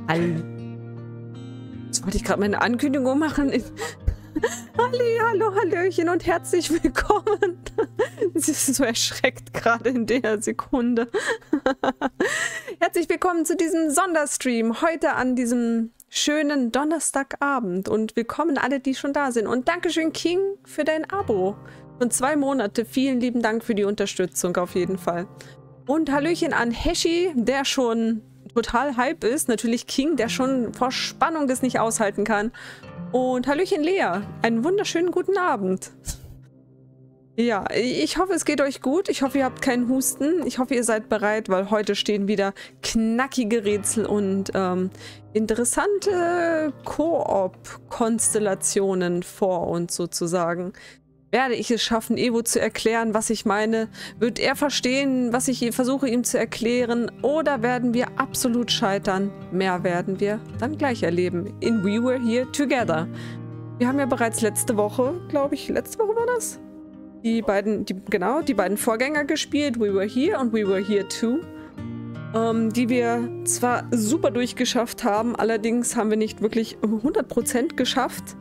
Hallo. Jetzt wollte ich gerade meine Ankündigung machen. Hallo, hallöchen und herzlich willkommen. Sie ist so erschreckt gerade in der Sekunde. Herzlich willkommen zu diesem Sonderstream heute an diesem schönen Donnerstagabend. Und willkommen alle, die schon da sind. Und Dankeschön, King, für dein Abo. Und 2 Monate. Vielen lieben Dank für die Unterstützung auf jeden Fall. Und Hallöchen an Heshi, der schon total hype ist. Natürlich King, der schon vor Spannung das nicht aushalten kann. Und Hallöchen Lea, einen wunderschönen guten Abend. Ja, ich hoffe, es geht euch gut. Ich hoffe, ihr habt keinen Husten. Ich hoffe, ihr seid bereit, weil heute stehen wieder knackige Rätsel und interessante Koop-Konstellationen vor uns sozusagen. Werde ich es schaffen, Evo zu erklären, was ich meine? Wird er verstehen, was ich versuche ihm zu erklären? Oder werden wir absolut scheitern? Mehr werden wir dann gleich erleben in We Were Here Together. Wir haben ja bereits letzte Woche, glaube ich, letzte Woche war das? Die beiden Vorgänger gespielt, We Were Here und We Were Here Too. Die wir zwar super durchgeschafft haben, allerdings haben wir nicht wirklich 100% geschafft.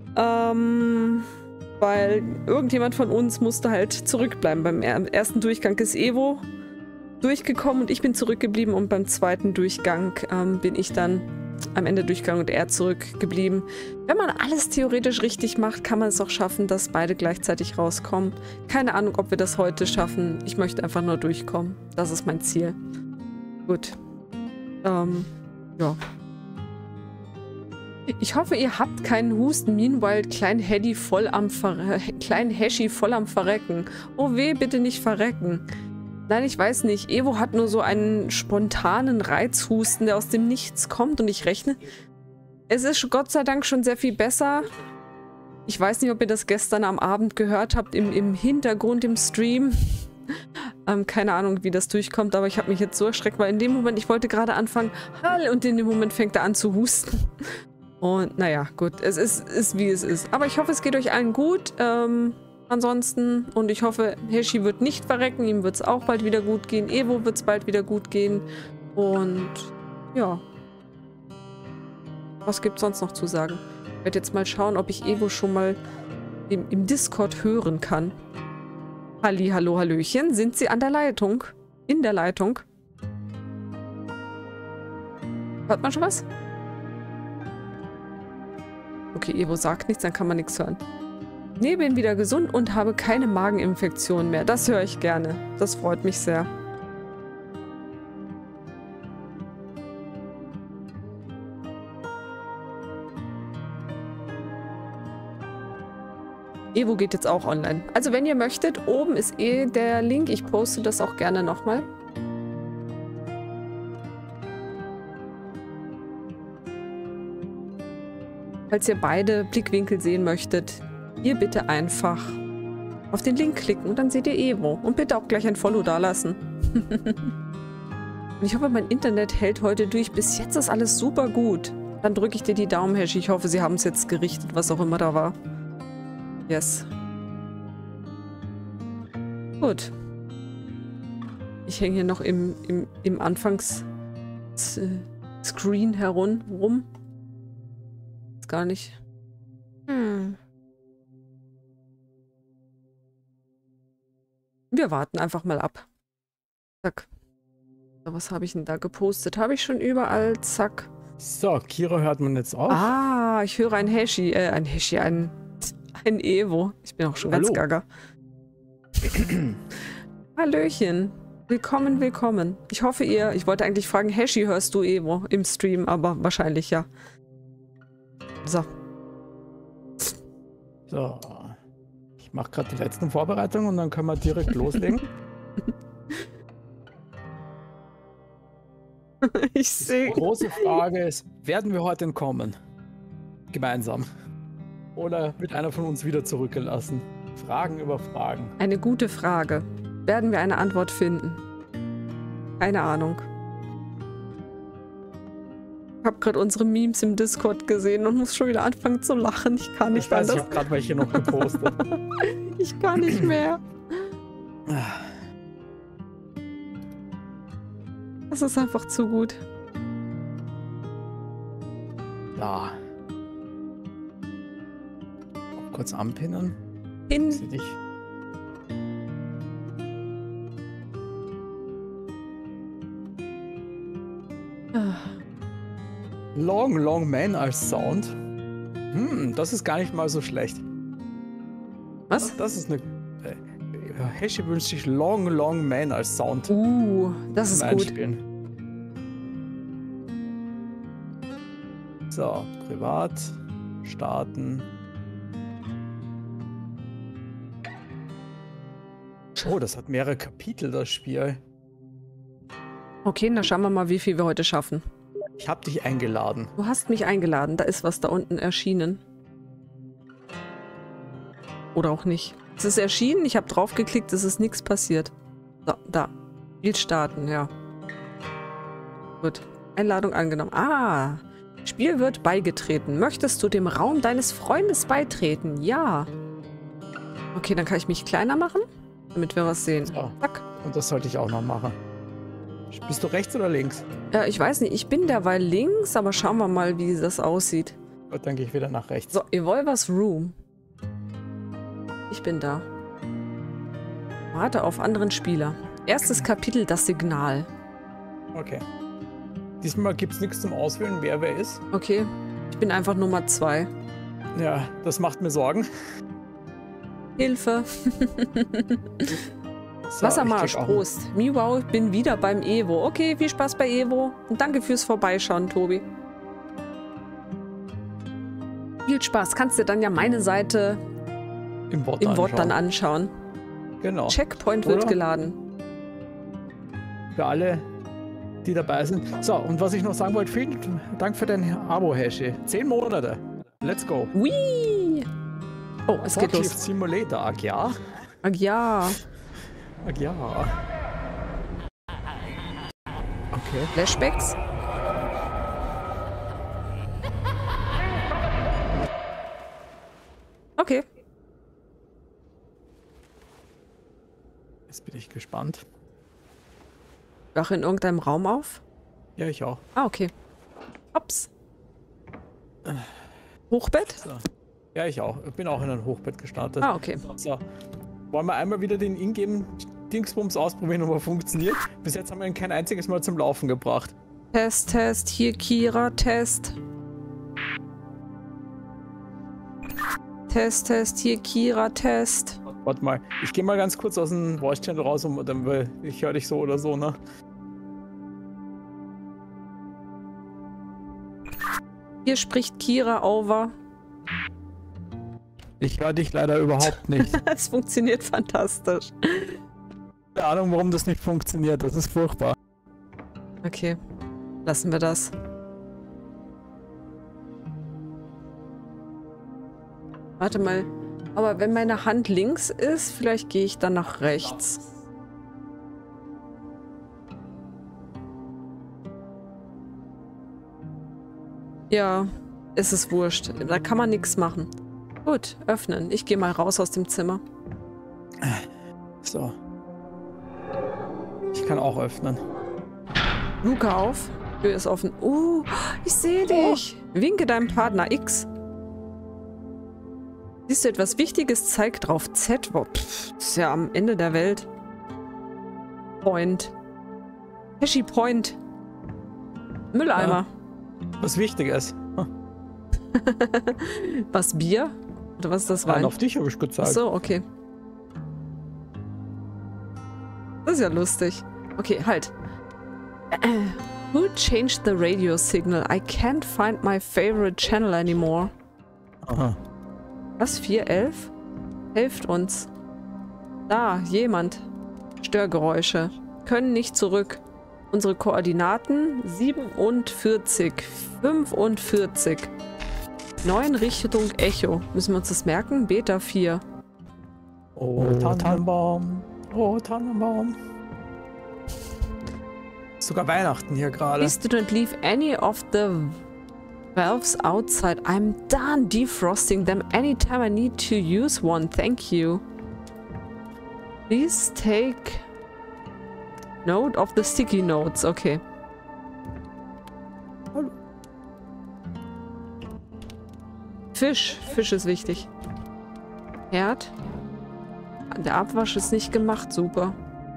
Weil irgendjemand von uns musste halt zurückbleiben. Beim ersten Durchgang ist Evo durchgekommen und ich bin zurückgeblieben und beim zweiten Durchgang bin ich dann am Ende durchgegangen und er zurückgeblieben. Wenn man alles theoretisch richtig macht, kann man es auch schaffen, dass beide gleichzeitig rauskommen. Keine Ahnung, ob wir das heute schaffen. Ich möchte einfach nur durchkommen. Das ist mein Ziel. Gut. Ja. Ich hoffe, ihr habt keinen Husten. Meanwhile, Klein Heshi voll am Verrecken. Oh weh, bitte nicht verrecken. Nein, ich weiß nicht. Evo hat nur so einen spontanen Reizhusten, der aus dem Nichts kommt und ich rechne. Es ist Gott sei Dank schon sehr viel besser. Ich weiß nicht, ob ihr das gestern am Abend gehört habt, im Hintergrund im Stream. Keine Ahnung, wie das durchkommt, aber ich habe mich jetzt so erschreckt, weil in dem Moment, ich wollte gerade anfangen, und in dem Moment fängt er an zu husten. Und naja, gut, es ist wie es ist. Aber ich hoffe, es geht euch allen gut. Ansonsten, und ich hoffe, Heshi wird nicht verrecken, ihm wird es auch bald wieder gut gehen. Evo wird es bald wieder gut gehen. Und ja. Was gibt es sonst noch zu sagen? Ich werde jetzt mal schauen, ob ich Evo schon mal im Discord hören kann. Hallo, hallöchen. Sind Sie an der Leitung? In der Leitung? Hört man schon was? Okay, Evo sagt nichts, dann kann man nichts hören. Nee, bin wieder gesund und habe keine Mageninfektion mehr. Das höre ich gerne. Das freut mich sehr. Evo geht jetzt auch online. Also wenn ihr möchtet, oben ist der Link. Ich poste das auch gerne nochmal. Falls ihr beide Blickwinkel sehen möchtet, ihr bitte einfach auf den Link klicken und dann seht ihr Evo. Und bitte auch gleich ein Follow dalassen. Und ich hoffe, mein Internet hält heute durch. Bis jetzt ist alles super gut. Dann drücke ich dir die Daumen, Heshi. Ich hoffe, sie haben es jetzt gerichtet, was auch immer da war. Yes. Gut. Ich hänge hier noch im Anfangs-Screen herum. Gar nicht. Wir warten einfach mal ab. Zack. Was habe ich denn da gepostet? Habe ich schon überall. Zack. So, Kira hört man jetzt auf. Ah, ich höre ein Evo. Ich bin auch schon ganz gaga. Hallöchen. Willkommen, willkommen. Ich hoffe ich wollte eigentlich fragen, Heshi, hörst du Evo im Stream, aber wahrscheinlich ja. So. So. Ich mache gerade die letzten Vorbereitungen und dann können wir direkt loslegen. Ich sehe. Die große Frage ist, werden wir heute entkommen? Gemeinsam. Oder wird einer von uns wieder zurückgelassen? Fragen über Fragen. Eine gute Frage. Werden wir eine Antwort finden? Keine Ahnung. Ich habe gerade unsere Memes im Discord gesehen und muss schon wieder anfangen zu lachen. Ich kann nicht anders. Ich habe gerade welche noch gepostet. Ich kann nicht mehr. Das ist einfach zu gut. Da. Kurz anpinnen. Hin. Sieh dich. Long, Long Man als Sound. Das ist gar nicht mal so schlecht. Was? Das ist eine... Hashi wünscht sich Long, Long Man als Sound. Das ist gut. So, privat. Starten. Oh, das hat mehrere Kapitel, das Spiel. Okay, dann schauen wir mal, wie viel wir heute schaffen. Ich habe dich eingeladen. Du hast mich eingeladen. Da ist was da unten erschienen. Oder auch nicht. Es ist erschienen, ich habe draufgeklickt, es ist nichts passiert. So, da. Spiel starten, ja. Gut. Einladung angenommen. Ah. Spiel wird beigetreten. Möchtest du dem Raum deines Freundes beitreten? Ja. Okay, dann kann ich mich kleiner machen, damit wir was sehen. So. Zack. Und das sollte ich auch noch machen. Bist du rechts oder links? Ja, ich weiß nicht. Ich bin derweil links, aber schauen wir mal, wie das aussieht. Gut, dann gehe ich wieder nach rechts. So, Evolvers Room. Ich bin da. Warte auf anderen Spieler. Erstes Kapitel, das Signal. Okay. Diesmal gibt es nichts zum Auswählen, wer ist. Okay. Ich bin einfach Nummer 2. Ja, das macht mir Sorgen. Hilfe. So, Wassermarsch, Prost. Miau, ich bin wieder beim Evo. Okay, viel Spaß bei Evo. Und danke fürs Vorbeischauen, Tobi. Viel Spaß. Kannst dir dann ja meine Seite im Bot dann anschauen. Genau. Checkpoint wird geladen. Für alle, die dabei sind. So, und was ich noch sagen wollte, vielen Dank für dein Abo, Hashi. 10 Monate. Let's go. Whee! Oh, es geht los. Simulator, ach ja. Ach ja. Ach ja. Okay. Flashbacks. Okay. Jetzt bin ich gespannt. Wache in irgendeinem Raum auf? Ja, ich auch. Ah, okay. Ups. Hochbett? So. Ja, ich auch. Ich bin auch in ein Hochbett gestartet. Ah, okay. So. Wollen wir einmal wieder den Ingame-Dingsbums ausprobieren, ob er funktioniert? Bis jetzt haben wir ihn kein einziges Mal zum Laufen gebracht. Test, Test. Hier Kira, Test. Test, Test. Hier Kira, Test. Warte mal. Ich gehe mal ganz kurz aus dem Voice-Channel raus, weil ich höre dich so oder so, ne? Hier spricht Kira over. Ich höre dich leider überhaupt nicht. Es funktioniert fantastisch. Keine Ahnung, warum das nicht funktioniert. Das ist furchtbar. Okay, lassen wir das. Warte mal. Aber wenn meine Hand links ist, vielleicht gehe ich dann nach rechts. Ja, es ist wurscht. Da kann man nichts machen. Gut, öffnen. Ich gehe mal raus aus dem Zimmer. So. Ich kann auch öffnen. Luke auf. Tür ist offen. Ich sehe dich. Winke deinem Partner X. Siehst du etwas Wichtiges? Zeig drauf Z. Wow, das ist ja am Ende der Welt. Point. Hashi Point. Mülleimer. Ja, was Wichtiges. Was, Bier? Oder was ist das Wein? Nein, auf dich habe ich gezeigt. Ach so, okay. Das ist ja lustig. Okay, halt. Who changed the radio signal? I can't find my favorite channel anymore. Aha. Was? 411? Helft uns. Da, jemand. Störgeräusche. Können nicht zurück. Unsere Koordinaten 47. 45. 9 Richtung Echo. Müssen wir uns das merken? Beta 4. Oh, Tannenbaum. Oh, Tannenbaum. Sogar Weihnachten hier gerade. Please don't leave any of the valves outside. I'm done defrosting them anytime I need to use one. Thank you. Please take note of the sticky notes. Okay. Fisch. Fisch ist wichtig. Herd. Der Abwasch ist nicht gemacht. Super.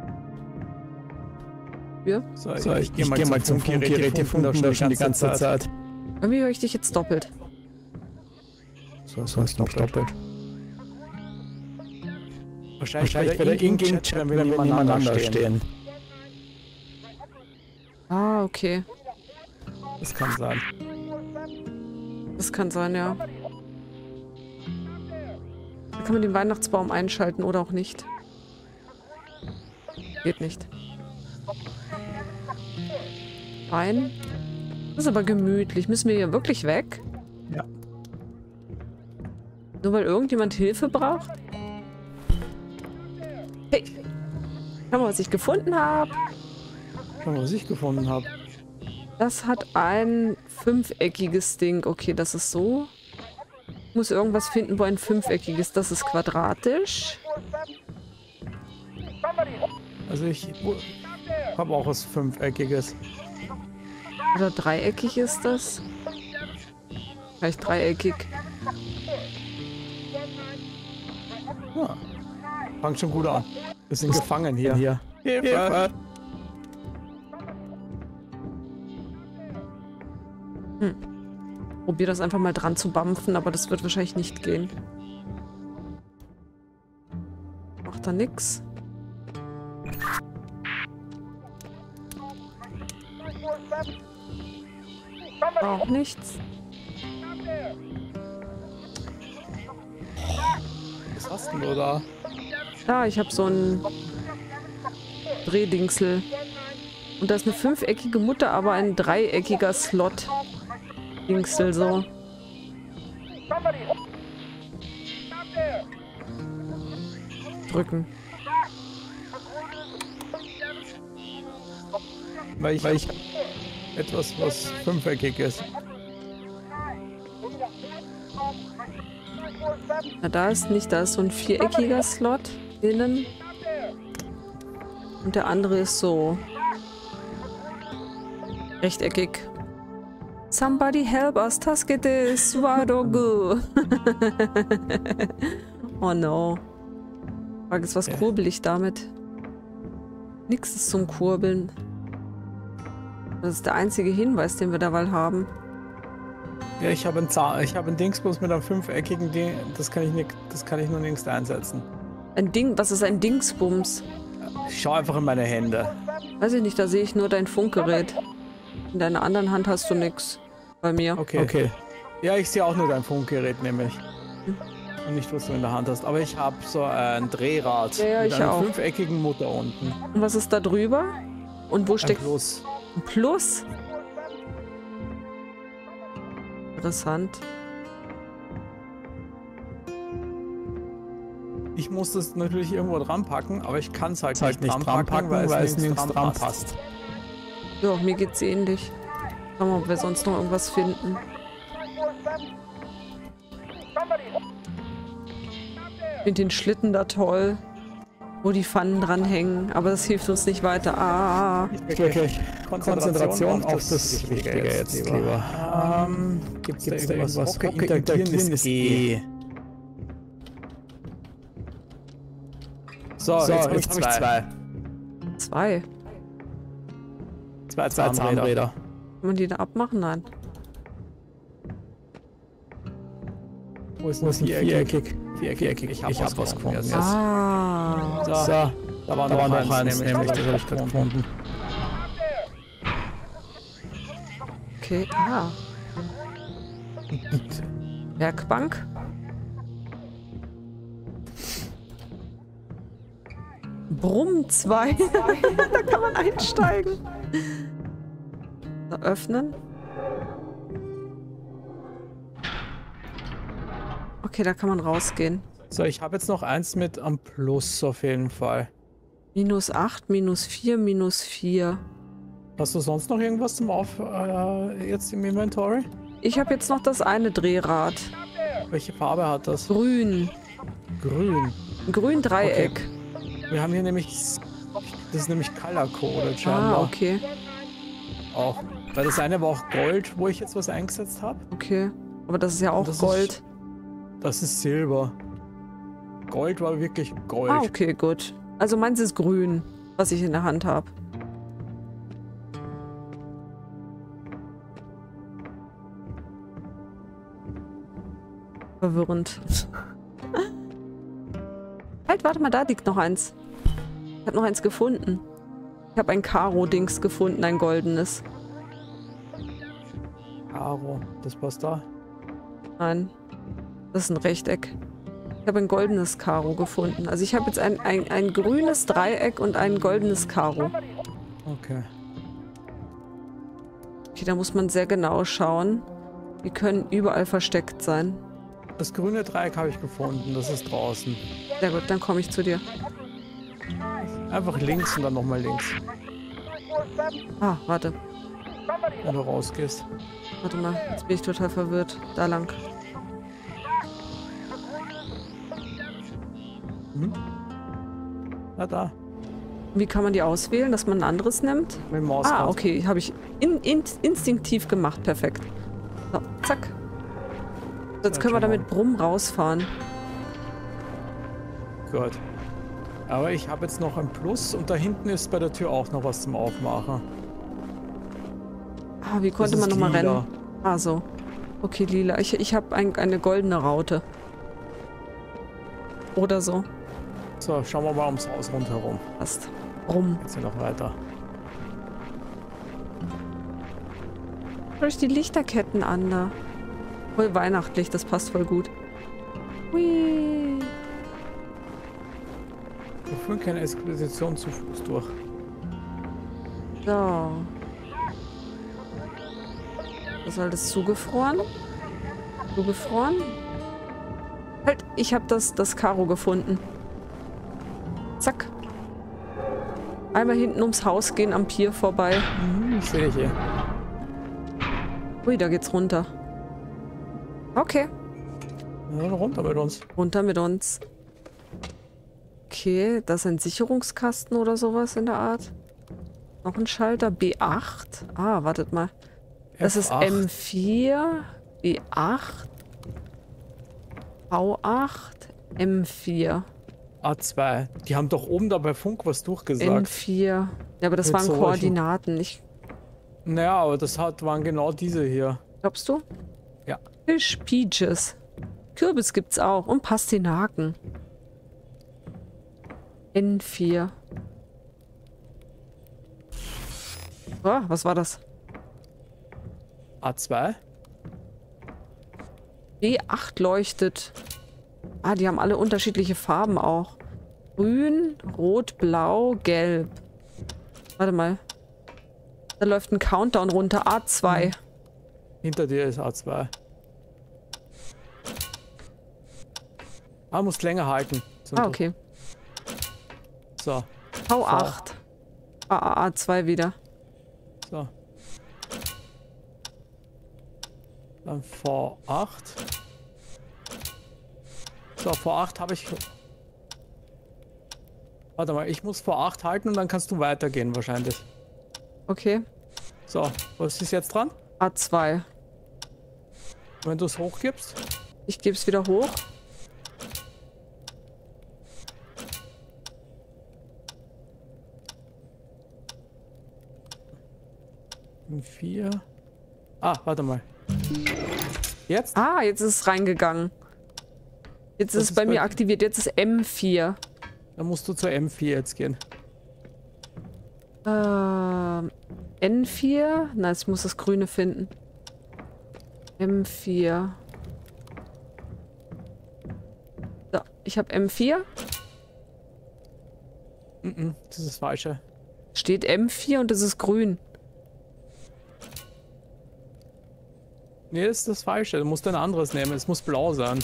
Ja. So, ich geh mal zum Funkgerät. Die funken da schon die ganze Zeit. Irgendwie höre ich dich jetzt doppelt. So ist noch doppelt. Wahrscheinlich wird er in-game-Chat, wenn wir nebeneinander stehen. Ah, okay. Das kann sein. Das kann sein, ja. Da kann man den Weihnachtsbaum einschalten oder auch nicht. Geht nicht. Rein. Das ist aber gemütlich. Müssen wir hier wirklich weg? Ja. Nur weil irgendjemand Hilfe braucht? Hey! Schau mal, was ich gefunden habe. Schau mal, was ich gefunden habe. Das hat ein fünfeckiges Ding. Okay, das ist so. Ich muss irgendwas finden, wo ein fünfeckiges. Das ist quadratisch. Also ich habe auch was Fünfeckiges. Oder dreieckig ist das? Vielleicht dreieckig. Ja. Fangt schon gut an. Wir sind gefangen hier. Hilfe! Probier das einfach mal dran zu bampfen, aber das wird wahrscheinlich nicht gehen. Macht da nix. Auch nichts. Was hast denn du da? Ja, ich habe so ein Drehdingsel. Und da ist eine fünfeckige Mutter, aber ein dreieckiger Slot. Dingsel so. Drücken. Weil ich etwas, was fünfeckig ist. Na, da ist nicht, da ist so ein viereckiger Slot innen. Und der andere ist so rechteckig. Somebody help us, Taskete, Swadogu. Oh no. Frage ist, was kurbel ich damit? Nix ist zum Kurbeln. Das ist der einzige Hinweis, den wir derweil haben. Ja, ich habe einen Dingsbus mit einem fünfeckigen Ding. Das kann ich nur nirgends einsetzen. Ein Ding, was ist ein Dingsbums? Ich schau einfach in meine Hände. Weiß ich nicht, da sehe ich nur dein Funkgerät. In deiner anderen Hand hast du nix. Bei mir. Okay. Ja, ich sehe auch nur dein Funkgerät nämlich. Und nicht, was du in der Hand hast. Aber ich habe so ein Drehrad ja, mit ich einer auch. fünfeckigen Mutter unten. Und was ist da drüber? Und wo steckt... Ein Plus. Ein Plus? Interessant. Ich muss das natürlich irgendwo dran packen, aber ich kann es halt nicht dran packen, weil es nirgends dran passt. Ja, mir geht's ähnlich. Schauen wir mal, ob wir sonst noch irgendwas finden. Ich finde den Schlitten da toll, wo die Pfannen dran hängen, aber das hilft uns nicht weiter. Ah. Okay. Konzentration auf das Wichtige jetzt lieber. Gibt es da irgendwas? Okay, interagieren ist E. So, jetzt habe ich zwei. Zwei Zahnräder. Kann man die da abmachen? Nein. Wo ist ein viereckig? Viereckig. Ich hab was gefunden. Ah. So, da war noch eins, nämlich das habe ich gerade gefunden. Okay, Werkbank. Brumm 2. Da kann man einsteigen. So, öffnen. Okay, da kann man rausgehen. So, ich habe jetzt noch eins mit am Plus auf jeden Fall. -8, -4, -4. Hast du sonst noch irgendwas zum jetzt im Inventory? Ich habe jetzt noch das eine Drehrad. Welche Farbe hat das? Grün. Grün. Grün Dreieck. Okay. Wir haben hier nämlich, das ist nämlich Color-Coded scheinbar. Ah, okay. Auch. Weil das eine war auch Gold, wo ich jetzt was eingesetzt habe. Okay. Aber das ist ja auch Gold. Das ist Silber. Gold war wirklich Gold. Ah, okay, gut. Also meins ist grün, was ich in der Hand habe. Verwirrend. Halt, warte mal, da liegt noch eins. Ich habe noch eins gefunden. Ich habe ein Karo-Dings gefunden, ein goldenes. Karo, das passt da. Nein, das ist ein Rechteck. Ich habe ein goldenes Karo gefunden. Also ich habe jetzt ein grünes Dreieck und ein goldenes Karo. Okay. Okay, da muss man sehr genau schauen. Die können überall versteckt sein. Das grüne Dreieck habe ich gefunden. Das ist draußen. Sehr gut, dann komme ich zu dir. Einfach links und dann nochmal links. Ah, warte. Wenn du rausgehst. Warte mal, jetzt bin ich total verwirrt. Da lang. Hm? Na da. Wie kann man die auswählen, dass man ein anderes nimmt? Mit dem Mauspad. Ah, okay. Habe ich instinktiv gemacht. Perfekt. So, zack. Jetzt können wir damit Brumm rausfahren. Gut. Aber ich habe jetzt noch ein Plus und da hinten ist bei der Tür auch noch was zum Aufmachen. Ah, wie konnte man nochmal rennen? Ah, so. Okay, lila. Ich habe eine goldene Raute. Oder so. So, schauen wir mal ums Haus rundherum. Passt. Brumm. Jetzt noch weiter. Durch die Lichterketten an da. Voll weihnachtlich, das passt voll gut. Hui. Wir führen keine Expedition zu Fuß durch. So. Was soll das? Zugefroren? Zugefroren? Halt, ich habe das Karo gefunden. Zack. Einmal hinten ums Haus gehen, am Pier vorbei. Ich sehe dich hier. Ui, da geht's runter. Okay. Ja, dann runter mit uns. Runter mit uns. Okay, das ist ein Sicherungskasten oder sowas in der Art. Noch ein Schalter. B8. Ah, wartet mal. Das ist F8. M4, B8, V8, M4. A2. Die haben doch oben da bei Funk was durchgesagt. N4. Ja, aber das Mit waren solchen- Koordinaten. Naja, aber das waren genau diese hier. Glaubst du? Ja. Fish Peaches. Kürbis gibt's auch. Und Pastinaken. N4. Oh, was war das? A2? B8 leuchtet. Ah, die haben alle unterschiedliche Farben auch. Grün, Rot, Blau, Gelb. Warte mal. Da läuft ein Countdown runter. A2. Hinter dir ist A2. Ah, musst länger halten. Ah, okay. So, V8. A2 wieder. so. Dann V8. So, V8 habe ich... Warte mal, ich muss V8 halten und dann kannst du weitergehen wahrscheinlich. Okay. So, was ist jetzt dran? A2. Wenn du es hochgibst? Ich gebe es wieder hoch. M4. Ah, warte mal. Jetzt? Ah, jetzt ist es reingegangen. Jetzt ist es bei mir aktiviert. Jetzt ist M4. Dann musst du zur M4 jetzt gehen. N4. Na, ich muss das Grüne finden. M4. So, ich habe M4. Das ist das Falsche. Steht M4 und es ist grün. Nee, das ist das Falsche. Du musst ein anderes nehmen. Es muss blau sein.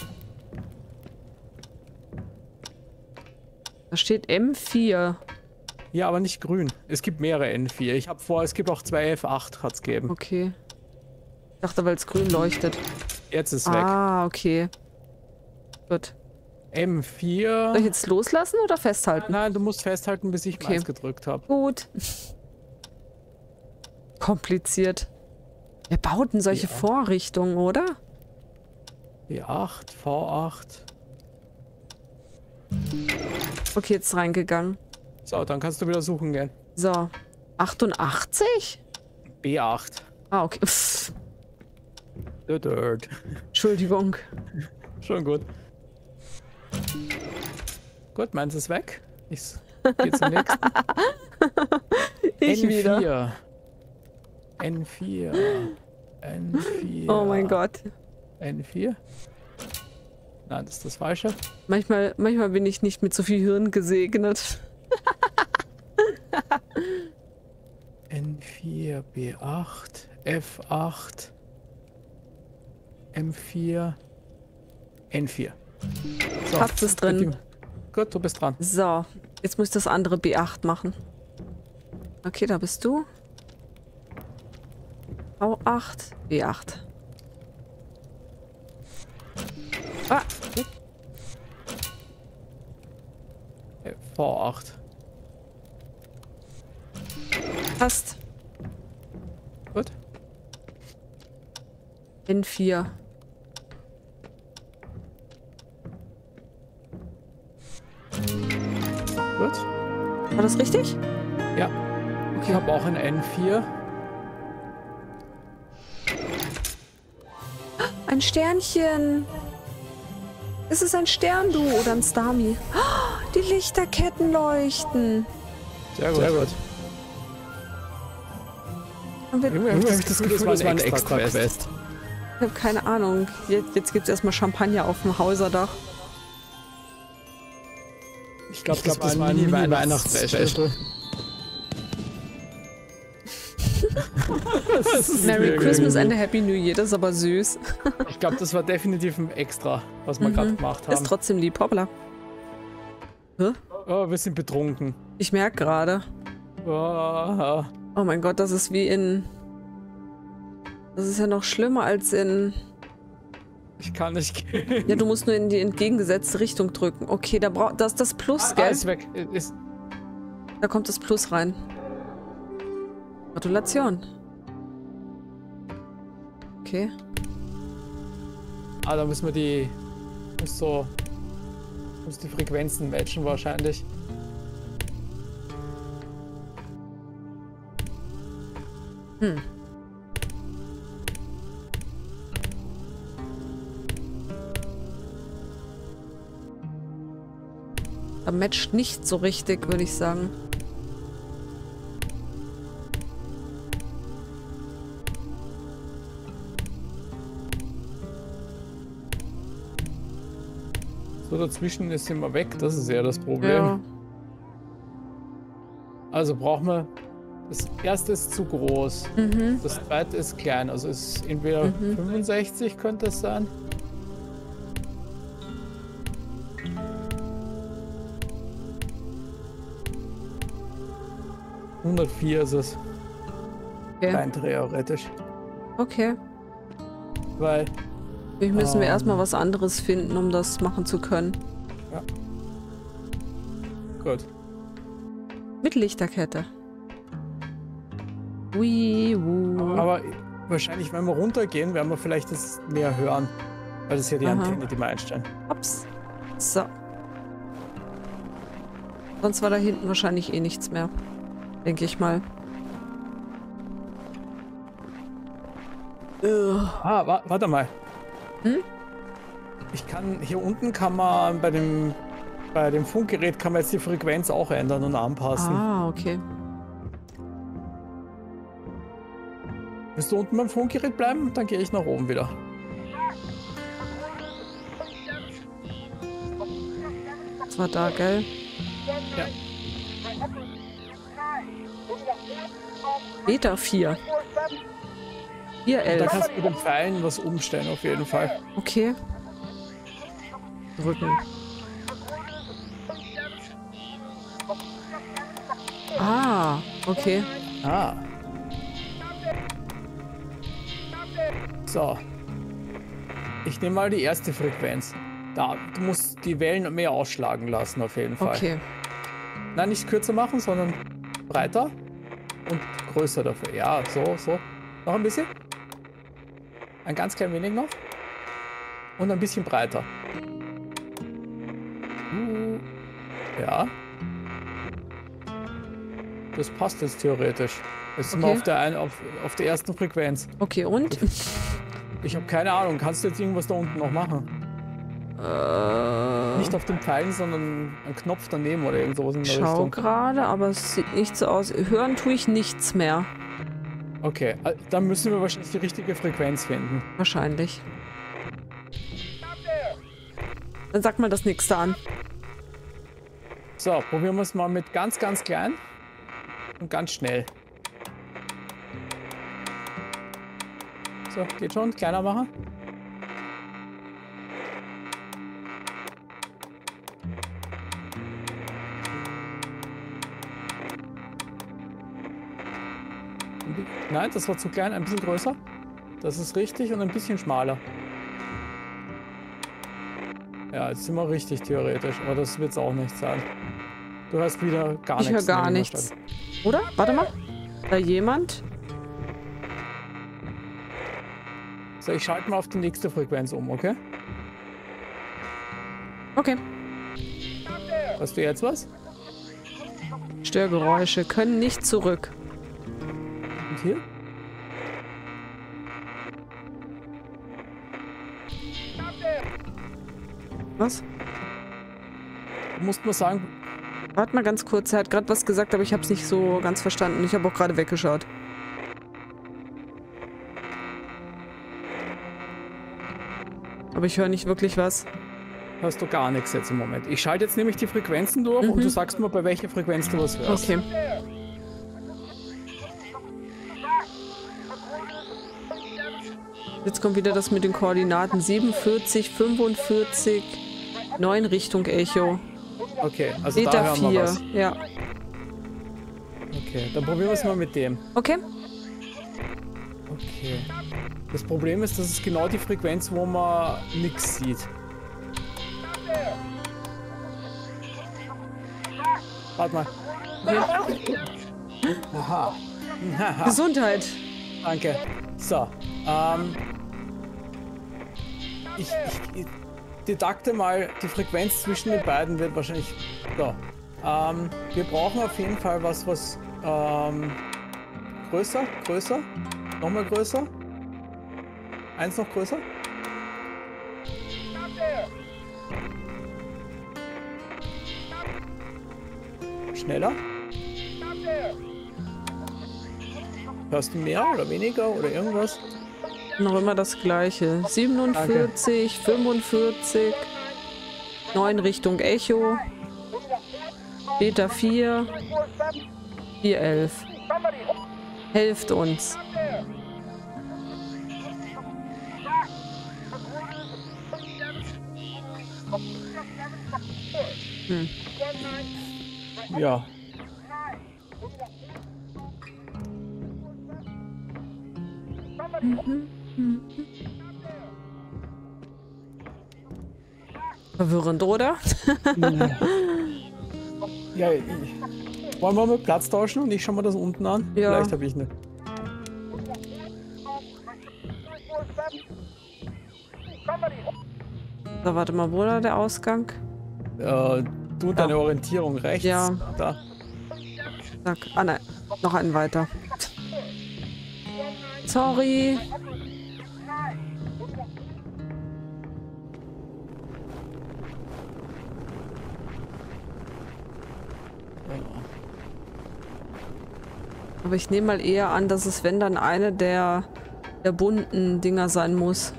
Da steht M4. Ja, aber nicht grün. Es gibt mehrere N4. Ich habe vor, es gibt auch zwei F8 hat's gegeben. Okay. Ich dachte, weil es grün leuchtet. Jetzt ist weg. Ah, okay. Gut. M4. Soll ich jetzt loslassen oder festhalten? Nein, du musst festhalten, bis ich Okay. meins gedrückt habe. Gut. Kompliziert. Wer baut denn solche Ja. Vorrichtungen, oder? B8, V8. Okay, jetzt reingegangen. So, dann kannst du wieder suchen gehen. So. 88? B8. Ah, okay. Pff. Dirt. Entschuldigung. Schon gut. Gut, meins ist weg. Ich gehe zum nächsten. Ich N4. wieder. N4. N4. Oh mein Gott. N4? Nein, das ist das Falsche. Manchmal bin ich nicht mit so viel Hirn gesegnet. N4, B8, F8, M4, N4. So, Passt es drin. Gut, du bist dran. So, jetzt muss ich das andere B8 machen. Okay, da bist du. V8, B8. Ah, V8. passt. Gut. N4. Gut. War das richtig? Ja. Ich habe auch ein N4. Ein Sternchen. Ist es ein Stern, du, oder ein Starmie? Oh, die Lichterketten leuchten. Sehr gut. Sehr gut. Und wir, Irgendwie habe ich das Gefühl, das war ein extra Quest. ich habe keine Ahnung. Jetzt gibt es erstmal Champagner auf dem Hauserdach. Ich glaube, das war ein Mini-Weihnachtsspecial. Merry Christmas and a Happy New Year, das ist aber süß. Ich glaube, das war definitiv ein Extra, was wir gerade gemacht haben. Ist trotzdem lieb, hoppla. Hä? Oh, wir sind betrunken. Ich merke gerade. Oh. Oh mein Gott, das ist wie in... Das ist ja noch schlimmer als in... Ich kann nicht gehen. Ja, du musst nur in die entgegengesetzte Richtung drücken. Okay, da ist das Plus, gell? Ist weg. Da kommt das Plus rein. Gratulation. Okay. Ah, da müssen wir die Frequenzen matchen wahrscheinlich. Da matcht nicht so richtig, würde ich sagen. So, dazwischen ist immer weg, das ist eher das Problem. Ja. Also brauchen wir... Das erste ist zu groß, das zweite ist klein, also ist entweder 65 könnte es sein. ...104 ist es. Okay. Rein theoretisch. Okay. Weil... Vielleicht müssen wir erstmal was anderes finden, um das machen zu können. Ja. Gut. Mit Lichterkette. Aber wahrscheinlich, wenn wir runtergehen, werden wir vielleicht das mehr hören. Weil das ist ja die Antenne, die wir einstellen. Ups. So. Sonst war da hinten wahrscheinlich eh nichts mehr. Denke ich mal. Warte mal. Hier unten kann man bei dem Funkgerät kann man jetzt die Frequenz auch ändern und anpassen. Ah, okay. Willst du unten beim Funkgerät bleiben? Dann gehe ich nach oben wieder. Das war da, gell? Ja. Beta 4. 411. Da kannst du mit den Pfeilen was umstellen, auf jeden Fall. Okay. Drücken. Ah, okay. Ah. So. Ich nehme mal die erste Frequenz. Da, du musst die Wellen mehr ausschlagen lassen, auf jeden Fall. Okay. Nein, nicht kürzer machen, sondern breiter und größer dafür. Ja, so. Noch ein bisschen. Ein ganz klein wenig noch. Und ein bisschen breiter. Ja. Das passt jetzt theoretisch. Jetzt sind wir auf der ersten Frequenz. Okay, und? Ich habe keine Ahnung. Kannst du jetzt irgendwas da unten noch machen? Nicht auf den Pfeilen, sondern ein Knopf daneben oder irgend sowas in der Richtung. Schau gerade, aber es sieht nicht so aus. Hören tue ich nichts mehr. Okay, dann müssen wir wahrscheinlich die richtige Frequenz finden. Wahrscheinlich. Dann sag mal das nächste an. So, probieren wir es mal mit ganz, ganz klein und ganz schnell. So, geht schon. Kleiner machen. Nein, das war zu klein. Ein bisschen größer. Das ist richtig und ein bisschen schmaler. Ja, jetzt sind wir richtig theoretisch, aber das wird es auch nicht sein. Du hörst wieder gar nichts. Ich höre gar nichts. Oder? Warte mal. Da jemand? So, ich schalte mal auf die nächste Frequenz um, okay? Okay. Hast du jetzt was? Störgeräusche können nicht zurück. Und hier? Was? Du musst mal sagen... Warte mal ganz kurz. Er hat gerade was gesagt, aber ich habe es nicht so ganz verstanden. Ich habe auch gerade weggeschaut. Aber ich höre nicht wirklich was. Hörst du gar nichts jetzt im Moment. Ich schalte jetzt nämlich die Frequenzen durch und du sagst mir, bei welcher Frequenz du was hörst. Okay. Jetzt kommt wieder das mit den Koordinaten 47, 45, 9 Richtung Echo. Okay, also Theta da hören 4, wir was. ja. Okay, dann probieren wir es mal mit dem. Okay. Okay. Das Problem ist, das ist genau die Frequenz, wo man nichts sieht. Warte mal. Okay. Aha. Gesundheit. Danke. So. Ich dedakte mal, die Frequenz zwischen den beiden wird wahrscheinlich... So. Wir brauchen auf jeden Fall was größer. Nochmal größer. Eins noch größer. Schneller. Hörst du mehr oder weniger oder irgendwas? Noch immer das gleiche. 47, Danke. 45, 9 Richtung Echo. Theta 4, 411. Helft uns. Ja. Verwirrend, oder? Ja, wollen wir mal Platz tauschen und ich schau mal das unten an? Ja. Vielleicht habe ich nicht. So, warte mal, wo war der Ausgang? Du deine Orientierung rechts. Ja. Da. Zack. Ah nein, noch einen weiter. Sorry. Aber ich nehme mal eher an, dass es, wenn dann, eine der bunten Dinger sein muss.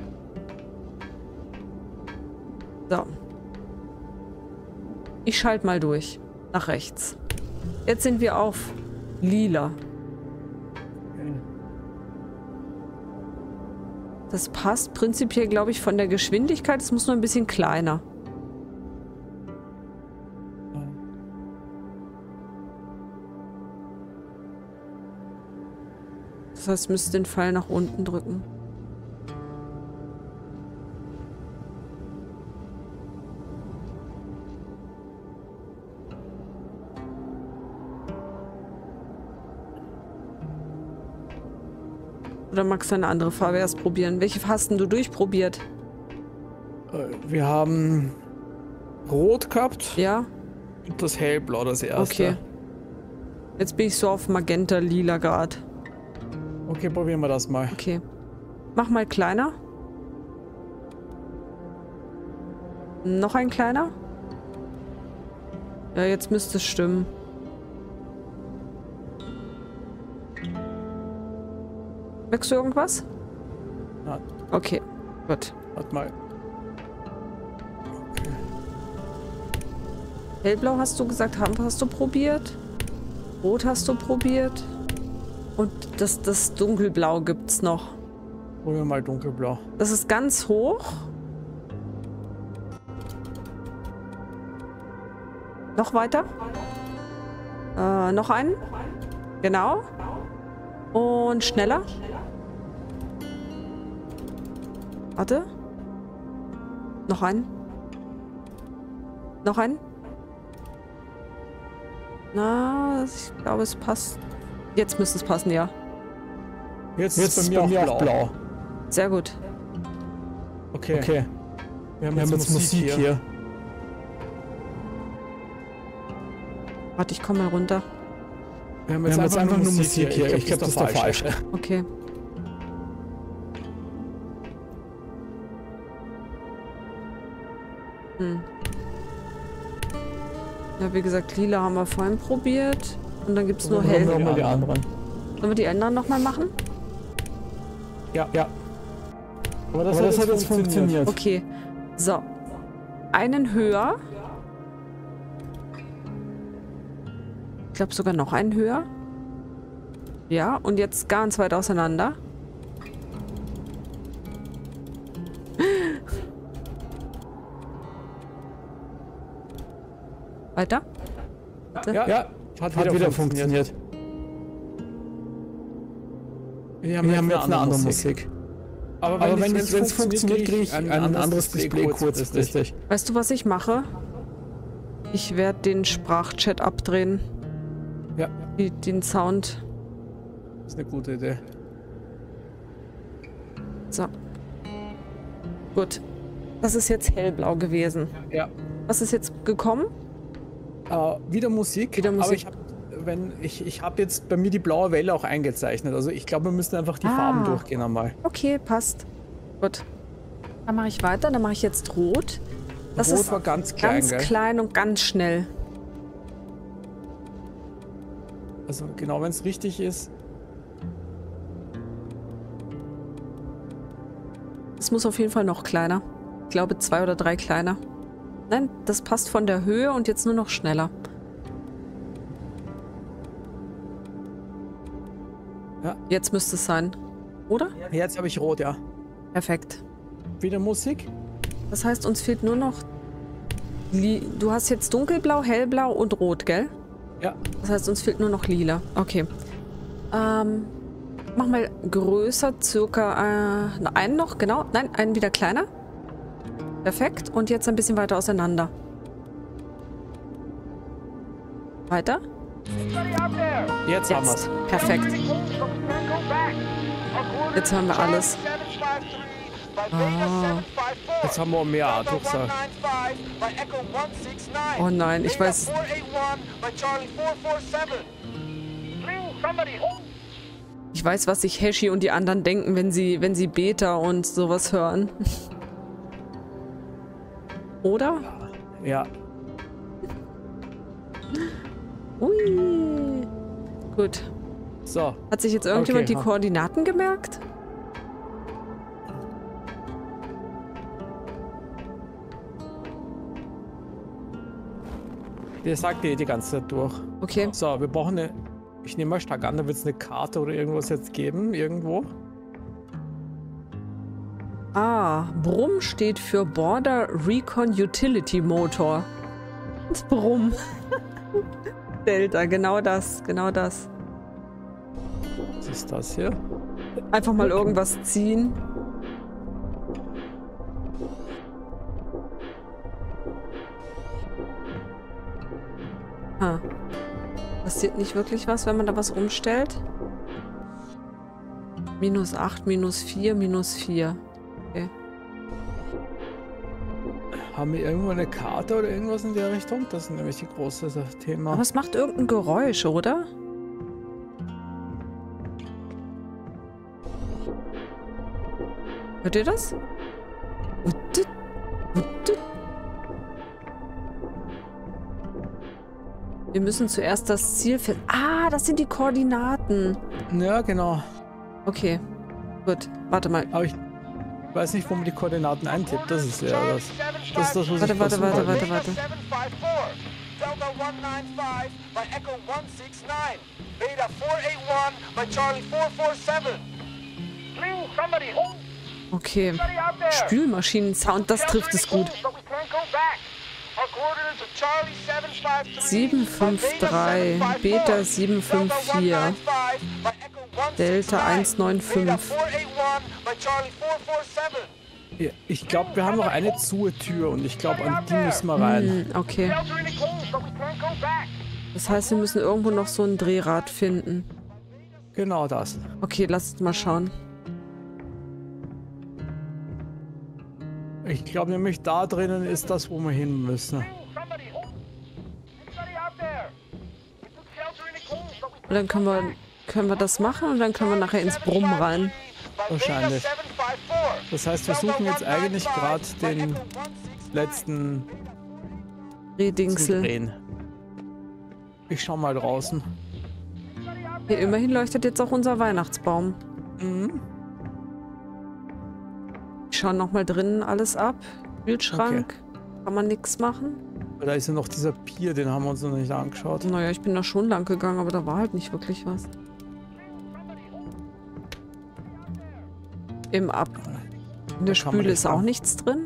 So. Ich schalte mal durch. Nach rechts. Jetzt sind wir auf lila. Das passt prinzipiell, glaube ich, von der Geschwindigkeit. Es muss nur ein bisschen kleiner. Das heißt, ich müsste den Pfeil nach unten drücken. Oder magst du eine andere Farbe erst probieren? Welche hast denn du durchprobiert? Wir haben Rot gehabt Ja? und das Hellblau das erste. Okay. Jetzt bin ich so auf Magenta Lila gerade. Okay, probieren wir das mal. Okay. Mach mal kleiner. Noch ein kleiner. Ja, jetzt müsste es stimmen. Merkst du irgendwas? Nein. Okay, gut. Warte mal. Hellblau hast du gesagt, hast du probiert. Rot hast du probiert. Und das Dunkelblau gibt's noch. Probieren wir mal dunkelblau. Das ist ganz hoch. Noch weiter. Noch einen. Genau. Und schneller. Warte. Noch einen. Noch einen. Na, ich glaube, es passt. Jetzt müsste es passen, ja. Jetzt ist bei mir auch blau. Sehr gut. Okay. Wir haben jetzt Musik hier. Warte, ich komme mal runter. Wir haben jetzt einfach nur Musik hier. Ich glaube, das ist der falsche. Okay. Ja, wie gesagt, lila haben wir vorhin probiert. Und dann gibt es nur hell. Sollen Die Sollen wir die anderen nochmal machen? Ja. Aber das hat jetzt funktioniert. Okay. So. Einen höher. Ich glaube sogar noch einen höher. Ja, und jetzt ganz weit auseinander. Weiter? Warte. Ja, hat wieder funktioniert. Wir haben jetzt eine andere Musik. Aber wenn es funktioniert, kriege ich ein anderes Display kurzfristig. Weißt du, was ich mache? Ich werde den Sprachchat abdrehen. Ja. Den Sound. Das ist eine gute Idee. So. Gut. Das ist jetzt hellblau gewesen. Ja. Was ist jetzt gekommen? Wieder Musik. Wieder Musik. Aber ich habe jetzt bei mir die blaue Welle auch eingezeichnet. Also ich glaube, wir müssen einfach die Farben durchgehen einmal. Okay, passt. Gut. Dann mache ich weiter. Dann mache ich jetzt rot. Das Rot ist war ganz klein, ganz klein und ganz schnell. Also genau, wenn es richtig ist. Es muss auf jeden Fall noch kleiner. Ich glaube 2 oder 3 kleiner. Nein, das passt von der Höhe und jetzt nur noch schneller. Ja. Jetzt müsste es sein. Oder? Jetzt habe ich rot, ja. Perfekt. Wieder Musik. Das heißt, uns fehlt nur noch... Du hast jetzt dunkelblau, hellblau und rot, gell? Ja. Das heißt, uns fehlt nur noch lila. Okay. Mach mal größer, circa einen noch, genau. Nein, einen wieder kleiner. Perfekt. Und jetzt ein bisschen weiter auseinander. Weiter. Jetzt haben wir es. Perfekt. Jetzt hören wir alles. Jetzt haben wir mehr Durchsage. Oh nein, ich weiß... Ich weiß, was sich Heshi und die anderen denken, wenn sie Beta und sowas hören. Oder? Ja. Ui. Gut. So. Hat sich jetzt irgendjemand die Koordinaten gemerkt? Der sagt die ganze Zeit durch. Okay. So, wir brauchen eine... Ich nehme mal stark an, da wird es eine Karte oder irgendwas jetzt geben, irgendwo. Brumm steht für Border Recon Utility Motor. Das Brumm. Delta, genau das, genau das. Was ist das hier? Einfach mal irgendwas ziehen. Passiert nicht wirklich was, wenn man da was umstellt? -8, -4, -4. Okay. Haben wir irgendwo eine Karte oder irgendwas in der Richtung? Das ist nämlich die große Thema. Aber es macht irgendein Geräusch, oder? Hört ihr das? Wir müssen zuerst das Ziel finden. Ah, das sind die Koordinaten. Ja, genau. Okay, gut. Warte mal. Aber ich weiß nicht, wo man die Koordinaten eintippt. Das ist ja das. Das ist das, was Warte. ich versuche. Warte. Delta 195 by Echo 169. Beta 481 by Charlie 447. Please, somebody hold. Okay. Spülmaschinen-Sound, das trifft es gut. 753, Beta 754, Delta 195. Ja, ich glaube, wir haben noch eine Tür und ich glaube, an die müssen wir rein. Okay. Das heißt, wir müssen irgendwo noch so ein Drehrad finden. Genau das. Okay, lass uns mal schauen. Ich glaube nämlich, da drinnen ist das, wo wir hin müssen. Und dann können wir das machen und dann können wir nachher ins Brumm rein. Wahrscheinlich. Das heißt, wir suchen jetzt eigentlich gerade den letzten Redingsel. Drehen. Ich schau mal draußen. Hier, immerhin leuchtet jetzt auch unser Weihnachtsbaum. Mhm. Ich schaue nochmal drinnen alles ab. Kühlschrank. Okay. Kann man nichts machen. Da ist ja noch dieser Pier, den haben wir uns noch nicht angeschaut. Naja, ich bin da schon lang gegangen, aber da war halt nicht wirklich was. In der Spüle ist auch nichts drin.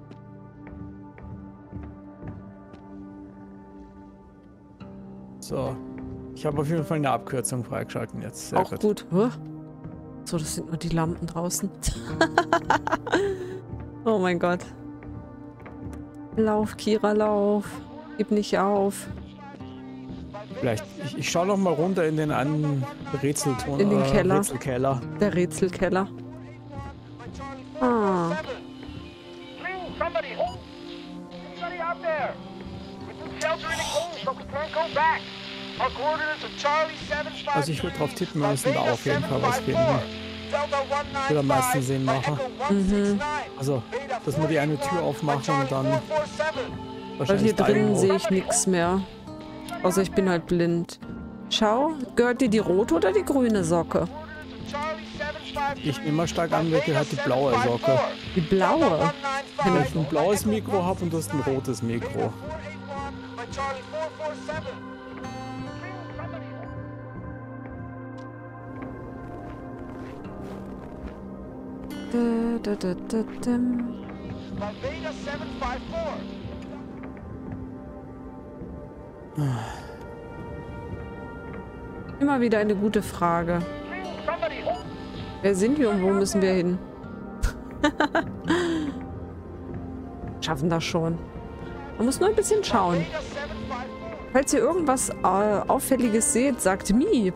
So. Ich habe auf jeden Fall eine Abkürzung freigeschalten jetzt. Sehr auch gut. Huh? So, das sind nur die Lampen draußen. Oh mein Gott. Lauf, Kira, lauf. Gib nicht auf. Vielleicht. Ich schaue noch mal runter in den einen Rätselton. In den Keller. Rätselkeller. Der Rätselkeller. Ah. Also ich würde drauf tippen, wir müssen da auf jeden Fall was finden. Würde am meisten Sinn machen. Mhm. Also, dass wir die eine Tür aufmachen und dann Weil wahrscheinlich hier da drinnen irgendwo. sehe ich nichts mehr. Außer ich bin halt blind. Schau, gehört dir die rote oder die grüne Socke? Ich nehme mal stark an, wer hat die blaue Socke. Die blaue? Wenn ich ein blaues Mikro habe und du hast ein rotes Mikro. Immer wieder eine gute Frage. Wer sind wir und wo müssen wir hin? Schaffen das schon. Man muss nur ein bisschen schauen. Falls ihr irgendwas Auffälliges seht, sagt Miep.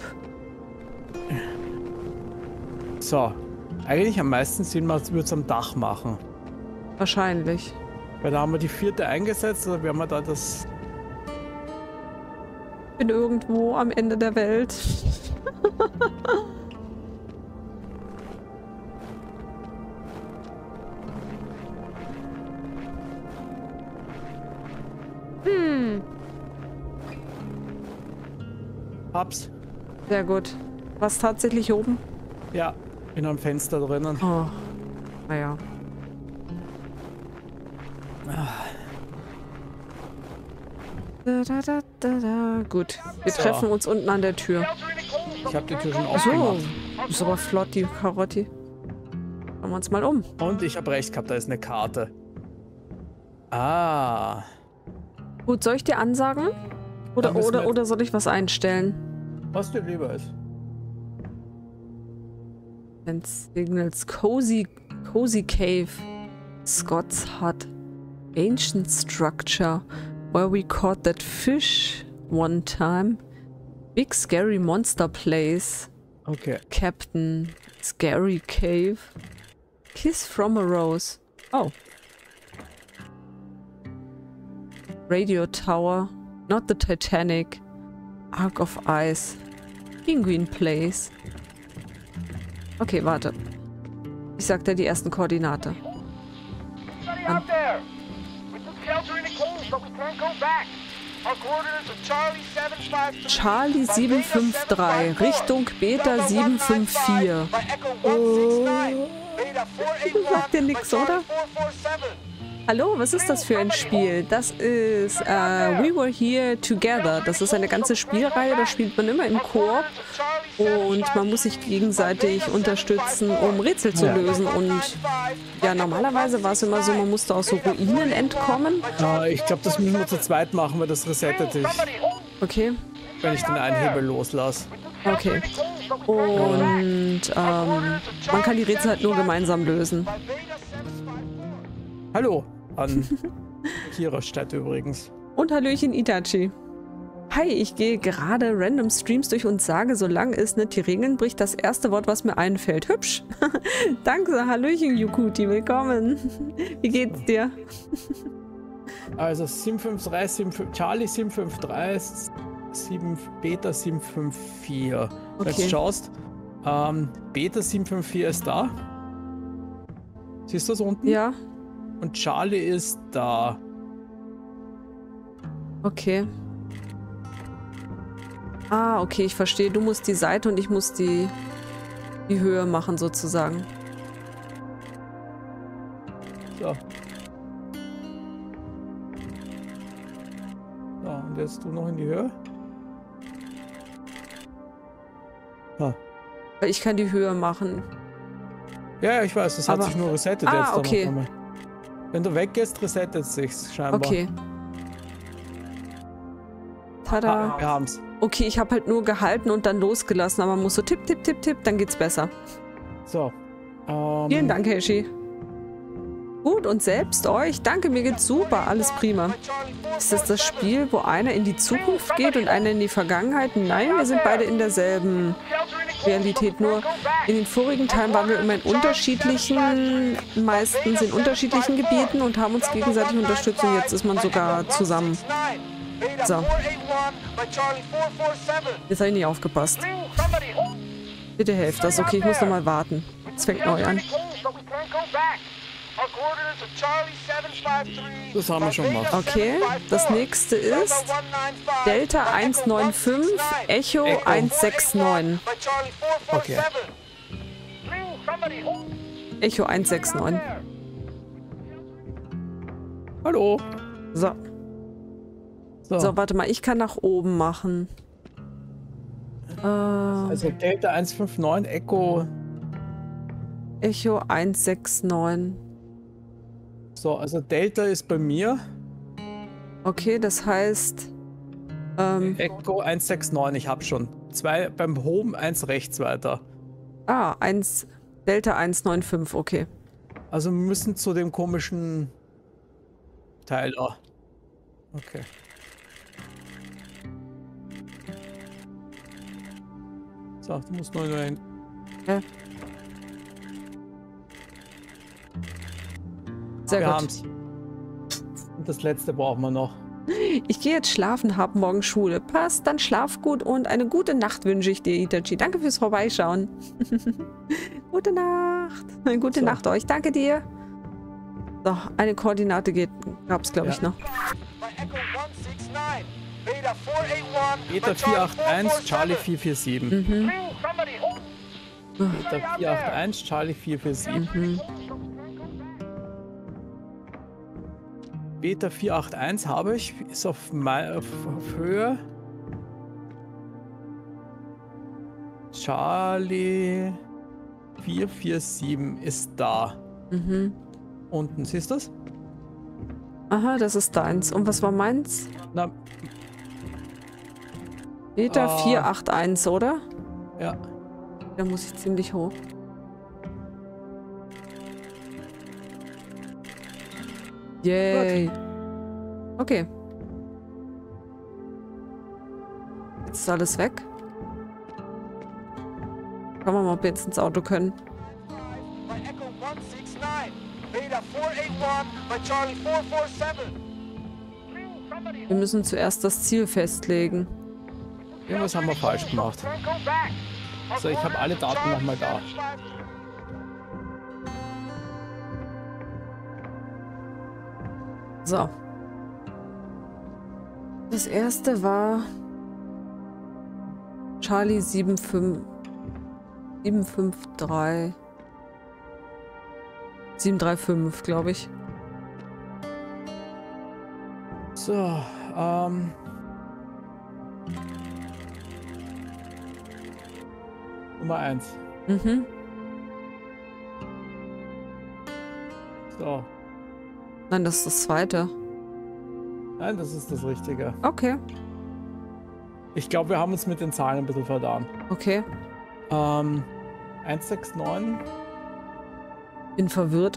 So. Eigentlich am meisten Sinn macht es am Dach machen. Wahrscheinlich. Weil da haben wir die 4. eingesetzt, oder werden wir da das... Ich bin irgendwo am Ende der Welt. Hab's. Sehr gut. Was tatsächlich oben? Ja, bin am Fenster drinnen. Oh, naja. Gut, wir So. treffen uns unten an der Tür. Ich habe die Tür schon So, aufgemacht. ist aber flott, die Karotti. Schauen wir uns mal um. Und ich habe recht gehabt, da ist eine Karte. Ah. Gut, soll ich dir ansagen? Dann müssen wir- Oder soll ich was einstellen? Was dir lieber ist. And signals Cozy Cave. Scott's Hut. Ancient structure where we caught that fish one time. Big scary monster place. Okay. Captain Scary Cave. Kiss from a Rose. Oh. Radio Tower. Not the Titanic. Ark of Ice. Penguin Place. Okay, warte. Ich sag dir die ersten Koordinate. Out there. We took shelter in the cave, but we can't go back. Our coordinates are Charlie 753. Charlie 753, Richtung Beta 754. Sagt dir nix, oder? Hallo, was ist das für ein Spiel? Das ist We Were Here Together. Das ist eine ganze Spielreihe, da spielt man immer im Koop und man muss sich gegenseitig unterstützen, um Rätsel zu lösen. Und ja, normalerweise war es immer so, man musste aus so Ruinen entkommen. Ja, ich glaube, das müssen wir zu zweit machen, weil das resettet dich, Okay, wenn ich den einen Hebel loslasse. okay. Und man kann die Rätsel halt nur gemeinsam lösen. Hallo an Kira-Stadt übrigens. Und Hallöchen Itachi. Hi, ich gehe gerade random Streams durch und sage, solange es nicht die Regeln bricht, das erste Wort, was mir einfällt. Hübsch. Danke, Hallöchen Yukuti, willkommen. Wie geht's dir? Also 753, Charlie 753, 7, Beta 754. Okay. Jetzt schaust, Beta 754 ist da. Siehst du das unten? Ja, Und Charlie ist da. okay. Ah, okay, ich verstehe. Du musst die Seite und ich muss die Höhe machen, sozusagen. So. So, und jetzt du noch in die Höhe. Ah. Weil ich kann die Höhe machen. Ja, ich weiß, das hat Aber- sich nur resettet Ah, jetzt. okay. Noch einmal. Wenn du weggehst, resettet es sich scheinbar. Okay. Tada. Ah, wir haben's. Okay, ich habe halt nur gehalten und dann losgelassen, aber man muss so tipp, tipp, tipp, tipp, dann geht's besser. So. Vielen Dank, Heshi. Gut, und selbst euch? Danke, mir geht's super, alles prima. Ist das das Spiel, wo einer in die Zukunft geht und einer in die Vergangenheit? Nein, wir sind beide in derselben Realität, nur in den vorigen Teilen waren wir immer in unterschiedlichen, meistens in unterschiedlichen Gebieten und haben uns gegenseitig unterstützt und jetzt ist man sogar zusammen. So. Jetzt habe ich nicht aufgepasst. Bitte helft das. Okay, ich muss nochmal warten. Es fängt neu an. Das haben wir schon gemacht. Okay, das nächste ist Delta 195, Echo 169. Okay. Echo 169. Hallo. So. So, warte mal, ich kann nach oben machen. Also Delta 159, Echo. Echo 169. So, also Delta ist bei mir. Okay, das heißt... Echo 169, ich hab schon. 2 beim Home, 1 rechts weiter. Delta 195, okay. Also wir müssen zu dem komischen Teil da. Okay. So, du musst nur ein. Ja. Sehr Wir gut. haben's. Und das letzte brauchen wir noch. Ich gehe jetzt schlafen, hab morgen Schule. Passt, dann schlaf gut und eine gute Nacht wünsche ich dir, Itachi. Danke fürs Vorbeischauen. Gute Nacht. Eine gute Nacht euch. Danke dir. So, eine Koordinate gab's, glaube ich, noch. Beta 481, Charlie 447. Beta 481, Charlie 447. Beta 481 habe ich, ist auf Höhe. Charlie 447 ist da. Unten, siehst du das? Aha, das ist deins. Und was war meins? Na, Beta 481, oder? ja. Da muss ich ziemlich hoch. Yay. Okay. Jetzt ist alles weg. Schauen wir mal, ob wir jetzt ins Auto können. By Echo 169. Beta 481 by Charlie 447. Wir müssen zuerst das Ziel festlegen. Irgendwas haben wir falsch gemacht. So, ich habe alle Daten nochmal da. So. Das erste war Charlie 753, glaube ich. So, Nummer 1. Mhm. So. Nein, das ist das zweite. Nein, das ist das Richtige. Okay. Ich glaube, wir haben uns mit den Zahlen ein bisschen vertan. Okay. 169. Bin verwirrt.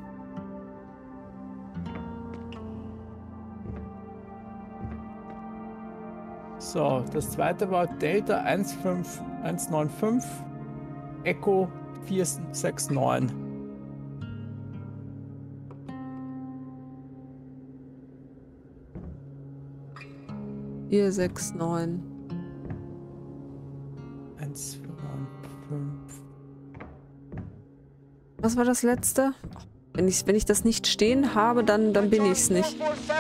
So, das zweite war Delta 15195 Echo 469. Hier 69. 145. Was war das letzte? Wenn ich das nicht stehen habe, dann bin ich's nicht.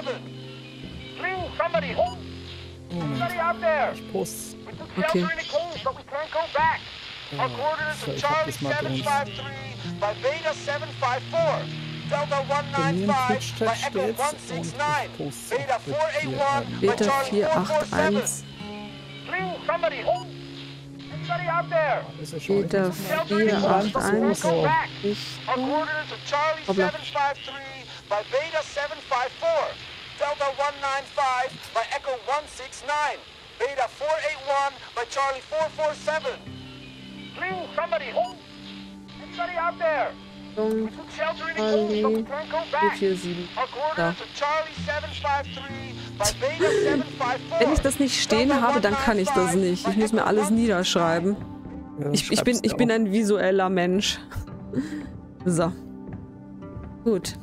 Somebody out there. Ich poste. We took Okay. shelter in the caves, but we can't go back. Our coordinates so are ich hab Charlie das mal bei uns. 753 by Beta 754, Delta 195 by Echo 169, Beta 481 by Beta Charlie 481. 447. Somebody home. Anybody out there? Das ist schon Beta Shelter in the caves, but we can't 481. go back. Ich, Our coordinates are Charlie Hoppla. 753 by Beta 754, Delta 195 by Echo 169, Beta 481 by Charlie 447. Somebody home? Anybody out there? We took shelter in the caves, but we can't go back. 447. Our coordinates are Charlie 753 by Beta 754. Wenn ich das nicht stehen habe, dann kann ich das nicht. Ich muss mir alles niederschreiben. Ja, Ich schreib's dir bin auf. ein visueller Mensch. So. Gut.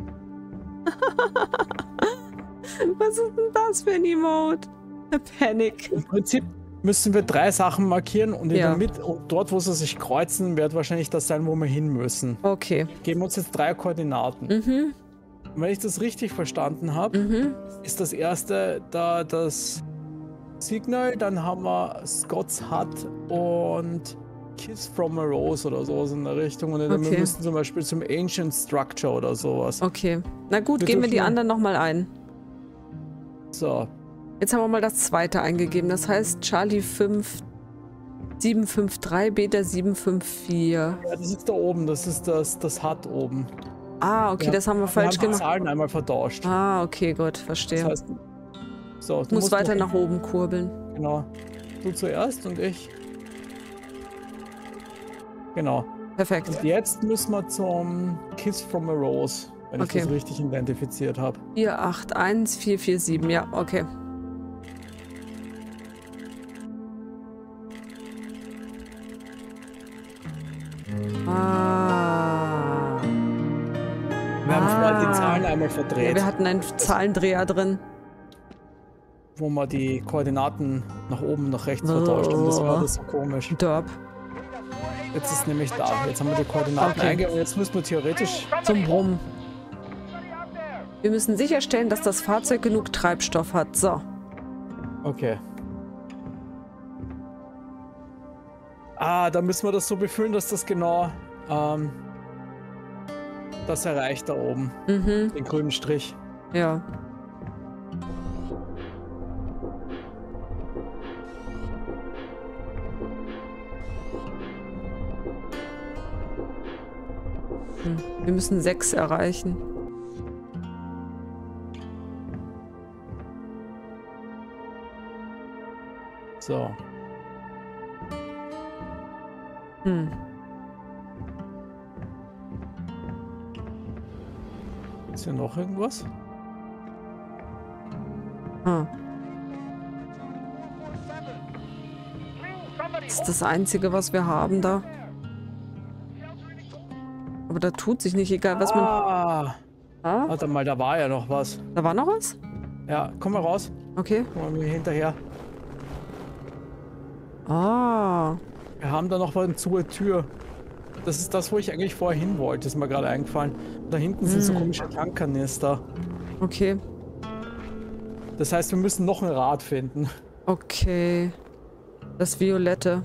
Was ist denn das für ein Emote? Panic. Im Prinzip müssen wir 3 Sachen markieren und in Ja. der Mitte und dort, wo sie sich kreuzen, wird wahrscheinlich das sein, wo wir hin müssen. Okay. Geben uns jetzt 3 Koordinaten. Mhm. Und wenn ich das richtig verstanden habe, Mhm. ist das erste da das Signal, dann haben wir Scott's Hut und Kiss from a Rose oder sowas in der Richtung. Und dann Okay. wir müssen zum Beispiel zum Ancient Structure oder sowas. Okay. Na gut, Wir geben wir die dürfen- anderen nochmal ein. So, Jetzt haben wir mal das zweite eingegeben. Das heißt Charlie 753 Beta 754. ja, das ist da oben, das ist das Hut oben. Ah, okay, Ja, das haben wir Wir falsch haben die gemacht. Zahlen einmal vertauscht. Ah, okay, gut, verstehe. Das heißt, so, Ich muss weiter noch- nach oben kurbeln. Genau. Du zuerst und ich. Genau. Perfekt. Und jetzt müssen wir zum Kiss from a Rose, wenn Okay. ich das richtig identifiziert habe. 481 447, ja, okay. Ah. Wir haben vorher die Ah. Zahlen einmal Ja, verdreht, wir hatten einen Zahlendreher drin. wo wir die Koordinaten nach oben und nach rechts vertauscht haben. Das war das so komisch. Derb. Jetzt ist nämlich da. Jetzt haben wir die Koordinaten Okay. eingegeben. Jetzt müssen wir theoretisch. Zum Brummen. Anybody out there? Wir müssen sicherstellen, dass das Fahrzeug genug Treibstoff hat. So. Okay. Ah, da müssen wir das so befüllen, dass das genau das erreicht da oben. Mhm. Den grünen Strich. Ja. Wir müssen 6 erreichen. So. Hm. Ist hier noch irgendwas? Ah. Somebody Das ist das Einzige, was wir haben da. Aber da tut sich nicht, egal was man... Ah, Ah, warte mal, da war ja noch was. da war noch was? Ja, komm mal raus. Okay. Komm mal mir hinterher. Ah. Wir haben da noch eine zu Tür. Das ist das, wo ich eigentlich vorher hin wollte. Ist mir gerade eingefallen. Da hinten sind so komische Tankkanister. Okay. Das heißt, wir müssen noch ein Rad finden. Okay. Das Violette.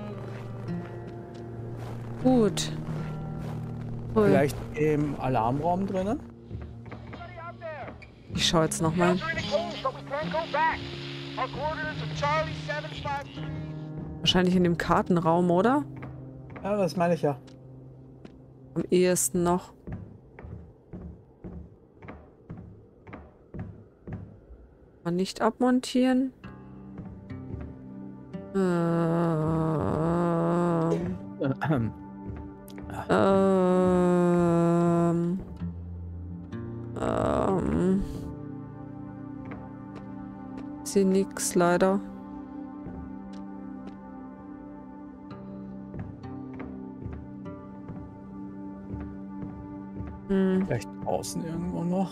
Gut. Cool. Vielleicht im Alarmraum drinnen? Ich schaue jetzt nochmal. Wahrscheinlich in dem Kartenraum, oder? Ja, das meine ich ja. Am ehesten noch. Mal nicht abmontieren. Sehe nix leider. Vielleicht draußen irgendwo noch.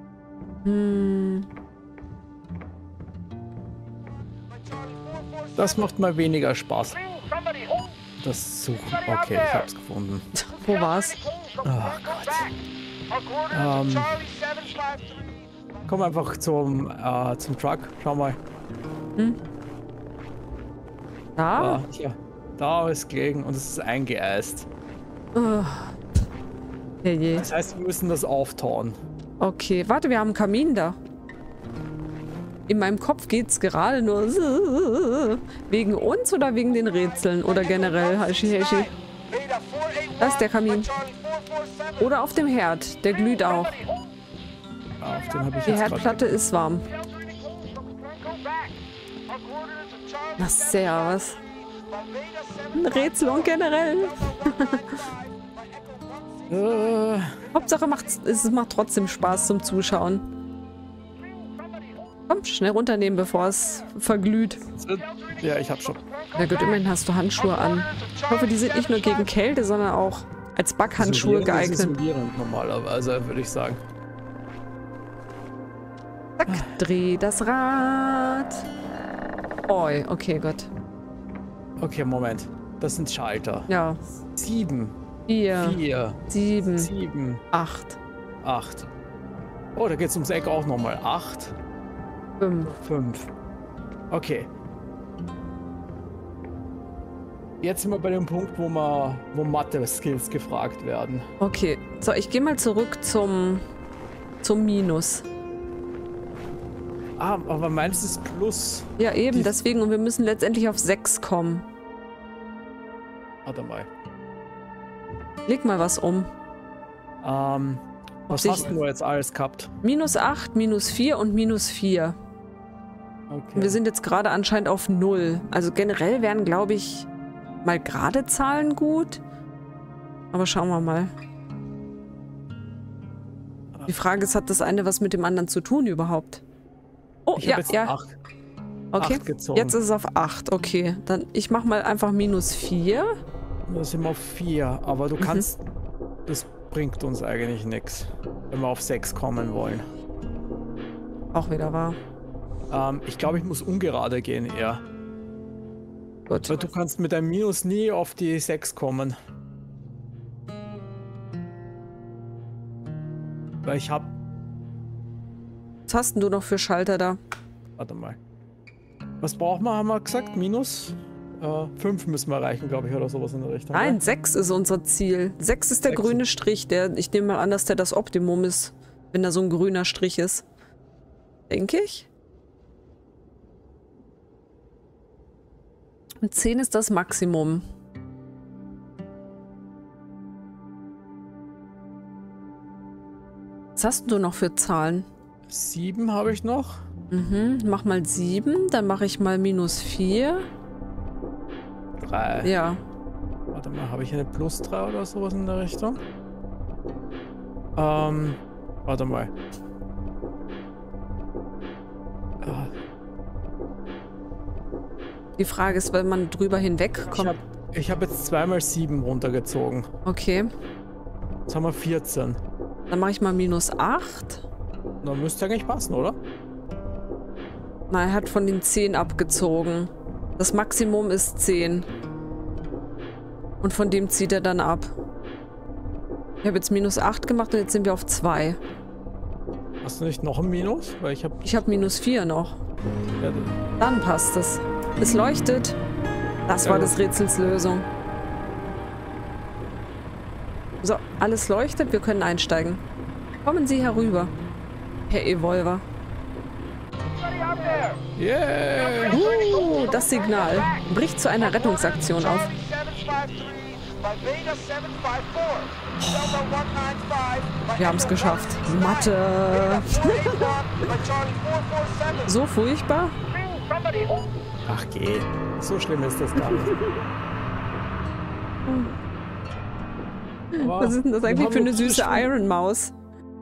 Das macht mal weniger Spaß. Das Suchen. Okay, ich hab's gefunden. Wo war's? Oh Gott. Komm einfach zum Truck. Schau mal. Da? Hier. Da ist gelegen und es ist eingeeist. Herrje. Das heißt, wir müssen das auftauen. Okay, warte, wir haben einen Kamin da. In meinem Kopf geht's gerade nur wegen uns oder wegen den Rätseln oder generell Hashi. Das ist der Kamin. Oder auf dem Herd, der glüht auch. Auf den habe ich Die jetzt Herdplatte ist warm. Das ist sehr was. Ein Rätsel und generell. Hauptsache es macht trotzdem Spaß zum Zuschauen. Komm, schnell runternehmen, bevor es verglüht. Ja, ich hab schon. Na gut, immerhin hast du Handschuhe an. Ich hoffe, die sind nicht nur gegen Kälte, sondern auch als Backhandschuhe geeignet. Isolierend normalerweise, würde ich sagen. Zack, dreh das Rad. Oi, okay, Gott. Okay, Moment. Das sind Schalter. Ja. 7. 4. 7. 7. 8. 8. Oh, da geht's ums Eck auch nochmal. 8. 5. 5. Okay. Jetzt sind wir bei dem Punkt, wo Mathe-Skills gefragt werden. Okay. So, ich gehe mal zurück zum Minus. Ah, aber meins ist Plus. Ja, eben, deswegen. Und wir müssen letztendlich auf 6 kommen. Warte mal. Leg mal was um. Was hast du jetzt alles gehabt? Minus 8, minus 4 und minus 4. Okay. Wir sind jetzt gerade anscheinend auf 0. Also generell wären, glaube ich, mal gerade Zahlen gut. Aber schauen wir mal. Die Frage ist, hat das eine was mit dem anderen zu tun überhaupt? Oh, Ich hab ja, jetzt ja. 8. Okay, 8 gezogen. jetzt ist es auf 8. Okay, dann ich mach mal einfach minus 4. Da sind wir auf 4. Aber du kannst... Das bringt uns eigentlich nichts, wenn wir auf 6 kommen wollen. Auch wieder wahr. Ich glaube, ich muss ungerade gehen eher. Gut. Weil du kannst mit einem Minus nie auf die 6 kommen. Weil ich habe... Was hast denn du noch für Schalter da? Warte mal. Was brauchen wir, haben wir gesagt? Minus? 5 müssen wir erreichen, glaube ich, oder sowas in der Richtung. Nein, oder? 6 ist unser Ziel. 6 ist der 6. grüne Strich. Ich nehme mal an, dass der das Optimum ist, wenn da so ein grüner Strich ist. Denke ich. Und 10 ist das Maximum. Was hast du noch für Zahlen? 7 habe ich noch. Mach mal 7, dann mache ich mal minus 4. 3. Ja. Warte mal, habe ich eine Plus 3 oder sowas in der Richtung? Warte mal. Die Frage ist, wenn man drüber hinwegkommt. Ich hab jetzt 2 mal 7 runtergezogen. Okay. Jetzt haben wir 14. Dann mache ich mal minus 8. Da müsste eigentlich passen, oder? Nein, er hat von den 10 abgezogen. Das Maximum ist 10. Und von dem zieht er dann ab. Ich habe jetzt minus 8 gemacht und jetzt sind wir auf 2. Hast du nicht noch ein Minus? Weil ich habe... Ich habe minus 4 noch. Ja, Dann passt es. Es leuchtet. Das war des Rätsels Lösung. So, alles leuchtet. Wir können einsteigen. Kommen Sie herüber, Herr Evolver. yeah! Das Signal bricht zu einer Rettungsaktion auf. Wir haben es geschafft. Mathe. So furchtbar? Ach geh, so schlimm ist das gar nicht. Aber Was ist denn das eigentlich für eine süße Iron-Maus?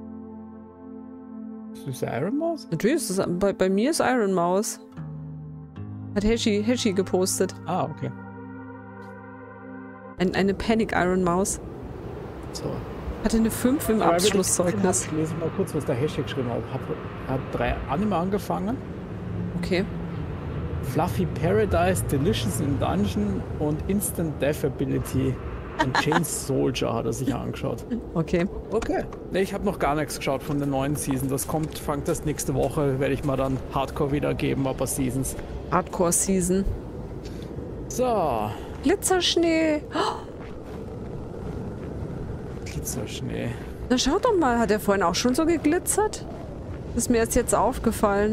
Süße Iron Maus? Natürlich ist das, bei mir ist Iron Maus. Hat Heshi gepostet. Ah, okay. Eine Panic Iron Maus. So. Hatte eine 5 im Abschlusszeugnis. Ich lese mal kurz, was der Hashtag geschrieben hat. Hat 3 Anime angefangen. Okay. Fluffy Paradise, Delicious in Dungeon und Instant Death Ability. Und Chain Soldier hat er sich angeschaut. Okay. Okay. Nee, ich habe noch gar nichts geschaut von der neuen Season. Das fängt das nächste Woche, werde ich mal dann Hardcore wiedergeben, aber Seasons. Hardcore Season. So. Glitzerschnee. Oh, Glitzerschnee. na schaut doch mal, hat er vorhin auch schon so geglitzert? Das ist mir erst jetzt aufgefallen.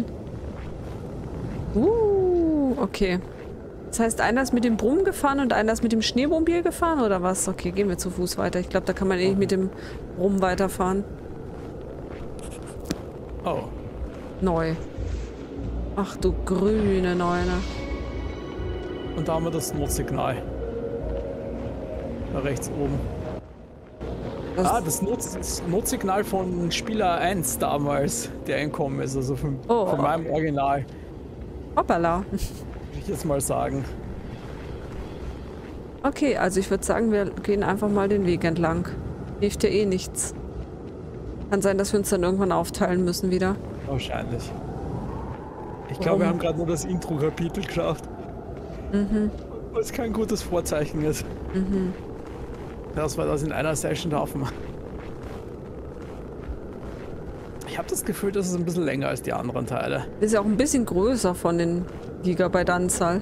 Okay. Das heißt, einer ist mit dem Brumm gefahren und einer ist mit dem Schneemobil gefahren, oder was? Okay, gehen wir zu Fuß weiter. Ich glaube, da kann man eh nicht mit dem Brumm weiterfahren. Oh. Neu. Ach du grüne Neune. Und da haben wir das Notsignal. Da rechts oben. Das Notsignal von Spieler 1 damals, der entkommen ist, also von meinem Original. Hoppala. Würde ich jetzt mal sagen. Okay, also ich würde sagen, wir gehen einfach mal den Weg entlang. Hilft ja eh nichts. Kann sein, dass wir uns dann irgendwann aufteilen müssen wieder. Wahrscheinlich. Ich glaube, wir haben gerade nur das Intro-Kapitel geschafft. Was kein gutes Vorzeichen ist. Dass wir das in einer Session schaffen. Ich habe das Gefühl, das ist ein bisschen länger als die anderen Teile. Ist ja auch ein bisschen größer von den Gigabyte-Anzahl.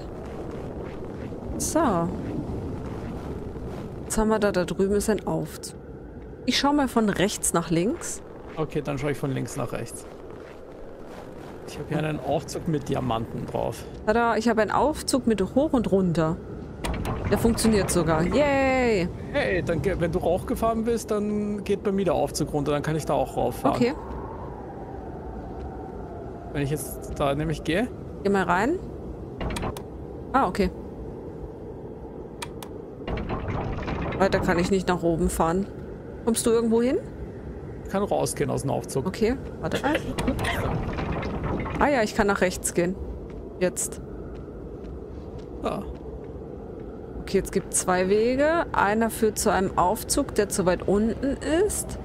So. Jetzt haben wir da drüben ist ein Aufzug. Ich schaue mal von rechts nach links. Okay, dann schaue ich von links nach rechts. Ich habe hier einen Aufzug mit Diamanten drauf. Tada, ich habe einen Aufzug mit hoch und runter. Der funktioniert sogar. Yay! Hey, dann, wenn du raufgefahren bist, dann geht bei mir der Aufzug runter. Dann kann ich da auch rauffahren. Okay. Wenn ich jetzt da nämlich gehe. Geh mal rein. Ah, okay. Weiter kann ich nicht nach oben fahren. Kommst du irgendwo hin? Ich kann rausgehen aus dem Aufzug. Okay, warte. Ah ja, ich kann nach rechts gehen. Jetzt. Ja. Okay, jetzt gibt es 2 Wege. Einer führt zu einem Aufzug, der zu weit unten ist.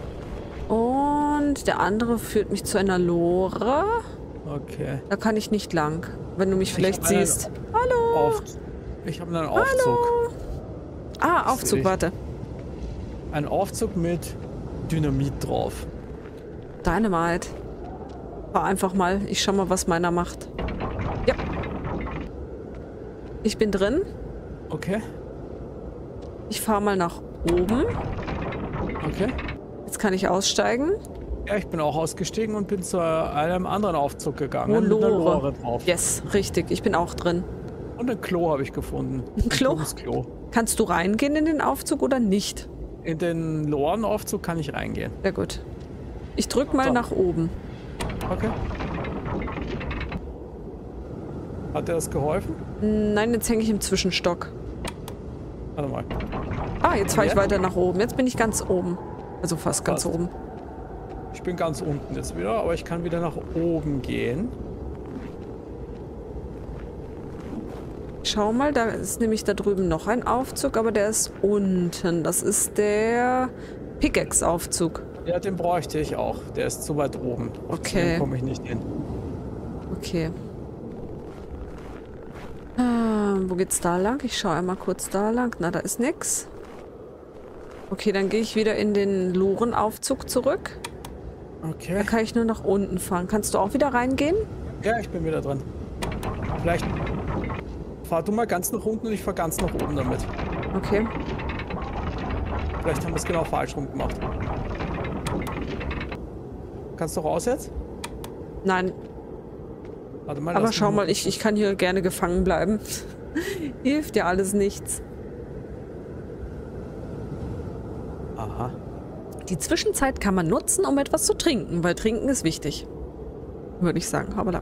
Und der andere führt mich zu einer Lore. Okay. Da kann ich nicht lang, wenn du mich vielleicht siehst. Hallo! Ich habe einen Aufzug. Hallo! Ah, Aufzug, warte. Ein Aufzug mit Dynamit drauf. Dynamite. Fahr einfach mal. Ich schau mal, was meiner macht. Ja. Ich bin drin. Okay. Ich fahre mal nach oben. Okay. Jetzt kann ich aussteigen. Ja, ich bin auch ausgestiegen und bin zu einem anderen Aufzug gegangen. Oh, mit einer Lore drauf. Yes, richtig. Ich bin auch drin. Und ein Klo habe ich gefunden. Ein Klo? Klo. Kannst du reingehen in den Aufzug oder nicht? In den Lorenaufzug kann ich reingehen. Sehr gut. Ich drück mal nach oben. Okay. Hat dir das geholfen? Nein, jetzt hänge ich im Zwischenstock. Warte mal. Ah, jetzt fahre ich weiter nach oben. Jetzt bin ich ganz oben. Also fast ganz oben. Ich bin ganz unten jetzt wieder, aber ich kann wieder nach oben gehen. Schau mal, da ist nämlich da drüben noch ein Aufzug, aber der ist unten. Das ist der Pickaxe-Aufzug. Ja, den bräuchte ich auch. Der ist zu weit oben. Auf Okay. den komme ich nicht hin. Okay. Wo geht's da lang? Ich schaue einmal kurz da lang. Na, da ist nix. Okay, dann gehe ich wieder in den Lorenaufzug zurück. Okay. Da kann ich nur nach unten fahren. Kannst du auch wieder reingehen? Ja, ich bin wieder dran. Vielleicht fahr du mal ganz nach unten und ich fahr ganz nach oben damit. Okay. Vielleicht haben wir es genau falsch rum gemacht. Kannst du raus jetzt? Nein. Warte mal, Aber schau mal, ich kann hier gerne gefangen bleiben. Hilft ja alles nichts. Aha. Die Zwischenzeit kann man nutzen, um etwas zu trinken, weil trinken ist wichtig. Würde ich sagen. Aber da.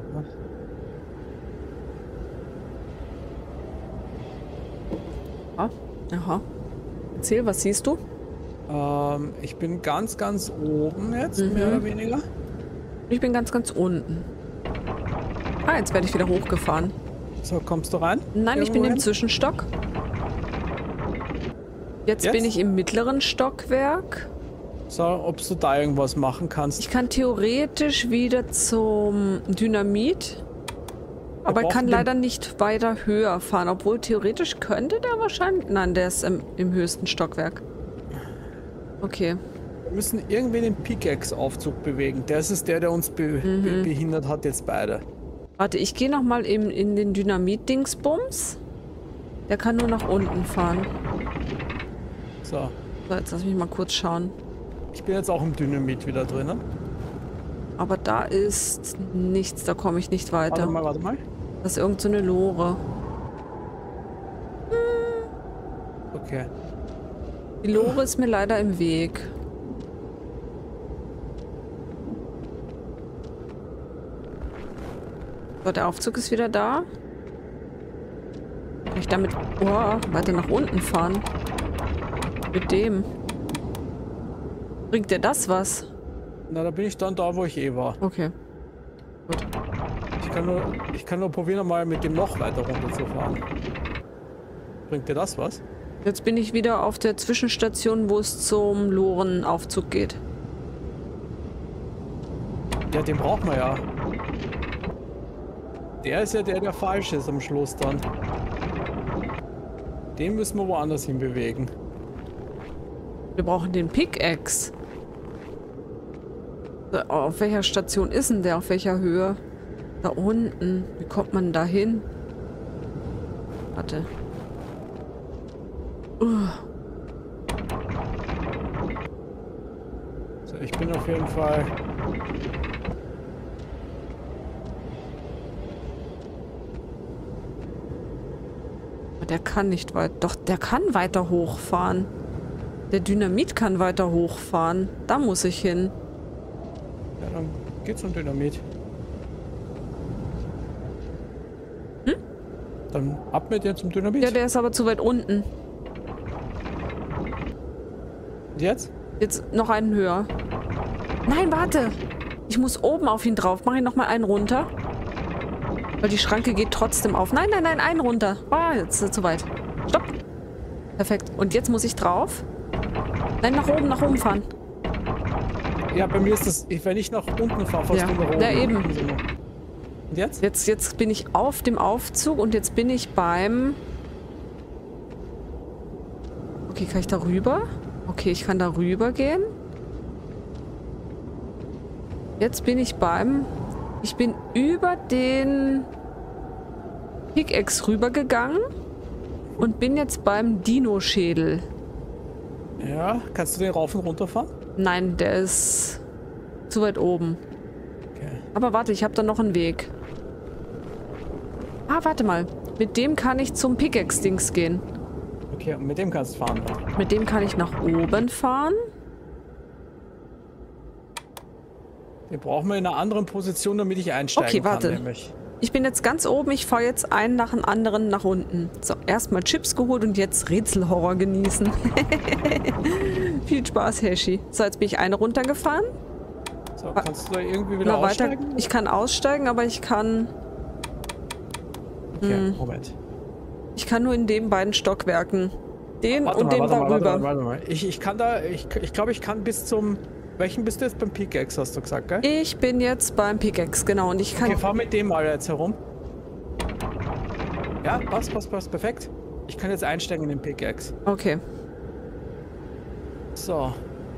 Aha. Erzähl, was siehst du? Ich bin ganz oben jetzt, mehr oder weniger. Ich bin ganz unten. Ah, jetzt werde ich wieder hochgefahren. So, kommst du rein? Nein, ich bin im Zwischenstock. Jetzt bin ich im mittleren Stockwerk. So, ob du da irgendwas machen kannst. Ich kann theoretisch wieder zum Dynamit. Aber ich kann leider nicht weiter höher fahren. Obwohl theoretisch könnte der wahrscheinlich... Nein, der ist im höchsten Stockwerk. Okay. Wir müssen irgendwie den Pickaxe-Aufzug bewegen. Das ist der uns behindert hat jetzt beide. Warte, ich gehe nochmal in den Dynamit-Dingsbums. Der kann nur nach unten fahren. So. So, jetzt lass mich mal kurz schauen. Ich bin jetzt auch im Dynamit wieder drinnen. Aber da ist nichts, da komme ich nicht weiter. Warte mal. Das ist irgend so eine Lore. Okay. Die Lore ist mir leider im Weg. So, der Aufzug ist wieder da. Kann ich damit weiter nach unten fahren? Mit dem. Bringt dir das was? Na, da bin ich dann da, wo ich eh war. Okay. Gut. Ich kann nur probieren, mal mit dem noch weiter runter zu fahren. Bringt dir das was? Jetzt bin ich wieder auf der Zwischenstation, wo es zum Lorenaufzug geht. Ja, den braucht man ja. Der ist ja der falsch ist am Schluss dann. Den müssen wir woanders hin bewegen. Wir brauchen den Pickaxe. Auf welcher Station ist denn der? Auf welcher Höhe? Da unten. Wie kommt man da hin? Warte. So, ich bin auf jeden Fall... Der kann nicht weit. Doch, der kann weiter hochfahren. Der Dynamit kann weiter hochfahren. Da muss ich hin. Ja, dann geht's um Dynamit. Dann ab mit dir zum Dynamit. Ja, der ist aber zu weit unten. Und jetzt? Jetzt noch einen höher. Nein, warte. Ich muss oben auf ihn drauf. Mach ihn noch mal einen runter. Weil die Schranke geht trotzdem auf. Nein, einen runter. Ah, jetzt ist er zu weit. Stopp. Perfekt. Und jetzt muss ich drauf. Nein, nach oben fahren. Ja, bei mir ist das, wenn ich nach unten fahre, fast du nach oben. Ja, eben. Und jetzt? Jetzt bin ich auf dem Aufzug und jetzt bin ich beim... Okay, kann ich da rüber? Okay, ich kann da rüber gehen. Jetzt bin ich beim... Ich bin über den Pickaxe rübergegangen und bin jetzt beim Dino-Schädel. Ja, kannst du den rauf und runter fahren? Nein, der ist zu weit oben. Okay. Aber warte, ich habe da noch einen Weg. Ah, warte mal. Mit dem kann ich zum Pickaxe-Dings gehen. Okay, und mit dem kannst du fahren. Mit dem kann ich nach oben fahren. Den brauchen wir in einer anderen Position, damit ich einsteigen kann. Okay, warte. Ich bin jetzt ganz oben. Ich fahre jetzt einen nach dem anderen nach unten. So, erstmal Chips geholt und jetzt Rätselhorror genießen. Viel Spaß, Hashi. So, jetzt bin ich eine runtergefahren. So, kannst du da irgendwie wieder aussteigen? Weiter. Ich kann aussteigen, aber ich kann... Okay, Moment. Ich kann nur in den beiden Stockwerken. Den Warte und den darüber. Warte mal. Ich glaube, ich kann bis zum Welchen bist du jetzt beim Pickaxe, hast du gesagt, gell? Ich bin jetzt beim Pickaxe, genau. Und ich kann... Okay, fahr mit dem mal jetzt herum. Ja, passt, perfekt. Ich kann jetzt einsteigen in den Pickaxe. Okay. So.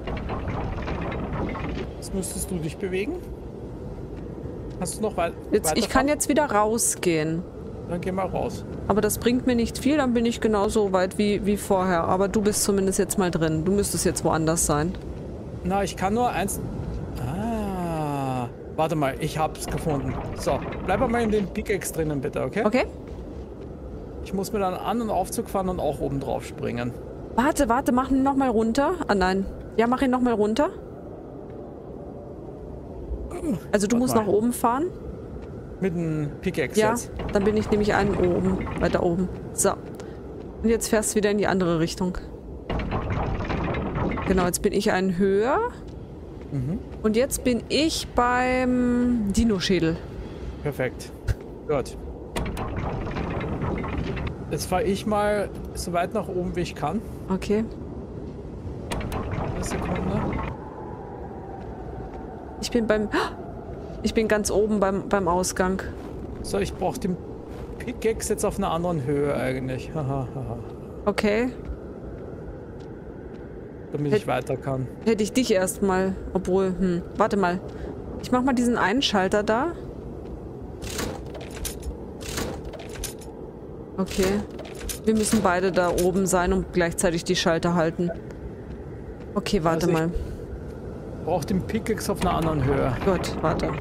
Jetzt müsstest du dich bewegen. Hast du noch weiter? Ich kann jetzt wieder rausgehen. Dann geh mal raus. Aber das bringt mir nicht viel, dann bin ich genauso weit wie vorher. Aber du bist zumindest jetzt mal drin. Du müsstest jetzt woanders sein. Na, ich kann nur eins... Ah, warte mal, ich hab's gefunden. So, bleib mal in den Pickaxe drinnen, bitte, okay? Okay. Ich muss mit einem anderen Aufzug fahren und auch oben drauf springen. Warte, mach ihn nochmal runter. Ah, nein. Ja, mach ihn nochmal runter. Also du musst nach oben fahren. Mit dem Pickaxe Ja, jetzt. dann bin ich nämlich einen oben. Weiter oben. So. Und jetzt fährst du wieder in die andere Richtung. Genau, jetzt bin ich einen höher. Und jetzt bin ich beim Dino-Schädel. Perfekt. Gut. Jetzt fahre ich mal so weit nach oben, wie ich kann. Okay. Eine Sekunde. Ich bin ganz oben beim Ausgang. So, ich brauche den Pickaxe jetzt auf einer anderen Höhe eigentlich. Haha. Okay. Damit ich weiter kann. Hätte ich dich erstmal. Obwohl, warte mal. Ich mach mal diesen einen Schalter da. Okay. Wir müssen beide da oben sein und gleichzeitig die Schalter halten. Okay, warte Also mal. Ich brauche den Pickaxe auf einer anderen Höhe. Gut, warte.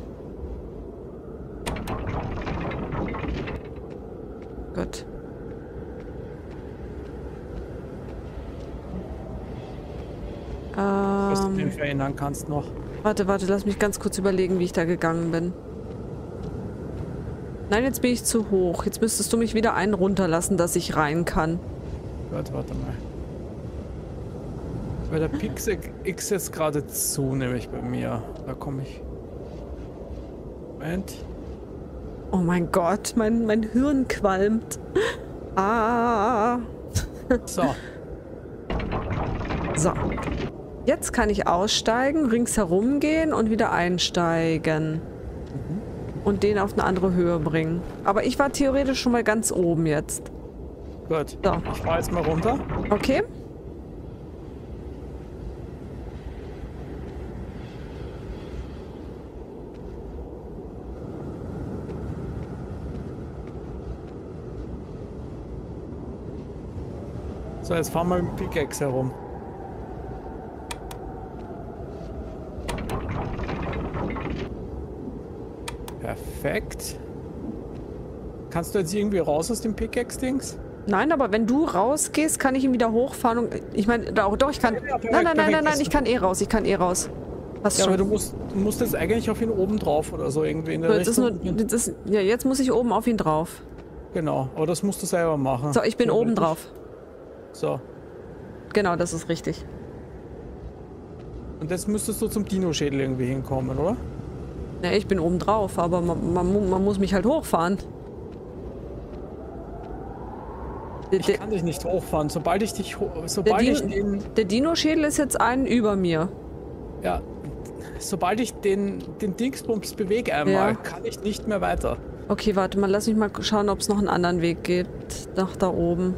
Gut. Was du dir verändern kannst noch. Warte, lass mich ganz kurz überlegen, wie ich da gegangen bin. Nein, jetzt bin ich zu hoch. Jetzt müsstest du mich wieder einen runterlassen, dass ich rein kann. Warte mal. Weil der Pickaxe ist jetzt gerade zu, nämlich bei mir. Da komme ich. Moment. Oh mein Gott, mein Hirn qualmt. Ah. So. So. Jetzt kann ich aussteigen, ringsherum gehen und wieder einsteigen. Und den auf eine andere Höhe bringen. Aber ich war theoretisch schon mal ganz oben jetzt. Gut. So. Ich fahre jetzt mal runter. Okay. So, jetzt fahren wir mit dem Pickaxe herum. Perfekt. Kannst du jetzt irgendwie raus aus dem Pickaxe-Dings? Nein, aber wenn du rausgehst, kann ich ihn wieder hochfahren und ich meine, doch, ich kann. Ja, perfekt, Nein, ich kann eh raus, Passt Ja, schon. aber du musst jetzt eigentlich auf ihn oben drauf oder so irgendwie in der Richtung. Ja, jetzt muss ich oben auf ihn drauf. Genau, aber das musst du selber machen. So, ich bin oben drauf. So. Genau, das ist richtig. Und jetzt müsstest du zum Dino-Schädel irgendwie hinkommen, oder? Ne, ich bin oben drauf, aber man muss mich halt hochfahren. Ich kann dich nicht hochfahren. Sobald ich dich Der Dino-Schädel ist jetzt einen über mir. Ja, sobald ich den Dingsbums bewege einmal, Ja. kann ich nicht mehr weiter. Okay, warte mal, lass mich mal schauen, ob es noch einen anderen Weg geht. Nach da oben.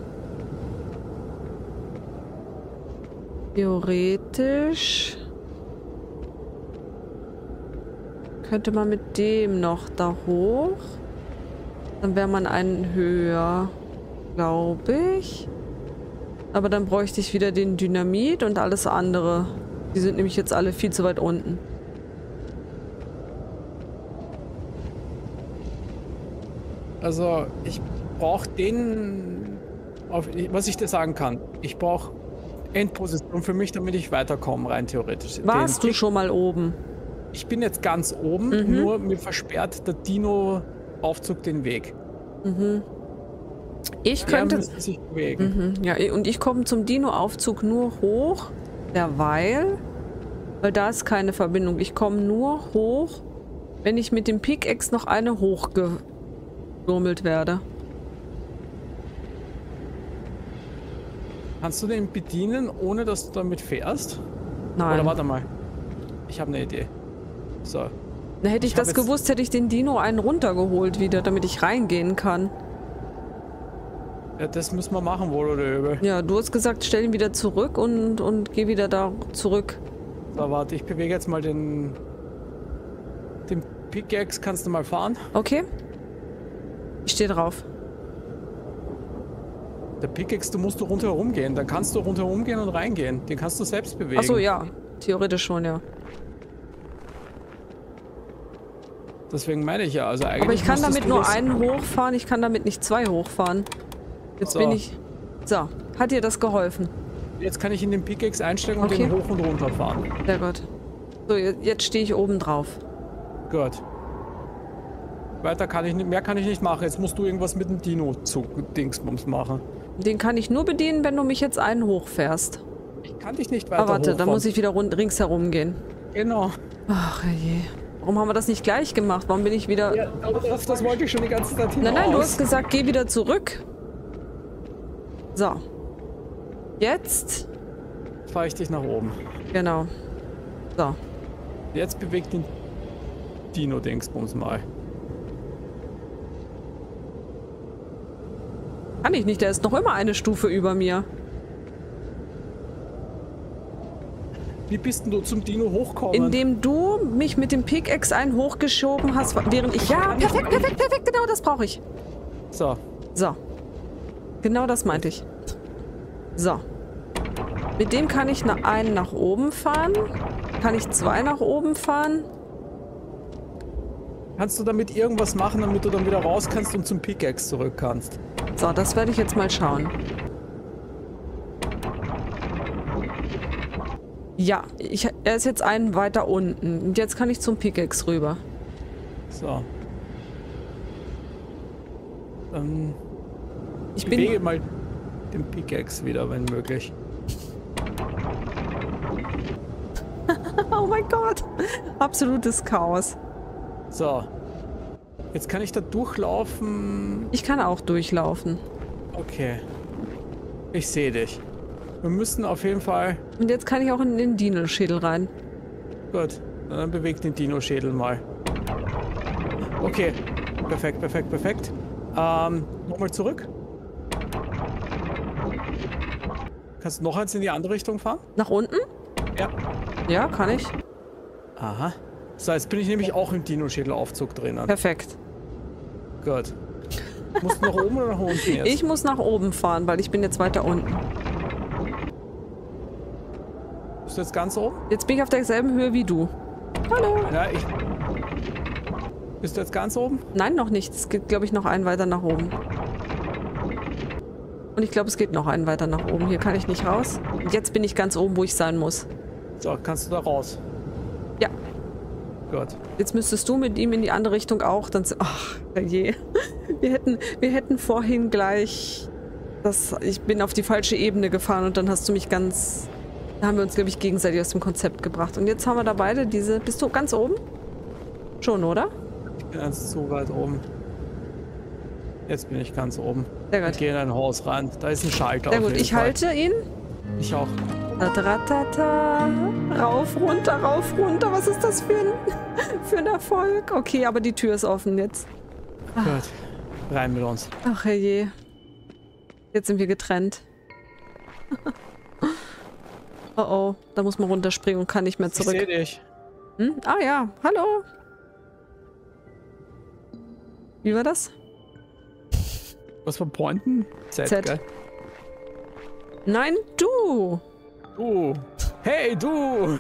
Theoretisch könnte man mit dem noch da hoch. Dann wäre man einen höher, glaube ich. Aber dann bräuchte ich wieder den Dynamit und alles andere. Die sind nämlich jetzt alle viel zu weit unten. Also, ich brauche was ich dir sagen kann, ich brauche Endposition für mich, damit ich weiterkomme, rein theoretisch. Warst du schon mal oben? Ich bin jetzt ganz oben, nur mir versperrt der Dino-Aufzug den Weg. Ich könnte... Er müsste sich bewegen. Ja, und ich komme zum Dino-Aufzug nur hoch, weil da ist keine Verbindung. Ich komme nur hoch, wenn ich mit dem Pickaxe noch eine hochgewurmelt werde. Kannst du den bedienen, ohne dass du damit fährst? Nein. Oder warte mal. Ich habe eine Idee. So. Na, hätte ich das gewusst, hätte ich den Dino einen runtergeholt wieder, damit ich reingehen kann. Ja, das müssen wir machen, wohl oder übel. Ja, du hast gesagt, stell ihn wieder zurück und geh wieder da zurück. So, warte, ich bewege jetzt mal den Pickaxe. Kannst du mal fahren? Okay. Ich stehe drauf. Der Pickaxe, du musst rundherum gehen. Dann kannst du rundherum gehen und reingehen. Den kannst du selbst bewegen. Achso, ja. Theoretisch schon, ja. Deswegen meine ich ja, also eigentlich. Aber ich kann damit nur einen hochfahren, ich kann damit nicht zwei hochfahren. Jetzt bin ich... So, hat dir das geholfen? Jetzt kann ich in den Pickaxe einsteigen und den hoch und runter fahren. Sehr gut. So, jetzt stehe ich oben drauf. Gut. Weiter kann ich nicht, mehr kann ich nicht machen. Jetzt musst du irgendwas mit dem Dino-Zug-Dingsbums machen. Den kann ich nur bedienen, wenn du mich jetzt einen hochfährst. Ich kann dich nicht weiter warte, hochfahren. dann muss ich wieder ringsherum gehen. Genau. Ach je. Warum haben wir das nicht gleich gemacht? Warum bin ich wieder... Ja, das wollte ich schon die ganze Zeit hinaus. Nein, du hast gesagt, geh wieder zurück. So. Jetzt... fahre ich dich nach oben. Genau. So. Jetzt bewegt den Dino-Dingsbums mal. Kann ich nicht, der ist noch immer eine Stufe über mir. Wie bist denn du zum Dino hochkommen? Indem du mich mit dem Pickaxe einen hochgeschoben hast, während ich... Ja, perfekt, genau das brauche ich. So. So. Genau das meinte ich. So. Mit dem kann ich einen nach oben fahren. Kann ich zwei nach oben fahren. Kannst du damit irgendwas machen, damit du dann wieder raus kannst und zum Pickaxe zurück kannst? So, das werde ich jetzt mal schauen. Ja, er ist jetzt einen weiter unten. Und jetzt kann ich zum Pickaxe rüber. So. Ich bewege mal den Pickaxe wieder, wenn möglich. Oh mein Gott. Absolutes Chaos. So. Jetzt kann ich da durchlaufen. Ich kann auch durchlaufen. Okay. Ich sehe dich. Wir müssen auf jeden Fall... Und jetzt kann ich auch in den Dino-Schädel rein. Gut. Dann bewegt den Dino-Schädel mal. Okay. Perfekt, perfekt, perfekt. Nochmal zurück. Kannst du noch eins in die andere Richtung fahren? Nach unten? Ja. Ja, kann ich. Aha. So, jetzt bin ich nämlich auch im Dino-Schädelaufzug drinnen. Perfekt. Gut. Musst du nach oben oder nach unten jetzt? Ich muss nach oben fahren, weil ich bin jetzt weiter unten. Bist du jetzt ganz oben? Jetzt bin ich auf derselben Höhe wie du. Hallo. Ja, Bist du jetzt ganz oben? Nein, noch nicht. Es geht, glaube ich, noch einen weiter nach oben. Und ich glaube, es geht noch einen weiter nach oben. Hier kann ich nicht raus. Und jetzt bin ich ganz oben, wo ich sein muss. So, kannst du da raus? Ja. Gut. Jetzt müsstest du mit ihm in die andere Richtung auch. Dann... Ach, je. Wir hätten vorhin gleich... Ich bin auf die falsche Ebene gefahren und dann hast du mich ganz... Da haben wir uns, glaube ich, gegenseitig aus dem Konzept gebracht. Und jetzt haben wir da beide diese... Bist du ganz oben? Schon, oder? Ich bin ganz zu weit oben. Jetzt bin ich ganz oben. Sehr gut. Ich gehe in ein Haus rein. Da ist ein Schalter. Sehr gut, ich halte ihn. Ich auch. Ta-ta-ta-ta. Rauf, runter, was ist das für ein Erfolg? Okay, aber die Tür ist offen jetzt. Gut, rein mit uns. Ach herrje. Jetzt sind wir getrennt. Oh oh, da muss man runterspringen und kann nicht mehr zurück. Ich sehe dich. Hm? Ah ja, hallo. Wie war das? Was für Pointen? Z. Gell? Nein, du. Du. Hey, du.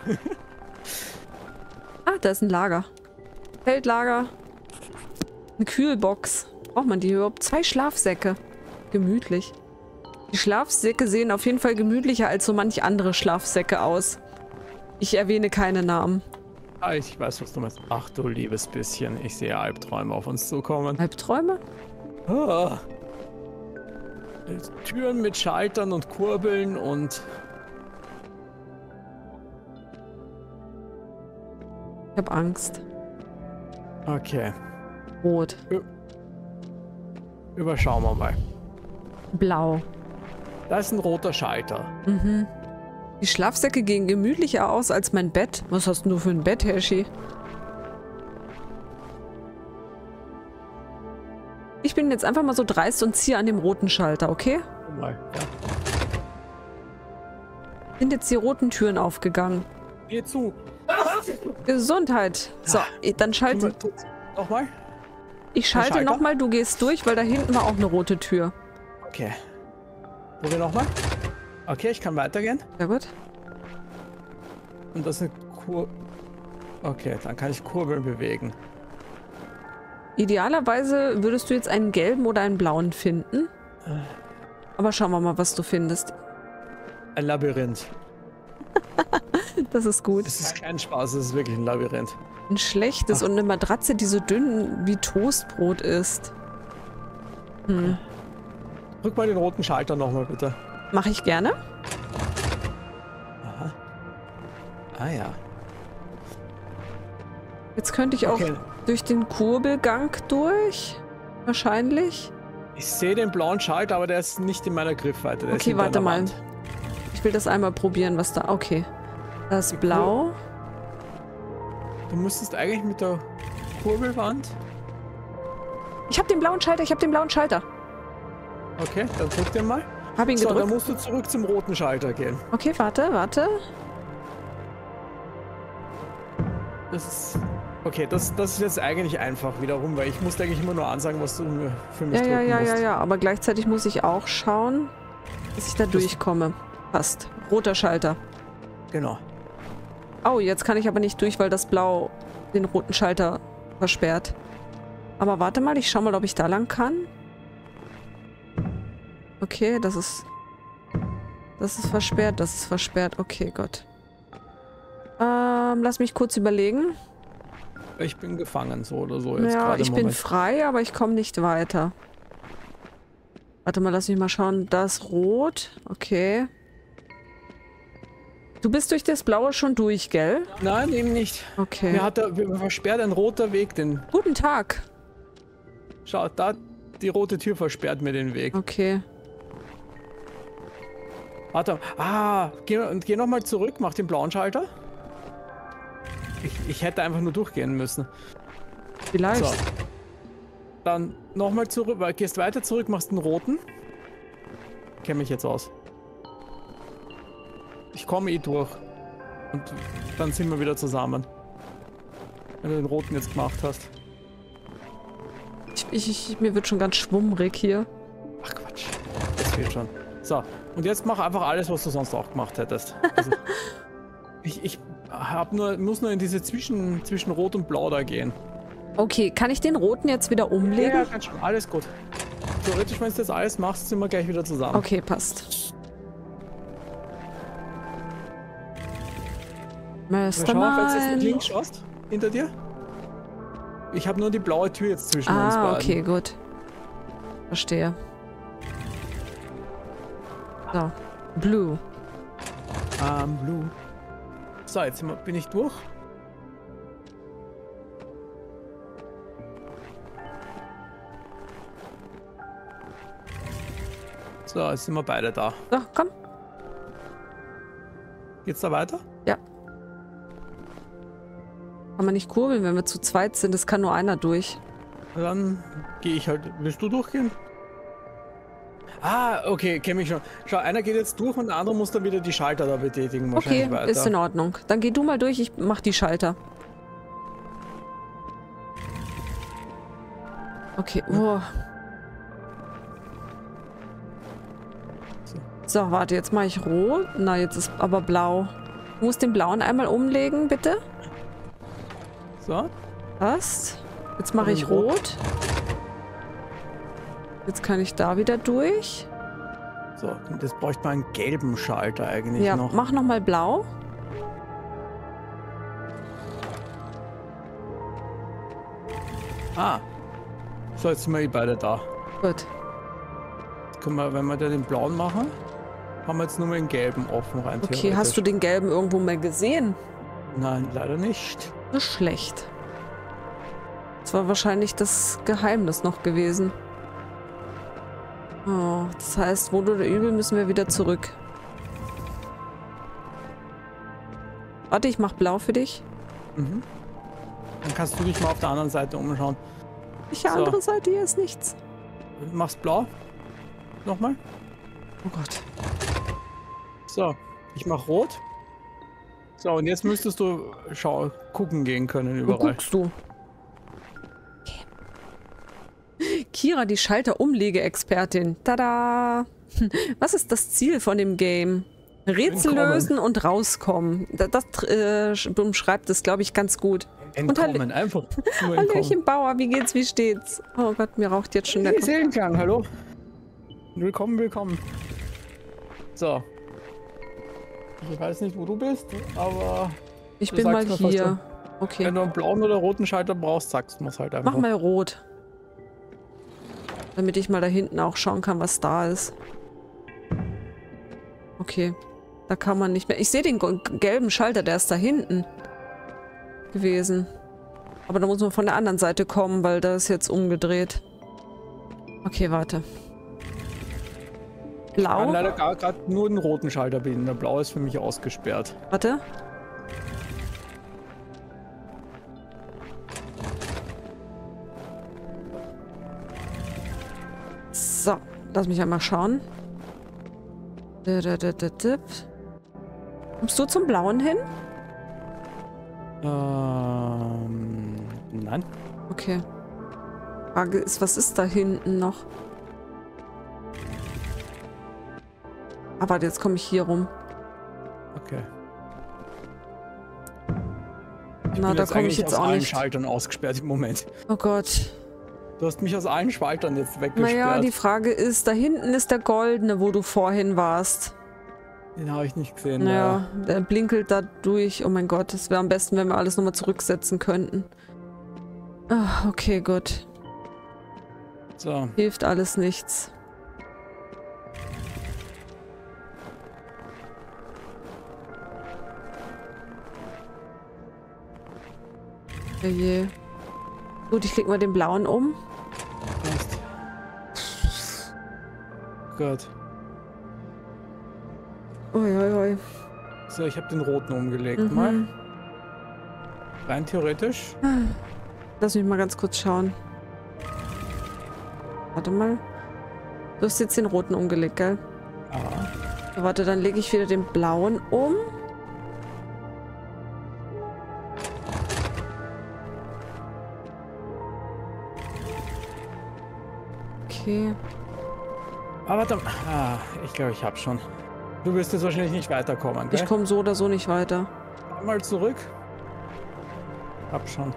Ah, da ist ein Lager. Feldlager. Eine Kühlbox. Braucht man die überhaupt? 2 Schlafsäcke. Gemütlich. Die Schlafsäcke sehen auf jeden Fall gemütlicher als so manch andere Schlafsäcke aus. Ich erwähne keine Namen. Ah, ich weiß, was du meinst. Ach du liebes bisschen. Ich sehe Albträume auf uns zukommen. Albträume? Ah. Türen mit Schaltern und Kurbeln und... Ich habe Angst. Okay. Rot. Überschauen wir mal. Blau. Da ist ein roter Schalter. Mhm. Die Schlafsäcke gehen gemütlicher aus als mein Bett. Was hast du für ein Bett, Hershi? Ich bin jetzt einfach mal so dreist und ziehe an dem roten Schalter, okay? Mal, ja. Sind jetzt die roten Türen aufgegangen. Geh zu. Gesundheit. So, dann schalte... Nochmal? Ich schalte nochmal, du gehst durch, weil da hinten war auch eine rote Tür. Okay. Probier nochmal. Okay, ich kann weitergehen. Sehr gut. Und das ist eine Okay, dann kann ich Kurbeln bewegen. Idealerweise würdest du jetzt einen gelben oder einen blauen finden. Aber schauen wir mal, was du findest. Ein Labyrinth. Das ist gut. Das ist kein Spaß, das ist wirklich ein Labyrinth. Ein schlechtes und eine Matratze, die so dünn wie Toastbrot ist. Hm. Drück mal den roten Schalter nochmal, bitte. Mache ich gerne. Aha. Ah ja. Jetzt könnte ich auch durch den Kurbelgang durch. Wahrscheinlich. Ich sehe den blauen Schalter, aber der ist nicht in meiner Griffweite. Der Okay, warte mal. Ich will das einmal probieren, was da... Okay. Das ist blau. Du müsstest eigentlich mit der Kurbelwand... Ich habe den blauen Schalter, Okay, dann drück den mal. Hab ihn gedrückt. So, dann musst du zurück zum roten Schalter gehen. Okay, warte. Das ist... Okay, das ist jetzt eigentlich einfach wiederum, weil ich muss eigentlich immer nur ansagen, was du für mich drücken musst. Ja, aber gleichzeitig muss ich auch schauen, dass ich da durchkomme. Passt. Roter Schalter. Genau. Oh, jetzt kann ich aber nicht durch, weil das Blau den roten Schalter versperrt. Aber warte mal, ich schau mal, ob ich da lang kann. Okay, das ist versperrt. Okay, Gott. Lass mich kurz überlegen. Ich bin gefangen, so oder so jetzt Ja, gerade im ich bin Moment. frei, aber ich komme nicht weiter. Warte mal, lass mich mal schauen. Das ist rot. Okay. Du bist durch das Blaue schon durch, gell? Nein, eben nicht. Okay. Mir versperrt ein roter Weg den... Guten Tag. Schau, da die rote Tür versperrt mir den Weg. Okay. Warte. Geh nochmal zurück, mach den blauen Schalter. Ich hätte einfach nur durchgehen müssen. Vielleicht. So. Dann nochmal zurück, gehst weiter zurück, machst den roten. Kenn mich jetzt aus. Ich komme durch. Und dann sind wir wieder zusammen. Wenn du den roten jetzt gemacht hast. Mir wird schon ganz schwummrig hier. Ach Quatsch. Das geht schon. So, und jetzt mach einfach alles, was du sonst auch gemacht hättest. Also, ich muss nur in diese zwischen Rot und Blau da gehen. Okay, kann ich den roten jetzt wieder umlegen? Ja, ganz schon. Alles gut. Theoretisch, wenn du das alles machst, sind wir gleich wieder zusammen. Okay, passt. Schau mal, falls du Mastermind. links schaust, hinter dir. Ich habe nur die blaue Tür jetzt zwischen uns beiden. Okay, gut. Verstehe. So. Blue. Blue. So, jetzt bin ich durch. So, jetzt sind wir beide da. So, komm. Geht's da weiter? Ja. Kann man nicht kurbeln, wenn wir zu zweit sind. Es kann nur einer durch. Dann gehe ich halt. Willst du durchgehen? Okay, kenne mich schon. Schau, einer geht jetzt durch und der andere muss dann wieder die Schalter da betätigen. Okay, weiter. ist in Ordnung. Dann geh du mal durch, ich mach die Schalter. Okay, So, warte, jetzt mache ich rot. Na, jetzt ist aber blau. Du musst den blauen einmal umlegen, bitte. So. Passt. Jetzt mache ich rot. Jetzt kann ich da wieder durch. So, und jetzt bräuchte man einen gelben Schalter eigentlich Ja, noch. mach nochmal blau. So, jetzt sind wir beide da. Gut. Guck mal, wenn wir da den blauen machen, haben wir jetzt nur mal den gelben offen rein. Okay, hast du den gelben irgendwo mal gesehen? Nein, leider nicht. Das ist schlecht. Das war wahrscheinlich das Geheimnis noch gewesen. Oh, das heißt, wohl oder übel müssen wir wieder zurück. Warte, ich mach blau für dich. Mhm. Dann kannst du dich mal auf der anderen Seite umschauen. Welche So. andere Seite? Hier ist nichts. Du machst blau. Nochmal. Oh Gott. So, ich mach rot. So, und jetzt müsstest du gucken gehen können Wo überall. guckst du? Kira, die Schalter-Umlege-Expertin. Tada! Was ist das Ziel von dem Game? Rätsel Entkommen. lösen und rauskommen. Das umschreibt es, glaube ich, ganz gut. Entkommen, einfach nur entkommen. Hallöchen Bauer, wie geht's, wie steht's? Oh Gott, mir raucht jetzt schon der Hey, Kopf. Seelenklang, hallo. Willkommen, willkommen. So. Ich weiß nicht, wo du bist, aber Ich du bin mal sagst mir, was hier. wenn Okay, du einen blauen oder roten Schalter brauchst, sagst du es halt einfach. mach mal rot. Damit ich mal da hinten auch schauen kann, was da ist. Okay, da kann man nicht mehr. Ich sehe den gelben Schalter, der ist da hinten gewesen. Aber da muss man von der anderen Seite kommen, weil da ist jetzt umgedreht. Okay, warte. Ich kann Blau? leider gerade nur den roten Schalter bedienen. Der blaue ist für mich ausgesperrt. Warte. So, lass mich einmal schauen. Kommst du zum Blauen hin? Nein. Okay. Frage ist, was ist da hinten noch? Ah, warte, jetzt komme ich hier rum. Okay. Na, da komme ich jetzt aus auch allen nicht. Schaltern ausgesperrt im Moment. Oh Gott. Du hast mich aus allen Schaltern jetzt weggesperrt. Naja, die Frage ist, da hinten ist der goldene, wo du vorhin warst. Den habe ich nicht gesehen. Naja, der blinkelt da durch. Oh mein Gott, es wäre am besten, wenn wir alles nochmal zurücksetzen könnten. Ah, okay, gut. So. Hilft alles nichts. Oh je. Gut, ich klicke mal den blauen um. Passt. Gut. Uiuiui. So, ich habe den roten umgelegt. Mal. Mhm. Rein theoretisch. Lass mich mal ganz kurz schauen. Warte mal. Du hast jetzt den roten umgelegt, gell? Ja. So, warte, dann lege ich wieder den blauen um. Okay. Aber warte mal. Ah, ich glaube, ich habe schon. Du wirst jetzt wahrscheinlich nicht weiterkommen, gell? Ich komme so oder so nicht weiter. Einmal zurück. Hab schon.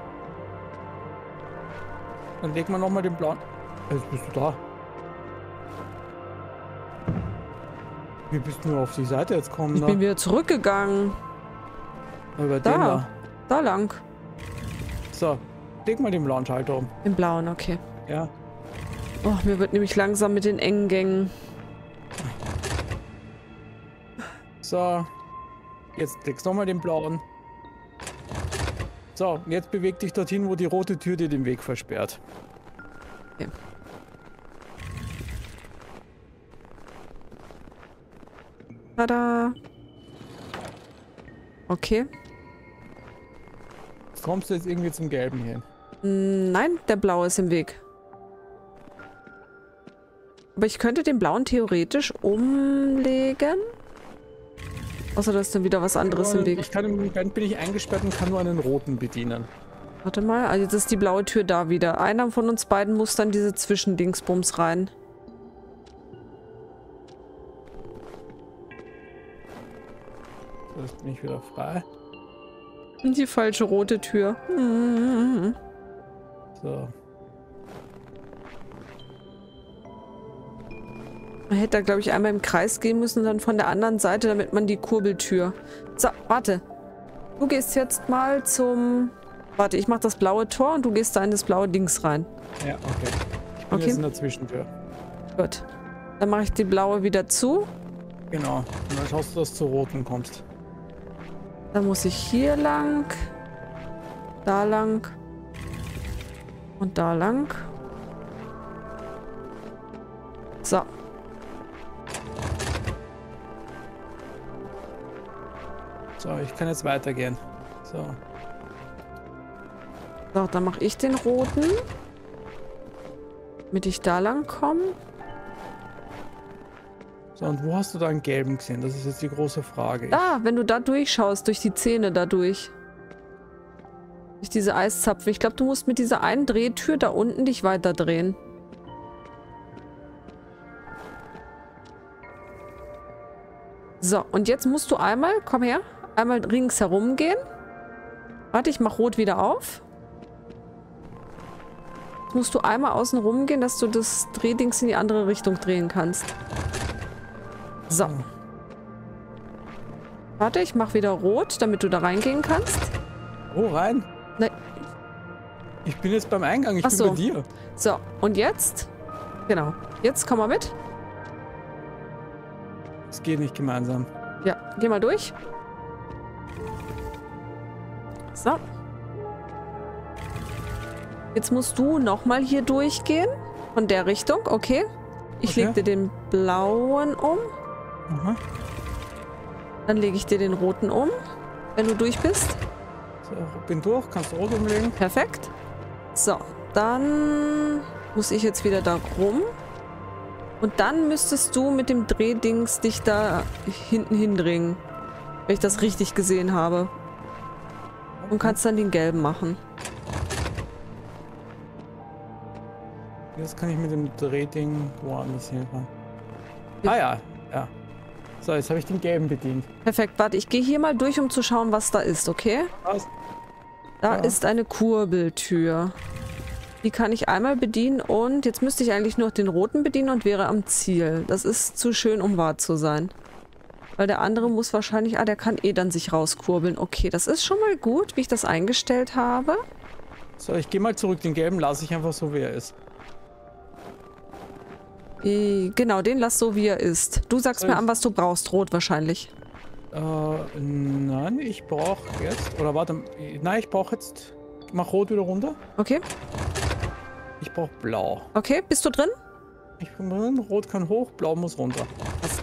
Dann legen wir nochmal den blauen. Jetzt bist du da. Wie bist du nur auf die Seite jetzt kommen? Ich bin wieder zurückgegangen. Über Da. den da. Da lang. So, leg mal den blauen Schalter um. Im blauen, okay. Ja. Oh, mir wird nämlich langsam mit den engen Gängen. So. Jetzt legst nochmal den blauen. So, und jetzt beweg dich dorthin, wo die rote Tür dir den Weg versperrt. Okay. Tada. Okay. Kommst du jetzt irgendwie zum Gelben hin? Nein, der blaue ist im Weg. Aber ich könnte den blauen theoretisch umlegen. Außer da ist dann wieder was anderes im Weg. Ich kann im Moment bin ich eingesperrt und kann nur einen roten bedienen. Warte mal, also jetzt ist die blaue Tür da wieder. Einer von uns beiden muss dann diese Zwischendingsbums rein. So, jetzt bin ich wieder frei. Die falsche rote Tür. So. Man hätte da, glaube ich, einmal im Kreis gehen müssen und dann von der anderen Seite, damit man die Kurbeltür... So, warte. Du gehst jetzt mal zum... Warte, ich mache das blaue Tor und du gehst da in das blaue Dings rein. Ja, okay. Ich bin Okay. jetzt in der Zwischentür. Gut. Dann mache ich die blaue wieder zu. Genau. Und dann schaust du, dass du zur roten kommst. Dann muss ich hier lang. Da lang. Und da lang. So. So, ich kann jetzt weitergehen. So. So, dann mache ich den roten. Damit ich da lang komme. So, und wo hast du da einen gelben gesehen? Das ist jetzt die große Frage. Da, wenn du da durchschaust, durch die Zähne da durch. Durch diese Eiszapfen. Ich glaube, du musst mit dieser einen Drehtür da unten dich weiterdrehen. So, und jetzt musst du einmal, komm her, einmal ringsherum gehen. Warte, ich mach rot wieder auf. Jetzt musst du einmal außen rum gehen, dass du das Drehdings in die andere Richtung drehen kannst. So. Warte, ich mach wieder rot, damit du da reingehen kannst. Wo rein? Nein. Ich bin jetzt beim Eingang, ich bin bei dir. So, und jetzt? Genau. Jetzt komm mal mit. Es geht nicht gemeinsam. Ja, geh mal durch. So. Jetzt musst du nochmal hier durchgehen. Von der Richtung, okay. Ich leg dir den blauen um. Aha. Dann lege ich dir den roten um, wenn du durch bist. So, bin durch, kannst du rot umlegen. Perfekt. So, dann muss ich jetzt wieder da rum. Und dann müsstest du mit dem Drehdings dich da hinten hindrehen. Wenn ich das richtig gesehen habe. Und kannst dann den gelben machen. Jetzt kann ich mit dem Drehding woanders hinfahren. Ah ja, ja. So, jetzt habe ich den gelben bedient. Perfekt, warte, ich gehe hier mal durch, um zu schauen, was da ist, okay? Was? Da ist eine Kurbeltür. Die kann ich einmal bedienen und jetzt müsste ich eigentlich nur den roten bedienen und wäre am Ziel. Das ist zu schön, um wahr zu sein. Weil der andere muss wahrscheinlich... Ah, der kann eh dann sich rauskurbeln. Okay, das ist schon mal gut, wie ich das eingestellt habe. So, ich gehe mal zurück. Den gelben lasse ich einfach so, wie er ist. Genau, den lass so, wie er ist. Du sagst mir an, was du brauchst. Rot wahrscheinlich. Nein, ich brauche jetzt... Oder warte, nein, ich brauche jetzt... Mach rot wieder runter. Okay. Ich brauche blau. Okay, bist du drin? Ich bin drin. Rot kann hoch, blau muss runter. Was?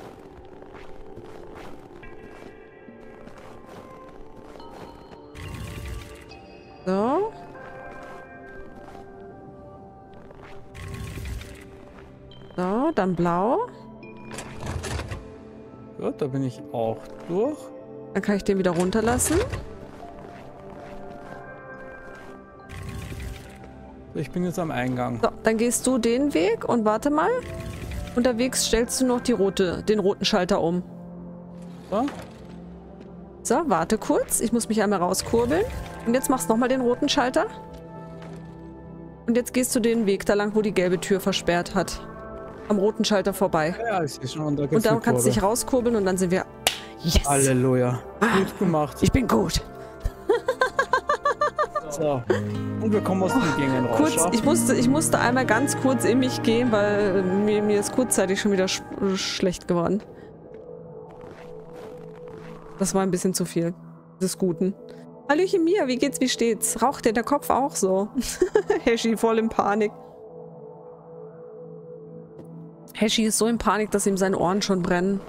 So. So, dann blau. Gut, da bin ich auch durch. Dann kann ich den wieder runterlassen. Ich bin jetzt am Eingang. So, dann gehst du den Weg und warte mal. Unterwegs stellst du noch den roten Schalter um. So. So, warte kurz. Ich muss mich einmal rauskurbeln. Und jetzt machst du nochmal den roten Schalter. Und jetzt gehst du den Weg da lang, wo die gelbe Tür versperrt hat. Am roten Schalter vorbei. Ja, ich sehe schon. Da und dann kannst du dich rauskurbeln und dann sind wir... Yes! Halleluja. Gut gemacht. Ich bin gut. So. Und wir kommen aus den Gängen raus. Kurz, ich musste einmal ganz kurz in mich gehen, weil mir ist kurzzeitig schon wieder schlecht geworden. Das war ein bisschen zu viel des Guten. Hallöchen Mia, wie geht's, wie steht's? Raucht dir der Kopf auch so? Heshi voll in Panik. Heshi ist so in Panik, dass ihm seine Ohren schon brennen.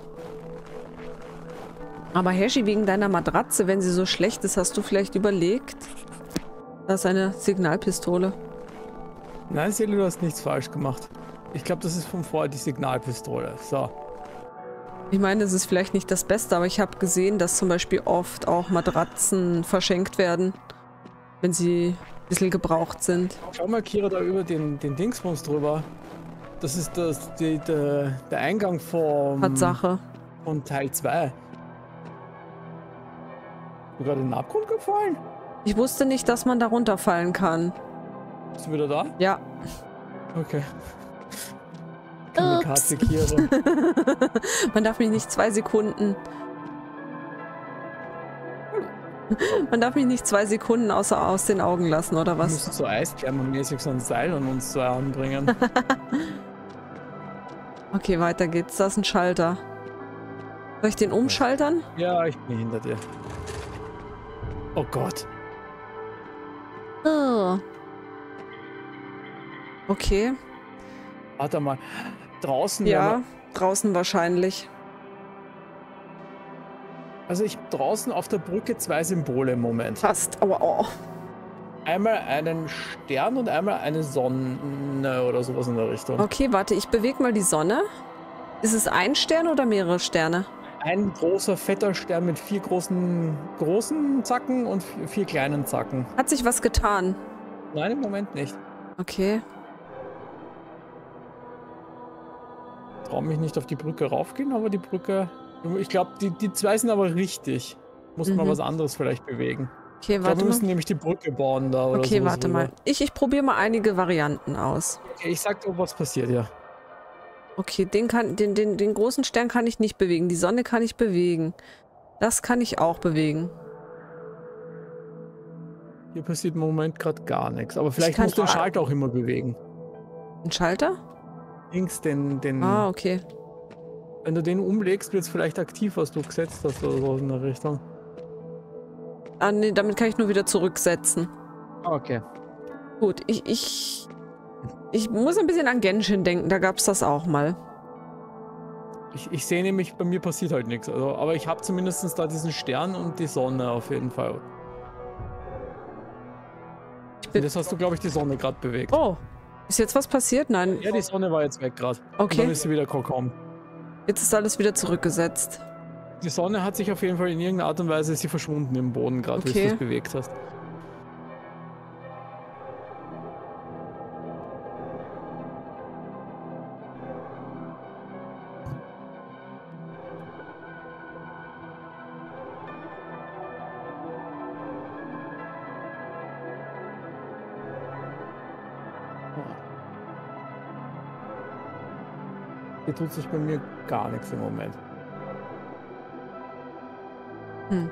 Aber Heshi, wegen deiner Matratze, wenn sie so schlecht ist, hast du vielleicht überlegt? Das ist eine Signalpistole. Nein, Seli, du hast nichts falsch gemacht. Ich glaube, das ist von vorher die Signalpistole. So. Ich meine, es ist vielleicht nicht das Beste, aber ich habe gesehen, dass zum Beispiel oft auch Matratzen verschenkt werden, wenn sie ein bisschen gebraucht sind. Schau mal, Kira, da über den Dingsbums drüber. Das ist der Eingang von Teil 2. Ist mir gerade in den Abgrund gefallen? Ich wusste nicht, dass man da runterfallen kann. Bist du wieder da? Ja. Okay. Kamikaze, Kira. Man darf mich nicht 2 Sekunden... Man darf mich nicht 2 Sekunden aus den Augen lassen, oder was? Wir müssen so eisklammermäßig so ein Seil an uns zwei anbringen. Okay, weiter geht's. Da ist ein Schalter. Soll ich den umschaltern? Ja, ich bin hinter dir. Oh Gott. Oh. Okay. Warte mal. Draußen? Ja, draußen wahrscheinlich. Also ich habe draußen auf der Brücke 2 Symbole im Moment. Fast, aber oh. Einmal einen Stern und einmal eine Sonne oder sowas in der Richtung. Okay, warte, ich bewege mal die Sonne. Ist es ein Stern oder mehrere Sterne? Ein großer, fetter Stern mit 4 großen Zacken und 4 kleinen Zacken. Hat sich was getan? Nein, im Moment nicht. Okay. Traue mich nicht auf die Brücke raufgehen, aber die Brücke... Ich glaube, die 2 sind aber richtig. Muss man was anderes vielleicht bewegen. Okay, Ich glaube, warte wir müssen mal. nämlich die Brücke bauen da oder Okay, sowas warte rüber. mal. Ich probiere mal einige Varianten aus. Okay, ich sag dir, was passiert, ja. Okay, den großen Stern kann ich nicht bewegen. Die Sonne kann ich bewegen. Das kann ich auch bewegen. Hier passiert im Moment gerade gar nichts. Aber vielleicht kann- musst du den Schalter auch immer bewegen. Ein Schalter? Links den... Ah, okay. Wenn du den umlegst, wird es vielleicht aktiv, was du gesetzt hast oder so in der Richtung. Ah, nee, damit kann ich nur wieder zurücksetzen. Okay. Gut, ich muss ein bisschen an Genshin denken. Da gab es das auch mal. Ich sehe nämlich, bei mir passiert halt nichts. Also, aber ich habe zumindest da diesen Stern und die Sonne auf jeden Fall. Und jetzt hast du, glaube ich, die Sonne gerade bewegt. Oh, ist jetzt was passiert? Nein. Ja, die Sonne war jetzt weg gerade. Okay. Und dann ist sie wieder gekommen. Jetzt ist alles wieder zurückgesetzt. Die Sonne hat sich auf jeden Fall in irgendeiner Art und Weise ist sie verschwunden im Boden, gerade wie Okay. du es bewegt hast. Hier tut sich bei mir gar nichts im Moment. Hm.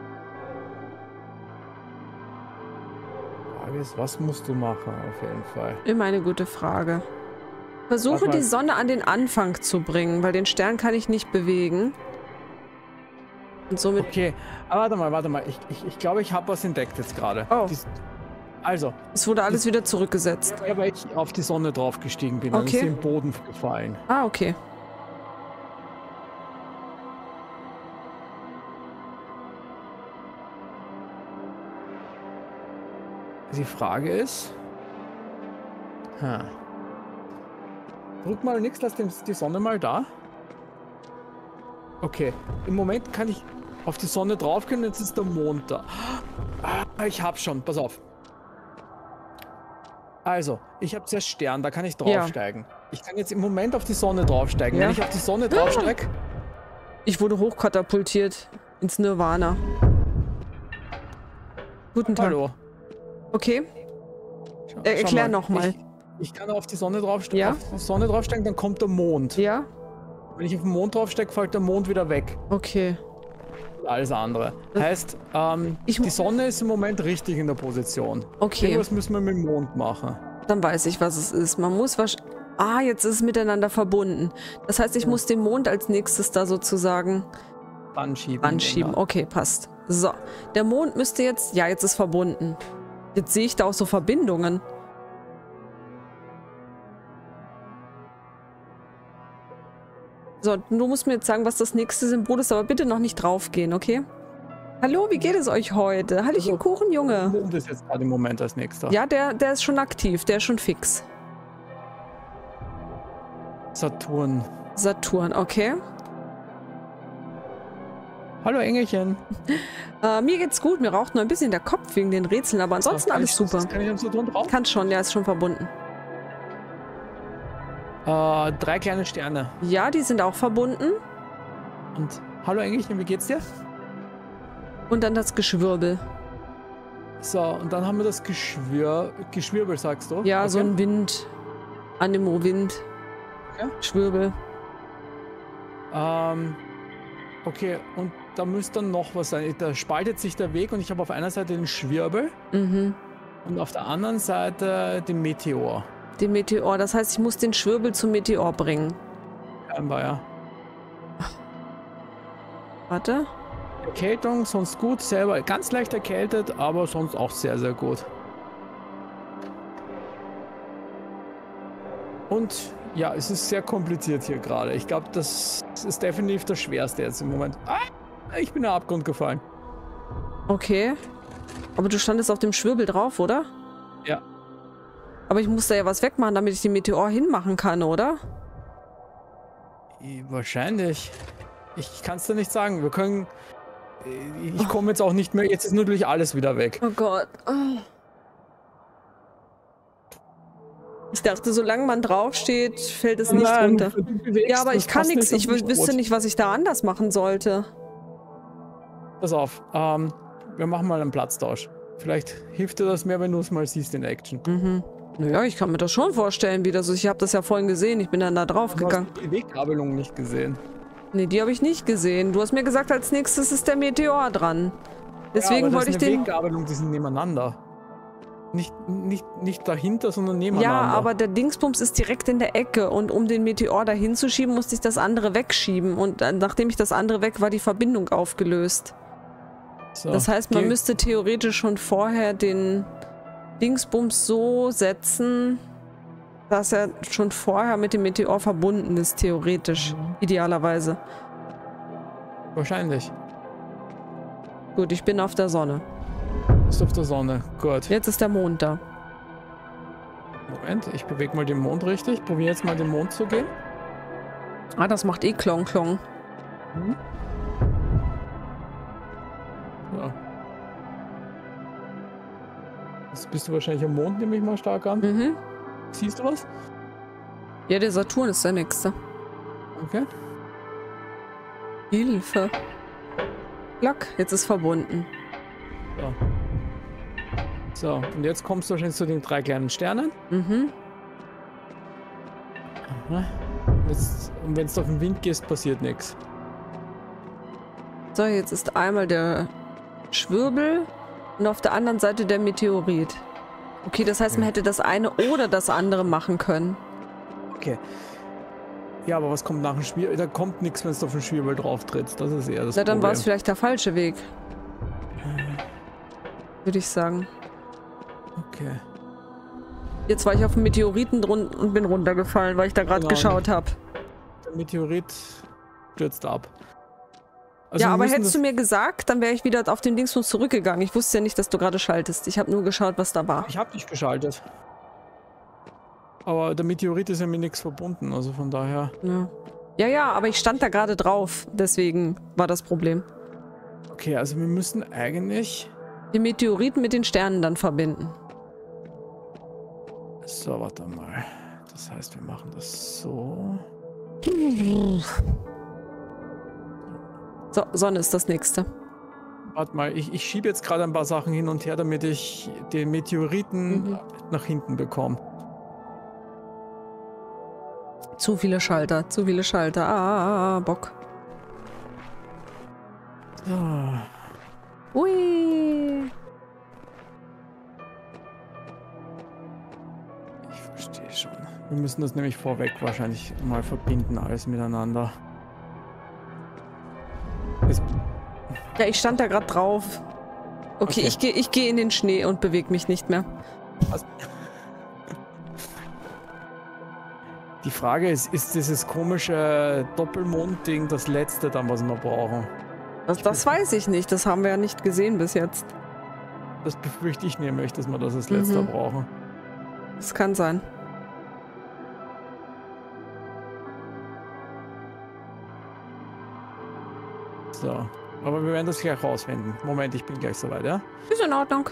Frage ist, was musst du machen auf jeden Fall? Immer eine gute Frage. Versuche Warte mal. die Sonne an den Anfang zu bringen, weil den Stern kann ich nicht bewegen. Und somit... Okay, aber warte mal. Ich glaube, ich habe was entdeckt jetzt gerade. Oh. Also, Es wurde alles wieder zurückgesetzt. ja, weil ich auf die Sonne draufgestiegen bin, dann ist Okay. sie im Boden gefallen. Ah, okay. Die Frage ist... Drück mal nix, lass die Sonne mal da. Okay, im Moment kann ich auf die Sonne draufgehen, jetzt ist der Mond da. Ah, ich hab's schon, pass auf. Also, ich habe zuerst Stern, da kann ich draufsteigen. Ich kann jetzt im Moment auf die Sonne draufsteigen. Ja. Wenn ich auf die Sonne draufsteige... Ich wurde hochkatapultiert ins Nirvana. Guten Tag. Hallo. Okay, Schau erklär nochmal. Ich kann auf die Sonne draufsteigen, Ja. auf die Sonne draufsteigen, dann kommt der Mond. Ja? Wenn ich auf den Mond draufsteige, fällt der Mond wieder weg. Okay. Alles andere. Heißt, Ich- die Sonne ist im Moment richtig in der Position. Okay, Irgendwas müssen wir mit dem Mond machen. dann weiß ich, was es ist. Man muss wahrscheinlich... Ah, jetzt ist es miteinander verbunden. Das heißt, ich muss den Mond als nächstes da sozusagen Anschieben. anschieben. Okay, passt. So, der Mond müsste jetzt... Ja, jetzt ist verbunden. Jetzt sehe ich da auch so Verbindungen. So, du musst mir jetzt sagen, was das nächste Symbol ist, aber bitte noch nicht draufgehen, okay? Hallo, wie geht es euch heute? Hallöchen, Kuchen, Der Junge. Mond ist jetzt gerade im Moment als nächster. Ja, der ist schon aktiv, der ist schon fix. Saturn. Saturn, okay. Hallo Engelchen. Mir geht's gut, mir raucht nur ein bisschen der Kopf wegen den Rätseln, aber ansonsten Kann alles ich- super. Kann ich am Saturn drauf? Kann schon, ja, ist schon verbunden. 3 kleine Sterne. Ja, die sind auch verbunden. Und hallo Engelchen, wie geht's dir? Und dann das Geschwirbel. So, und dann haben wir das Geschwirbel, sagst du? Ja, Okay. so ein Wind. Anemo-Wind. Okay. Schwirbel. Okay, und da müsste dann noch was sein. Da spaltet sich der Weg und ich habe auf einer Seite den Schwirbel Mhm. und auf der anderen Seite den Meteor. Den Meteor. Das heißt, ich muss den Schwirbel zum Meteor bringen. Scheinbar, ja. Warte. Erkältung, sonst gut, selber ganz leicht erkältet, aber sonst auch sehr, sehr gut. Und ja, es ist sehr kompliziert hier gerade. Ich glaube, das ist definitiv das Schwerste jetzt im Moment. Ah! Ich bin in den Abgrund gefallen. Okay. Aber du standest auf dem Schwirbel drauf, oder? Ja. Aber ich muss da ja was wegmachen, damit ich den Meteor hinmachen kann, oder? Wahrscheinlich. Ich kann es dir nicht sagen. Wir können... Ich komme jetzt auch nicht mehr... Jetzt ist natürlich alles wieder weg. Oh Gott. Oh. Ich dachte, solange man draufsteht, fällt es nicht runter. Ja, aber ich kann nichts. Ich wüsste nicht, was ich da anders machen sollte. Pass auf. Wir machen mal einen Platztausch. Vielleicht hilft dir das mehr, wenn du es mal siehst in Action. Mhm. Naja, ich kann mir das schon vorstellen, wie das ist. Ich habe das ja vorhin gesehen. Ich bin dann da drauf gegangen. Du hast die Weggabelung nicht gesehen. Nee, die habe ich nicht gesehen. Du hast mir gesagt, als nächstes ist der Meteor dran. Deswegen wollte ich den... Weggabelung, die sind nebeneinander. Nicht dahinter, sondern nebeneinander. Ja, aber der Dingsbums ist direkt in der Ecke und um den Meteor dahin zu schieben, musste ich das andere wegschieben. Und nachdem ich das andere weg war, die Verbindung aufgelöst. So, das heißt, man müsste theoretisch schon vorher den Dingsbums so setzen, dass er schon vorher mit dem Meteor verbunden ist, theoretisch. Idealerweise. Wahrscheinlich. Gut, ich bin auf der Sonne. Bist auf der Sonne. Gut. Jetzt ist der Mond da. Moment, ich bewege mal den Mond richtig. Probiere jetzt mal den Mond zu gehen. Ah, das macht eh Klong Klong. Mhm. Ja. Jetzt bist du wahrscheinlich am Mond, nehme ich mal stark an. Mhm. Siehst du was? Ja, der Saturn ist der nächste. Okay. Hilfe. Lock, jetzt ist verbunden. So. So, und jetzt kommst du wahrscheinlich zu den 3 kleinen Sternen. Mhm. Aha. Und wenn du auf den Wind gehst, passiert nichts. So, jetzt ist einmal der Schwirbel und auf der anderen Seite der Meteorit. Okay, das heißt, man hätte das eine oder das andere machen können. Okay. Ja, aber was kommt nach dem Schwirbel? Da kommt nichts, wenn du auf den Schwirbel drauf trittst. Das ist eher das Na, dann war es Problem. vielleicht der falsche Weg. Würde ich sagen. Okay. Jetzt war ich auf dem Meteoriten drunter und bin runtergefallen, weil ich da gerade Genau. geschaut habe. Der Meteorit stürzt ab. Also Ja, wir aber müssen hättest du mir gesagt, dann wäre ich wieder auf den Dingsbums zurückgegangen. Ich wusste ja nicht, dass du gerade schaltest. Ich habe nur geschaut, was da war. Ich habe nicht geschaltet. Aber der Meteorit ist ja mit nichts verbunden, also von daher... Ja, aber ich stand da gerade drauf. Deswegen war das Problem. Okay, also wir müssen eigentlich... Den Meteoriten mit den Sternen dann verbinden. So, warte mal. Das heißt, wir machen das so... So, Sonne ist das nächste. Warte mal, ich schiebe jetzt gerade ein paar Sachen hin und her, damit ich den Meteoriten nach hinten bekomme. Zu viele Schalter, zu viele Schalter. Bock. So. Ui. Ich verstehe schon. Wir müssen das nämlich vorweg wahrscheinlich mal verbinden, alles miteinander. Ja, ich stand da gerade drauf. Okay, ich geh in den Schnee und bewege mich nicht mehr. Was? Die Frage ist dieses komische Doppelmond-Ding das letzte dann, was wir brauchen? Das weiß ich nicht. Das haben wir ja nicht gesehen bis jetzt. Das befürchte ich nämlich, dass wir das als letzter brauchen. Das kann sein. So. Aber wir werden das gleich rausfinden. Moment, ich bin gleich soweit, ja? Ist in Ordnung.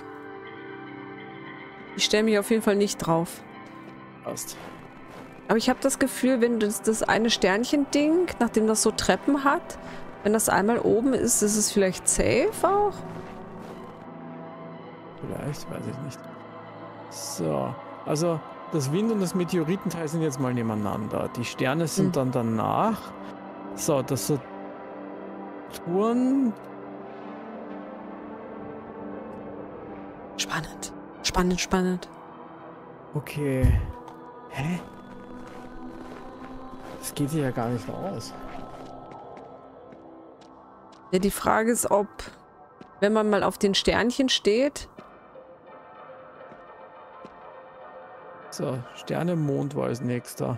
Ich stelle mich auf jeden Fall nicht drauf. Passt. Aber ich habe das Gefühl, wenn das eine Sternchen-Ding, nachdem das so Treppen hat, wenn das einmal oben ist, ist es vielleicht safe auch? Vielleicht, weiß ich nicht. So, also das Wind- und das Meteoritenteil sind jetzt mal nebeneinander. Die Sterne sind dann danach. So, das Saturn... Spannend. Spannend, spannend. Okay. Hä? Das geht hier ja gar nicht aus. Ja, die Frage ist, ob, wenn man mal auf den Sternchen steht... So, Sterne, Mond war als nächster.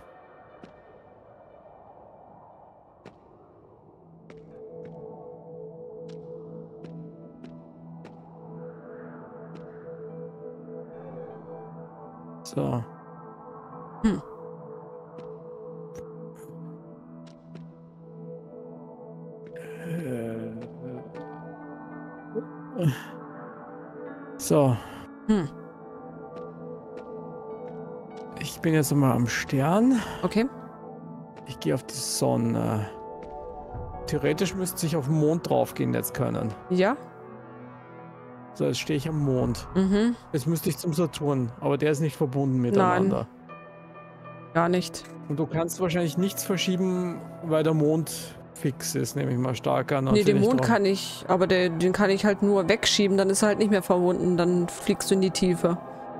So. So. Ich bin jetzt mal am Stern. Okay. Ich gehe auf die Sonne. Theoretisch müsste ich auf den Mond draufgehen jetzt können. Ja. So, jetzt stehe ich am Mond. Mhm. Jetzt müsste ich zum Saturn, aber der ist nicht verbunden miteinander. Nein. Gar nicht. Und du kannst wahrscheinlich nichts verschieben, weil der Mond fix ist, nehme ich mal stark an. Nee, den Mond kann ich, aber den kann ich halt nur wegschieben, dann ist er halt nicht mehr verbunden, dann fliegst du in die Tiefe.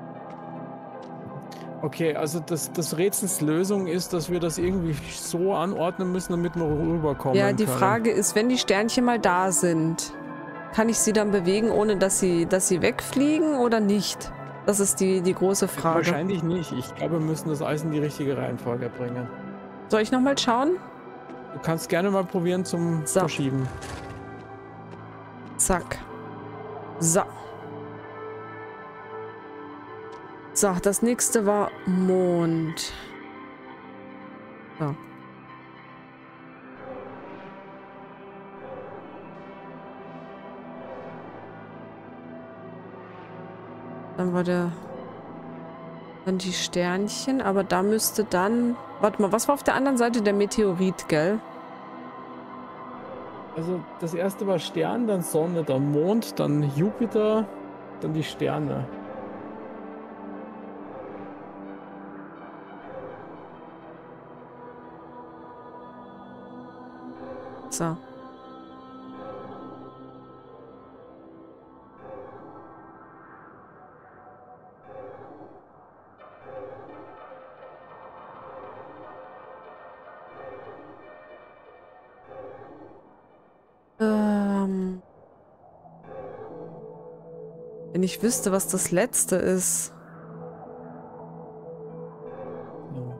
Okay, also das Rätsels Lösung ist, dass wir das irgendwie so anordnen müssen, damit wir rüberkommen Ja, die können. Frage ist, wenn die Sternchen mal da sind, kann ich sie dann bewegen, ohne dass sie wegfliegen oder nicht? Das ist die große Frage. Wahrscheinlich nicht. Ich glaube, wir müssen das alles in die richtige Reihenfolge bringen. Soll ich nochmal schauen? Du kannst gerne mal probieren zum So. Verschieben. Zack. So. So, das nächste war Mond. So. Dann war dann die Sternchen, aber da müsste dann... Warte mal, was war auf der anderen Seite? Der Meteorit, gell? Also das erste war Stern, dann Sonne, dann Mond, dann Jupiter, dann die Sterne. So. Wenn ich wüsste, was das letzte ist. So.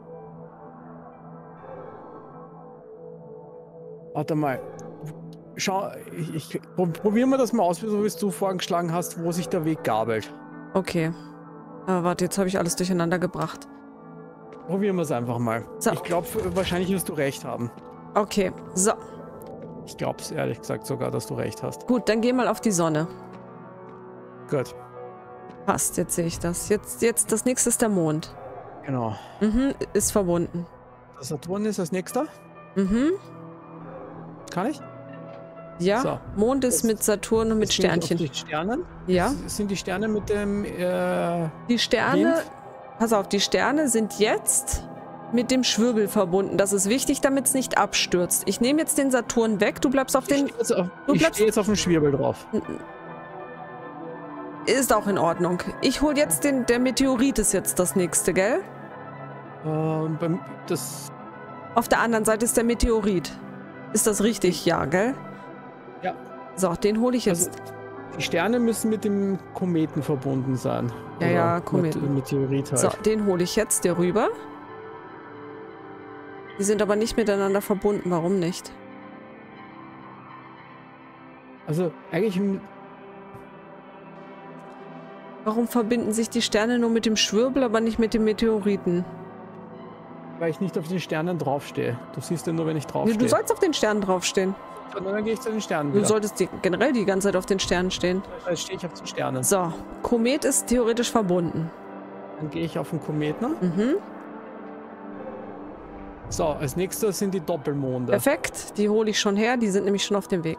Warte mal. Schau, probieren wir das mal aus, so wie es du vorgeschlagen hast, wo sich der Weg gabelt. Okay. Warte, jetzt habe ich alles durcheinander gebracht. Probieren wir es einfach mal. So. Ich glaube, wahrscheinlich wirst du recht haben. Okay, so. Ich glaube es ehrlich gesagt sogar, dass du recht hast. Gut, dann geh mal auf die Sonne. Gut. Passt, jetzt sehe ich das. Jetzt das nächste ist der Mond. Genau. Mhm, ist verbunden. Der Saturn ist als nächster. Mhm. Kann ich? Ja, So. Mond ist mit Saturn und mit Jetzt bin ich Sternchen. auf die Sterne. Ja. Sind die Sterne mit dem Die Sterne, Wind? pass auf, die Sterne sind jetzt mit dem Schwirbel verbunden. Das ist wichtig, damit es nicht abstürzt. Ich nehme jetzt den Saturn weg, du bleibst auf den... Ich stehe jetzt auf dem Schwirbel drauf. Ist auch in Ordnung. Ich hole jetzt der Meteorit ist jetzt das nächste, gell? Das... Auf der anderen Seite ist der Meteorit. Ist das richtig? Ja, gell? Ja. So, den hole ich jetzt. Also, die Sterne müssen mit dem Kometen verbunden sein. Ja, Oder ja, Kometen. Mit Meteorit halt. So, den hole ich jetzt, der rüber. Die sind aber nicht miteinander verbunden. Warum nicht? Also, eigentlich... Warum verbinden sich die Sterne nur mit dem Schwirbel, aber nicht mit dem Meteoriten? Weil ich nicht auf den Sternen draufstehe. Du siehst ja nur, wenn ich draufstehe. Du sollst auf den Sternen draufstehen. Und dann gehe ich zu den Sternen Du wieder. solltest generell die ganze Zeit auf den Sternen stehen. Jetzt stehe ich auf den Sternen. So, Komet ist theoretisch verbunden. Dann gehe ich auf den Kometen. Mhm. So, als nächstes sind die Doppelmonde. Perfekt, die hole ich schon her, die sind nämlich schon auf dem Weg.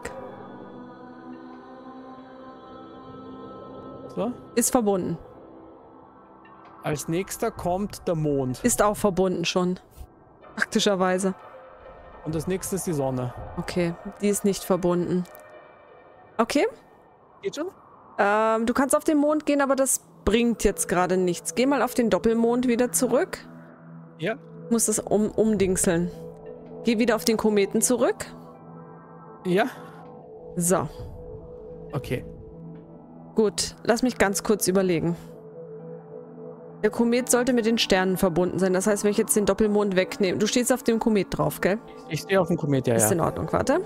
So. Ist verbunden. Als nächster kommt der Mond. Ist auch verbunden schon. Praktischerweise. Und als nächstes die Sonne. Okay, die ist nicht verbunden. Okay, Geht schon? du kannst auf den Mond gehen, aber das bringt jetzt gerade nichts. Geh mal auf den Doppelmond wieder zurück. Ja. Du musst es umdingseln. Geh wieder auf den Kometen zurück. Ja. So, Okay. gut. Lass mich ganz kurz überlegen. Der Komet sollte mit den Sternen verbunden sein. Das heißt, wenn ich jetzt den Doppelmond wegnehme... Du stehst auf dem Komet drauf, gell? Ich stehe auf dem Komet, ja, Ist ja. in Ordnung, warte.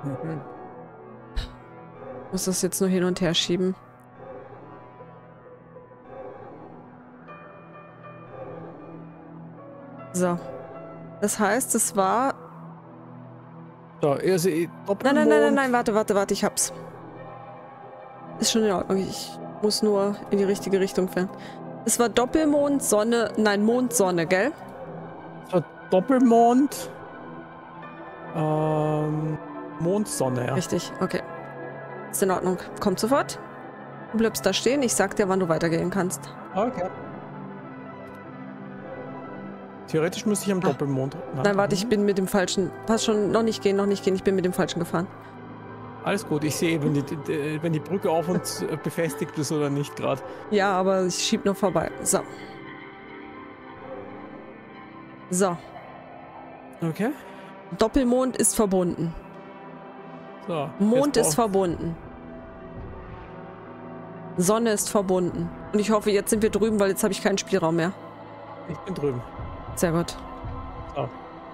Mhm. Muss das jetzt nur hin und her schieben. So. Das heißt, es war... So, also Nein, warte, ich hab's. Ist schon in Ordnung, ich muss nur in die richtige Richtung fahren. Es war Doppelmond, Sonne, nein, Mond, Sonne, gell? So, Doppelmond, Mond, Sonne, ja. Richtig, okay. Ist in Ordnung. Kommt sofort. Du bleibst da stehen, ich sag dir, wann du weitergehen kannst. Okay. Theoretisch müsste ich am Doppelmond... Nein, warte, ich bin mit dem falschen... Pass schon, noch nicht gehen, ich bin mit dem falschen gefahren. Alles gut, ich sehe, wenn die Brücke auf und befestigt ist oder nicht gerade. Ja, aber ich schieb noch vorbei. So. So. Okay. Doppelmond ist verbunden. So. Mond ist verbunden. Sonne ist verbunden. Und ich hoffe, jetzt sind wir drüben, weil jetzt habe ich keinen Spielraum mehr. Ich bin drüben. Sehr gut. So.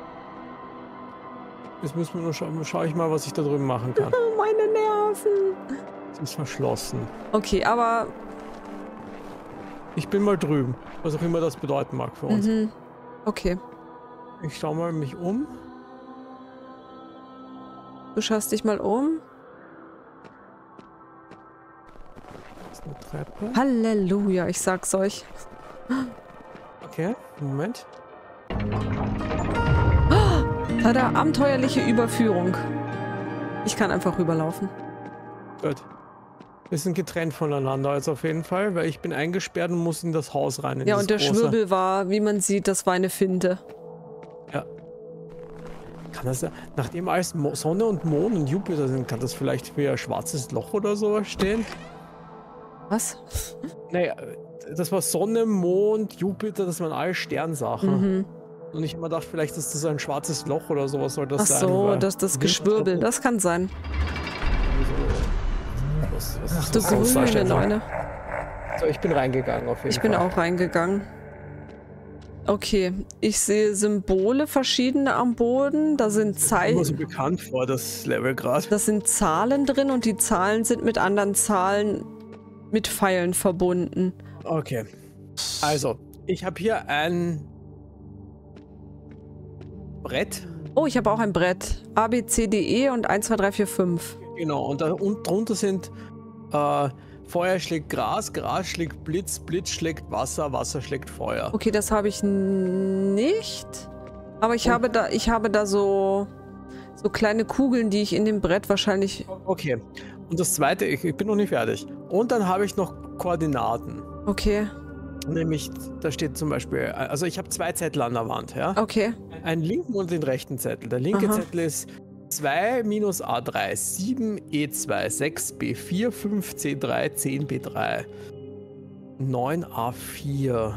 Jetzt müssen wir nur schau ich mal, was ich da drüben machen kann. Oh, meine Nerven. Sie ist verschlossen. Okay, aber... Ich bin mal drüben. Was auch immer das bedeuten mag für uns. Mhm. Okay. Ich schau mal mich um. Du schaust dich mal um. Das ist eine Treppe. Halleluja, ich sag's euch. Okay, Moment. Tada, abenteuerliche Überführung. Ich kann einfach rüberlaufen. Gut. Wir sind getrennt voneinander jetzt auf jeden Fall, weil ich bin eingesperrt und muss in das Haus rein. Ja, und der Schwirbel war, wie man sieht, das war eine Finte. Ja. Kann das, nachdem alles Sonne und Mond und Jupiter sind, kann das vielleicht für ein schwarzes Loch oder sowas stehen? Was? Naja, das war Sonne, Mond, Jupiter, das waren alle Sternsachen. Mhm. Und ich immer dachte, vielleicht ist das ein schwarzes Loch oder sowas soll das Ach sein. so, das Geschwirbel, das kann sein. Was Du grüne Neune. So, ich bin reingegangen auf jeden Fall. Ich bin auch reingegangen. Okay, ich sehe Symbole verschiedene am Boden. Da sind Das kommt mir so Zeichen. bekannt vor, das Level gerade. Da sind Zahlen drin und die Zahlen sind mit anderen Zahlen mit Pfeilen verbunden. Okay. Also, ich habe hier ein Brett. Oh, ich habe auch ein Brett. A, B, C, D, E und 1, 2, 3, 4, 5. Genau, und drunter sind Feuer schlägt Gras, Gras schlägt Blitz, Blitz schlägt Wasser, Wasser schlägt Feuer. Okay, das habe ich nicht. Aber ich habe da so kleine Kugeln, die ich in dem Brett wahrscheinlich... Okay. Und das zweite, ich bin noch nicht fertig. Und dann habe ich noch Koordinaten. Okay, Nämlich, da steht zum Beispiel, also ich habe 2 Zettel an der Wand, ja? okay. Einen linken und den rechten Zettel. Der linke Aha. Zettel ist 2 minus A3, 7 E2, 6 B4, 5 C3, 10 B3, 9 A4.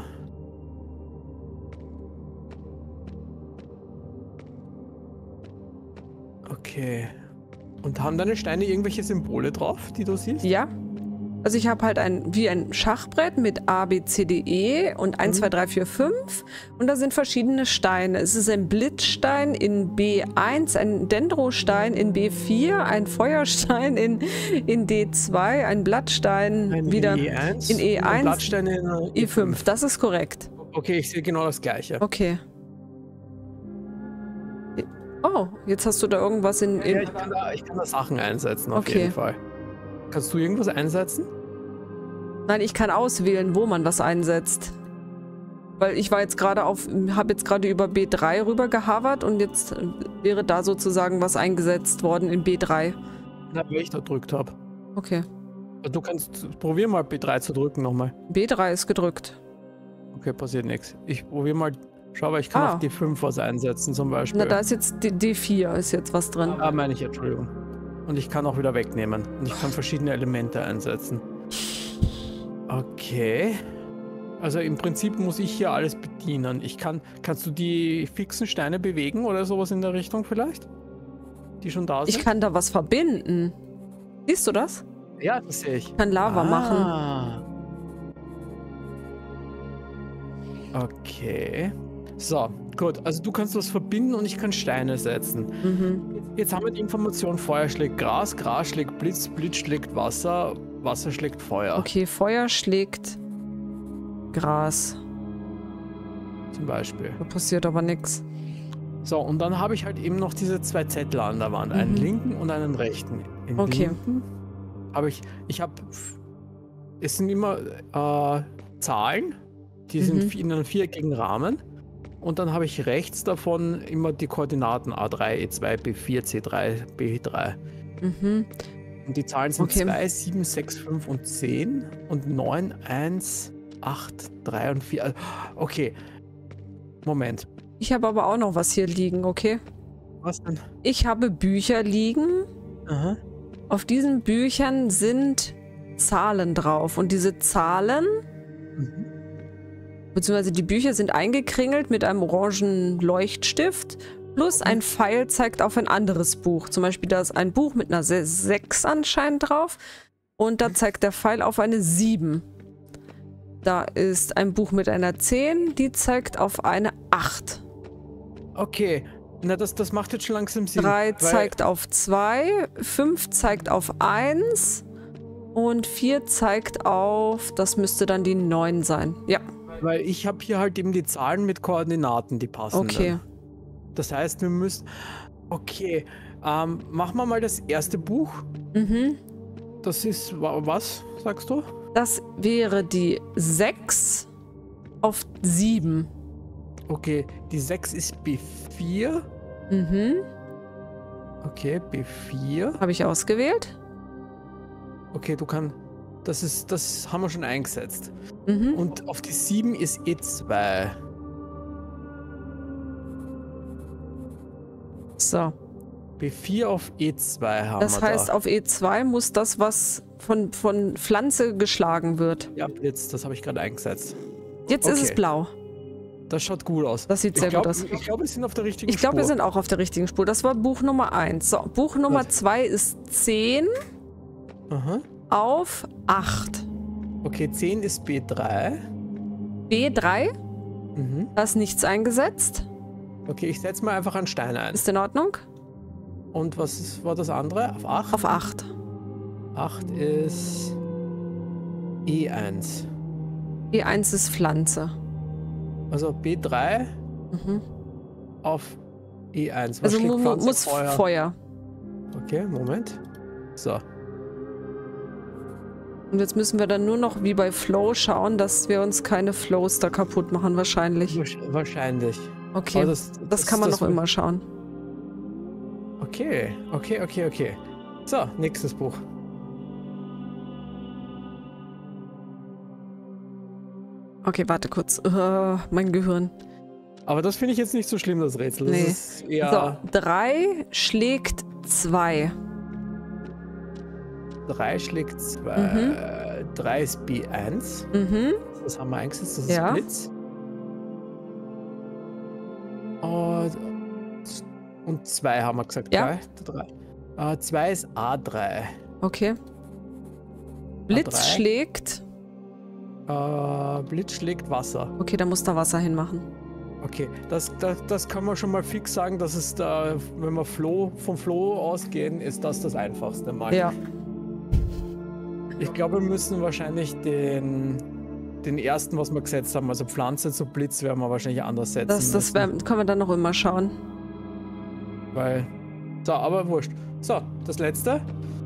Okay. Und haben deine Steine irgendwelche Symbole drauf, die du siehst? Ja. Also ich habe halt wie ein Schachbrett mit A, B, C, D, E und 1, 2, 3, 4, 5. Und da sind verschiedene Steine. Es ist ein Blitzstein in B1, ein Dendrostein in B4, ein Feuerstein in D2, ein Blattstein Ein wieder E1, in E1, ein Blattstein in E5. Das ist korrekt. Okay, ich sehe genau das gleiche. Okay. Oh, jetzt hast du da irgendwas in... Ja, ich kann da Sachen einsetzen, auf Okay. jeden Fall. Kannst du irgendwas einsetzen? Nein, ich kann auswählen, wo man was einsetzt. Weil ich war jetzt gerade habe jetzt gerade über B3 rüber gehavert und jetzt wäre da sozusagen was eingesetzt worden in B3. Na, weil ich da gedrückt habe. Okay. Du kannst, probier mal B3 zu drücken nochmal. B3 ist gedrückt. Okay, passiert nichts. Ich probiere mal, schau, weil ich kann auf D5 was einsetzen zum Beispiel. Na, da ist jetzt D4 ist jetzt was drin. Ah, meine ich, Entschuldigung. Und ich kann auch wieder wegnehmen. Und ich kann verschiedene Elemente einsetzen. Okay. Also im Prinzip muss ich hier alles bedienen. Kannst du die fixen Steine bewegen oder sowas in der Richtung vielleicht? Die schon da sind? Ich kann da was verbinden. Siehst du das? Ja, das sehe ich. Ich kann Lava machen. Okay. So, Gut, also du kannst was verbinden und ich kann Steine setzen. Jetzt haben wir die Information, Feuer schlägt Gras, Gras schlägt Blitz, Blitz schlägt Wasser, Wasser schlägt Feuer. Okay, Feuer schlägt Gras. Zum Beispiel. Da passiert aber nichts. So, und dann habe ich halt eben noch diese 2 Zettel an der Wand. Einen linken und einen rechten. Den linken habe es sind immer Zahlen, die sind in einem viereckigen Rahmen. Und dann habe ich rechts davon immer die Koordinaten A3, E2, B4, C3, B3. Und die Zahlen sind 2, 7, 6, 5 und 10 und 9, 1, 8, 3 und 4. Okay, Moment. Ich habe aber auch noch was hier liegen, okay? Was denn? Ich habe Bücher liegen. Aha. Auf diesen Büchern sind Zahlen drauf. Und diese Zahlen, beziehungsweise die Bücher sind eingekringelt mit einem orangen Leuchtstift. Plus ein Pfeil zeigt auf ein anderes Buch. Zum Beispiel da ist ein Buch mit einer 6 anscheinend drauf. Und da zeigt der Pfeil auf eine 7. Da ist ein Buch mit einer 10, die zeigt auf eine 8. Okay, na das macht jetzt schon langsam Sinn. 3 zeigt auf 2, 5 zeigt auf 1 und 4 zeigt auf, das müsste dann die 9 sein. Ja. Weil ich habe hier halt eben die Zahlen mit Koordinaten, die passen. Okay. Das heißt, wir müssen... Okay, machen wir mal das erste Buch. Das ist... Was, sagst du? Das wäre die 6 auf 7. Okay, die 6 ist B4. Okay, B4. Habe ich ausgewählt? Okay, du kannst... Das haben wir schon eingesetzt. Und auf die 7 ist E2. So. B4 auf E2 haben wir Das heißt, auf E2 muss das, was von Pflanze geschlagen wird. Ja, Blitz, das habe ich gerade eingesetzt. Jetzt ist es blau. Das schaut gut aus. Das sieht sehr gut aus. Ich glaube, wir sind auf der richtigen Spur. Ich glaube, wir sind auch auf der richtigen Spur. Das war Buch Nummer 1. So, Buch Nummer 2 ist 10 auf 8. Okay, 10 ist B3. B3? Da ist nichts eingesetzt. Okay, ich setze mal einfach einen Stein ein. Ist in Ordnung? Und was war das andere? Auf 8? Auf 8. 8 ist E1. E1 ist Pflanze. Also B3 auf E1. Was also Pflanze? muss Feuer. Okay, Moment. So. Und jetzt müssen wir dann nur noch wie bei Flow schauen, dass wir uns keine Flows da kaputt machen, wahrscheinlich. Wahrscheinlich. Okay, aber das kann man noch immer schauen. Okay. So, nächstes Buch. Okay, warte kurz. Mein Gehirn. Aber das finde ich jetzt nicht so schlimm, das Rätsel. Das ist eher... So, 3 schlägt 2. 3 schlägt 2. 3 ist B1. Das haben wir eingesetzt, das ist Blitz. Und 2 haben wir gesagt, ja. 3. 2 ist A3. Okay. Blitz A3. schlägt... Blitz schlägt Wasser. Okay, da muss da Wasser hinmachen. Okay, das kann man schon mal fix sagen, dass es da, wenn wir vom Flow ausgehen, ist das Einfachste mal. Ja. Ich glaube, wir müssen wahrscheinlich den ersten, was wir gesetzt haben, also Pflanze zu Blitz, werden wir wahrscheinlich anders setzen. Das können wir dann noch immer schauen. Weil, so, aber wurscht. So, das letzte.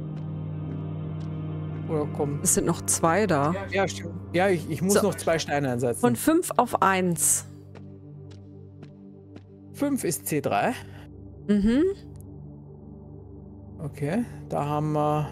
Oder komm. Es sind noch 2 da. Ja, stimmt. Ja, ich muss noch 2 Steine einsetzen. Von 5 auf 1. 5 ist C3. Okay, da haben wir...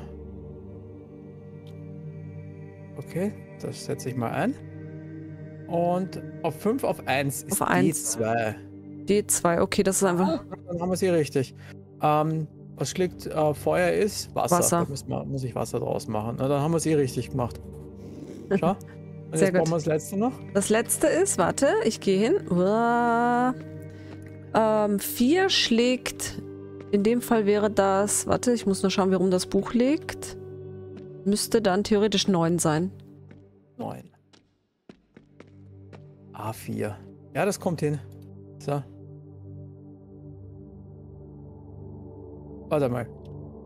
Okay, das setze ich mal ein. Und auf 5 auf 1 ist D2. D2, okay, das ist einfach... Dann haben wir sie richtig. Was schlägt Feuer ist? Wasser. Da muss ich Wasser draus machen. Na, dann haben wir es richtig gemacht. Schau. Und Sehr jetzt gut. brauchen wir das letzte noch. Das letzte ist, warte, ich gehe hin. 4 schlägt, in dem Fall wäre das, warte, ich muss nur schauen, warum das Buch liegt. Müsste dann theoretisch 9 sein. 9. A4. Ja, das kommt hin. So. Warte mal.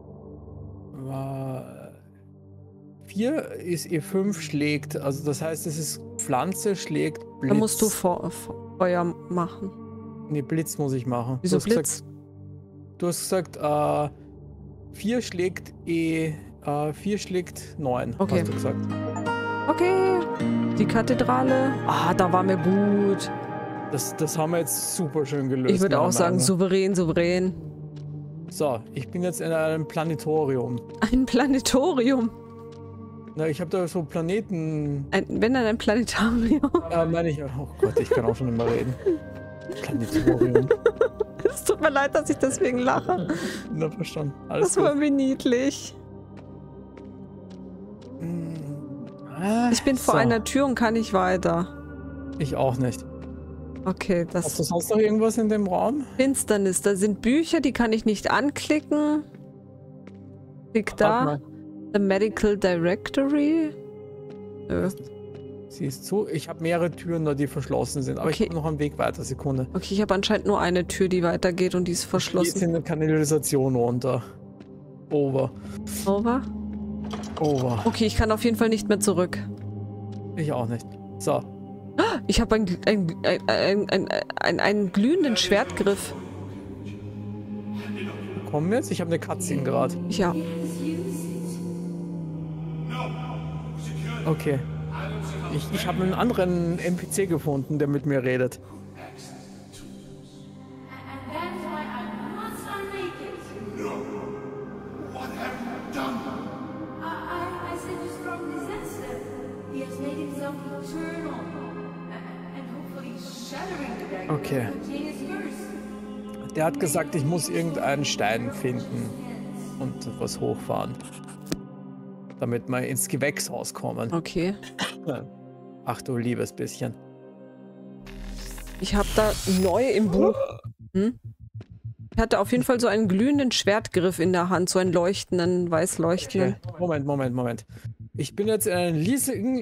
4 ist E5 schlägt, also das heißt, es ist Pflanze schlägt Blitz. Da musst du Feuer machen. Nee, Blitz muss ich machen. Wieso Blitz? Du hast gesagt, 4 schlägt 4 schlägt 9, okay. Hast du gesagt. Okay, die Kathedrale. Ah, da war mir gut. Das haben wir jetzt super schön gelöst. Ich würde auch sagen, souverän, souverän. So, ich bin jetzt in einem Planetorium. Ein Planetorium? Na, ich habe da so Planeten... Wenn dann ein Planetarium. Meine ich... Oh Gott, ich kann auch schon immer reden. Planetorium. Es tut mir leid, dass ich deswegen lache. Na, verstanden. Alles das war wie niedlich. Ich bin vor einer Tür und kann nicht weiter. Ich auch nicht. Okay, das... Hast du sonst noch irgendwas in dem Raum? Finsternis, da sind Bücher, die kann ich nicht anklicken. Klick da. The Medical Directory. Nö. Sie ist zu. Ich habe mehrere Türen da, die verschlossen sind. Aber okay. Ich habe noch einen Weg weiter. Sekunde. Okay, ich habe anscheinend nur eine Tür, die weitergeht und die ist verschlossen. Jetzt in der Kanalisation runter. Over. Over? Over. Okay, ich kann auf jeden Fall nicht mehr zurück. Ich auch nicht. So. Ich habe einen glühenden Schwertgriff. Kommen wir jetzt? Ich habe eine Cutscene gerade. Ja. Okay. Ich habe einen anderen NPC gefunden, der mit mir redet. Okay. Der hat gesagt, ich muss irgendeinen Stein finden und was hochfahren, damit wir ins Gewächshaus kommen. Okay. Ach du liebes bisschen. Ich habe da neu im Buch... Ich hatte auf jeden Fall so einen glühenden Schwertgriff in der Hand, so einen leuchtenden, weiß leuchtenden. Okay. Moment. Ich bin jetzt in einem riesigen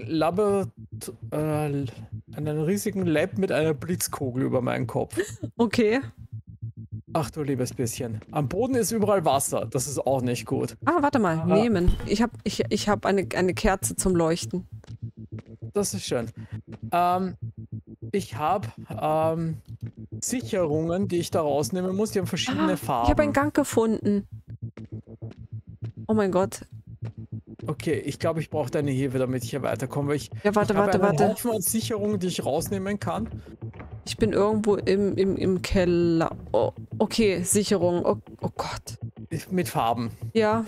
Lab mit einer Blitzkugel über meinen Kopf. Okay. Ach du liebes bisschen. Am Boden ist überall Wasser. Das ist auch nicht gut. Ah, warte mal. Nehmen. Ich hab eine Kerze zum Leuchten. Das ist schön. Ich habe Sicherungen, die ich da rausnehmen muss. Die haben verschiedene Farben. Ich habe einen Gang gefunden. Oh mein Gott. Okay, ich glaube, ich brauche deine Hilfe, damit ich hier weiterkomme. Ich warte. einen Haufen an Sicherungen, die ich rausnehmen kann. Ich bin irgendwo im Keller. Oh, okay, Sicherung. Oh Gott. Mit Farben. Ja.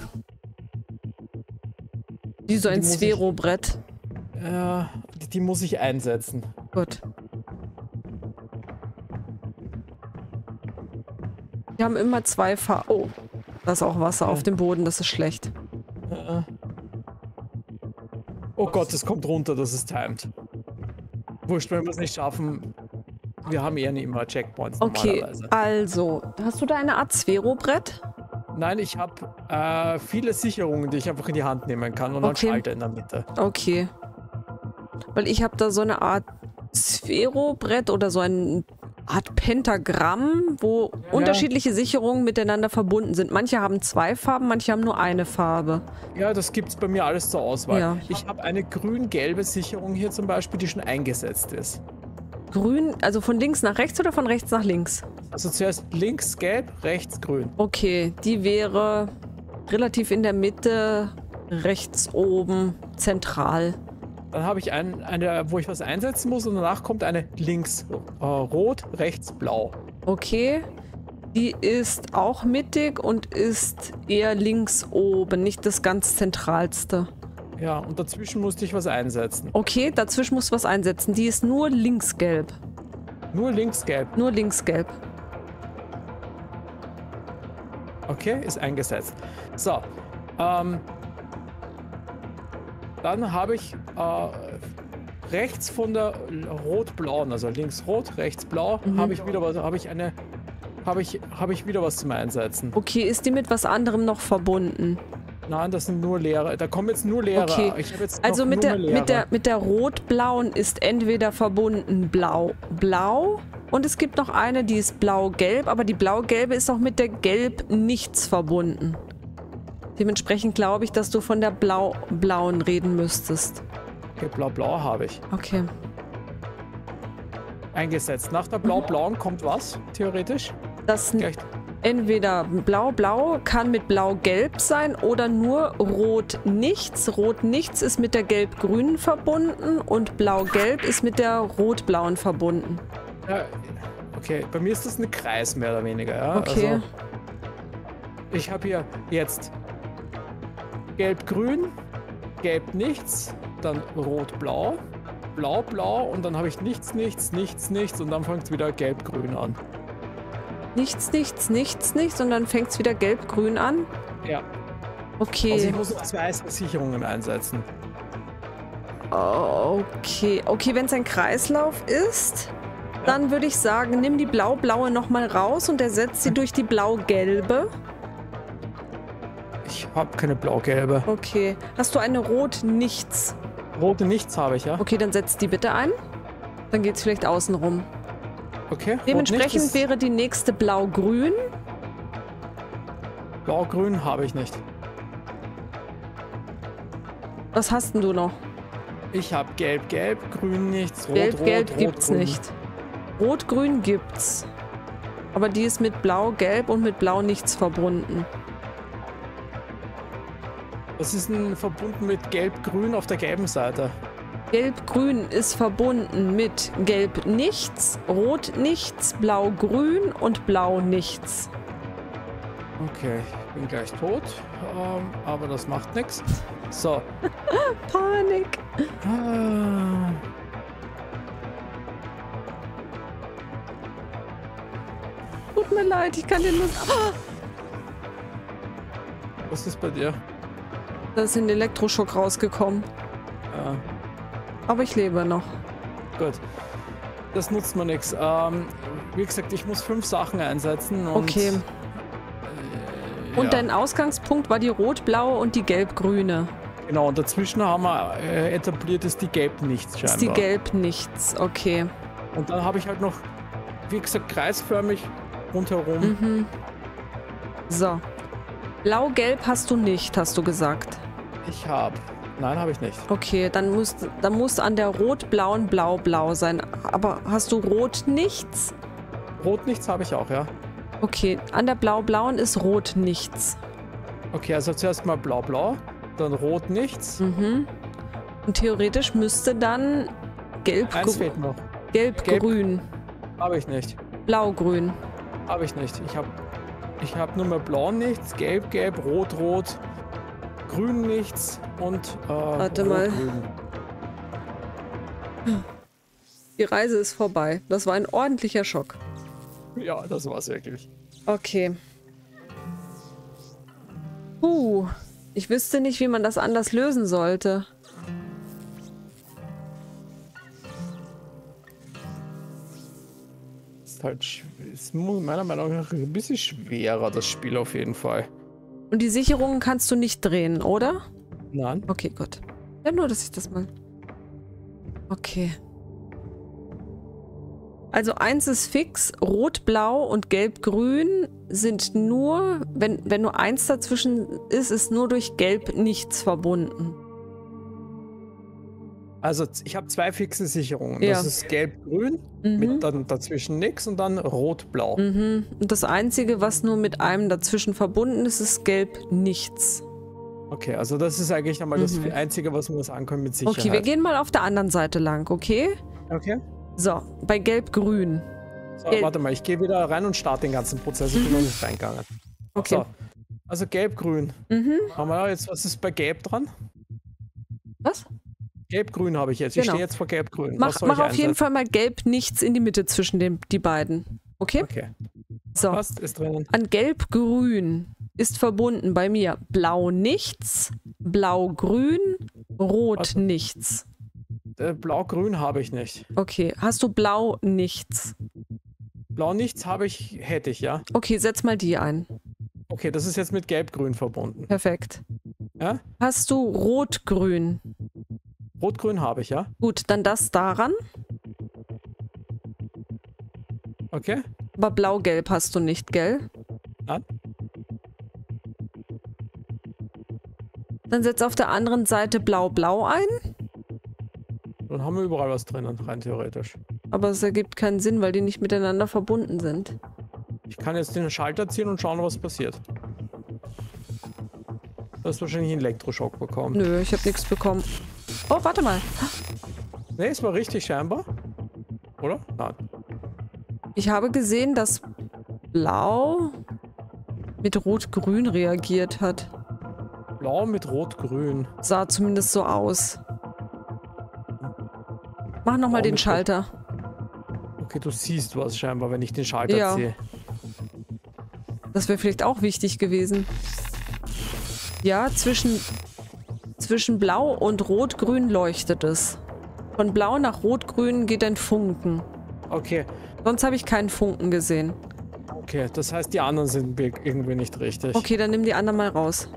Wie so ein Sphärobrett. Die muss ich einsetzen. Gut. Wir haben immer 2 Farben. Oh, da ist auch Wasser auf dem Boden, das ist schlecht. Oh Gott, es kommt runter, das ist timed. Wurscht, wenn wir es nicht schaffen. Wir haben eher nicht immer Checkpoints normalerweise. Okay, also, hast du da eine Art Sphärobrett? Nein, ich habe viele Sicherungen, die ich einfach in die Hand nehmen kann und einen Schalter in der Mitte. Okay. Weil ich habe da so eine Art Sphärobrett oder so eine Art Pentagramm, wo unterschiedliche Sicherungen miteinander verbunden sind. Manche haben 2 Farben, manche haben nur eine Farbe. Ja, das gibt's bei mir alles zur Auswahl. Ja. Ich habe eine grün-gelbe Sicherung hier zum Beispiel, die schon eingesetzt ist. Grün, also von links nach rechts oder von rechts nach links? Also zuerst links gelb, rechts grün. Okay, die wäre relativ in der Mitte, rechts oben, zentral. Dann habe ich eine, wo ich was einsetzen muss und danach kommt eine links rot, rechts blau. Okay, die ist auch mittig und ist eher links oben, nicht das ganz zentralste. Ja, und dazwischen musste ich was einsetzen. Okay, dazwischen musst du was einsetzen. Die ist nur linksgelb. Nur linksgelb? Nur linksgelb. Okay, ist eingesetzt. So, dann habe ich rechts von der rot-blauen, also links rot, rechts blau, habe ich wieder was, habe ich wieder was zum Einsetzen. Okay, ist die mit was anderem noch verbunden? Nein, das sind nur leere. Da kommen jetzt nur leere. Okay. Ich habe jetzt Also noch mit nur der leere. rot-blauen ist entweder verbunden blau und es gibt noch eine, die ist blau-gelb, aber die blau-gelbe ist auch mit der gelb nichts verbunden. Dementsprechend glaube ich, dass du von der blau-blauen reden müsstest. Okay, blau-blau habe ich. Okay. Eingesetzt. Nach der blau-blauen kommt was, theoretisch? Das Gleich. entweder blau-blau kann mit blau-gelb sein oder nur rot-nichts. Rot-nichts ist mit der gelb-grünen verbunden und blau-gelb ist mit der rot-blauen verbunden. Ja, okay, bei mir ist das ein Kreis mehr oder weniger. Ja? Okay. Also, ich habe hier jetzt gelb-grün, gelb-nichts, dann rot-blau, blau-blau und dann habe ich nichts, nichts, nichts, nichts und dann fängt es wieder gelb-grün an. Nichts, nichts, nichts, nichts und dann fängt es wieder gelb-grün an. Ja. Okay. Also ich muss noch 2 Sicherungen einsetzen. Okay. Okay, wenn es ein Kreislauf ist, dann würde ich sagen, nimm die blau-blaue nochmal raus und ersetzt sie durch die blau-gelbe. Ich habe keine blau-gelbe. Okay. Hast du eine rot-nichts? Rote nichts habe ich, ja? Okay, dann setz die bitte ein. Dann geht es vielleicht außen rum. Okay. Dementsprechend wäre die nächste blau-grün. Blau-grün habe ich nicht. Was hast denn du noch? Ich habe gelb-gelb, grün nichts, rot, Gelb-gelb rot, gibt's rot-grün. nicht. Rot-grün gibt's. Aber die ist mit blau-gelb und mit blau nichts verbunden. Das ist verbunden mit gelb-grün auf der gelben Seite. Gelb-grün ist verbunden mit gelb nichts, rot nichts, blau-grün und blau nichts. Okay, ich bin gleich tot, aber das macht nichts. So. Panik. Ah. Tut mir leid, ich kann dir nur... Ah, Was ist bei dir? da ist ein Elektroschock rausgekommen. Ja, Aber ich lebe noch. gut. Das nutzt mir nichts. Wie gesagt, ich muss 5 Sachen einsetzen. Und, Okay. Und ja. dein Ausgangspunkt war die rot-blaue und die gelb-grüne. Genau, und dazwischen haben wir etabliert, ist die gelb nichts scheinbar. Ist die gelb nichts, okay. Und dann habe ich halt noch, wie gesagt, kreisförmig rundherum. Mhm. So. Blau-gelb hast du nicht, hast du gesagt. Ich habe. Nein, habe ich nicht. Okay, dann muss an der rot-blauen blau-blau sein. Aber hast du rot nichts? Rot nichts habe ich auch, ja. Okay, an der blau-blauen ist rot nichts. Okay, also zuerst mal blau-blau, dann rot nichts. Mhm. Und theoretisch müsste dann Eins fehlt noch. gelb-grün, Habe ich nicht. blau-grün. Habe ich nicht. Ich hab nur mehr blau nichts, gelb, gelb, rot, rot, grün nichts und Warte rot, mal. grün. Die Reise ist vorbei. Das war ein ordentlicher Schock. Ja, das war's wirklich. Okay. Ich wüsste nicht, wie man das anders lösen sollte. Ist halt ist meiner Meinung nach ein bisschen schwerer, das Spiel auf jeden Fall. Und die Sicherungen kannst du nicht drehen, oder? Nein. Okay, gut. Ja, nur, dass ich das mal... Okay. Also eins ist fix, rot-blau und gelb-grün sind nur, wenn nur eins dazwischen ist nur durch gelb nichts verbunden. Also ich habe 2 fixe Sicherungen. Ja. Das ist gelb-grün, mit dann dazwischen nix und dann rot-blau. Mhm. Und das Einzige, was nur mit einem dazwischen verbunden ist, ist gelb nichts. Okay, also das ist eigentlich einmal das Einzige, was wir uns ankommen mit Sicherheit. Okay, wir gehen mal auf der anderen Seite lang, okay? Okay. So, bei gelb-grün. So, Gelb. warte mal, ich gehe wieder rein und starte den ganzen Prozess. Ich bin noch nicht reingegangen. Okay. So, also gelb-grün. Haben wir jetzt, was ist bei gelb dran? Was? Gelb-grün habe ich jetzt. Ich Genau. stehe jetzt vor gelb-grün. Mach Was soll ich auf jeden einsetzen? Fall mal gelb nichts in die Mitte zwischen die beiden. Okay? Okay, So. passt, ist drinnen. An gelb-grün ist verbunden bei mir blau nichts, blau-grün, rot Also- nichts. Blau-grün habe ich nicht. Okay, hast du blau nichts? Blau nichts hätte ich, ja. Okay, setz mal die ein. Okay, das ist jetzt mit gelb-grün verbunden. Perfekt. Ja? Hast du Rot-Grün? Rot-Grün habe ich, ja. Gut, dann das daran. Okay. Aber Blau-Gelb hast du nicht, gell? Nein. Dann setz auf der anderen Seite Blau-Blau ein. Dann haben wir überall was drinnen, rein theoretisch. Aber es ergibt keinen Sinn, weil die nicht miteinander verbunden sind. Ich kann jetzt den Schalter ziehen und schauen, was passiert. Du hast wahrscheinlich einen Elektroschock bekommen. Nö, ich habe nichts bekommen. Oh, warte mal. Ne, es war richtig scheinbar. Oder? Nein. Ich habe gesehen, dass Blau mit Rot-Grün reagiert hat. Blau mit Rot-Grün. Sah zumindest so aus. Mach nochmal den Schalter. Okay, du siehst was scheinbar, wenn ich den Schalter ziehe. Das wäre vielleicht auch wichtig gewesen. Ja, zwischen Blau und Rot-Grün leuchtet es. Von Blau nach Rot-Grün geht ein Funken. Okay. Sonst habe ich keinen Funken gesehen. Okay, das heißt, die anderen sind irgendwie nicht richtig. Okay, dann nimm die anderen mal raus.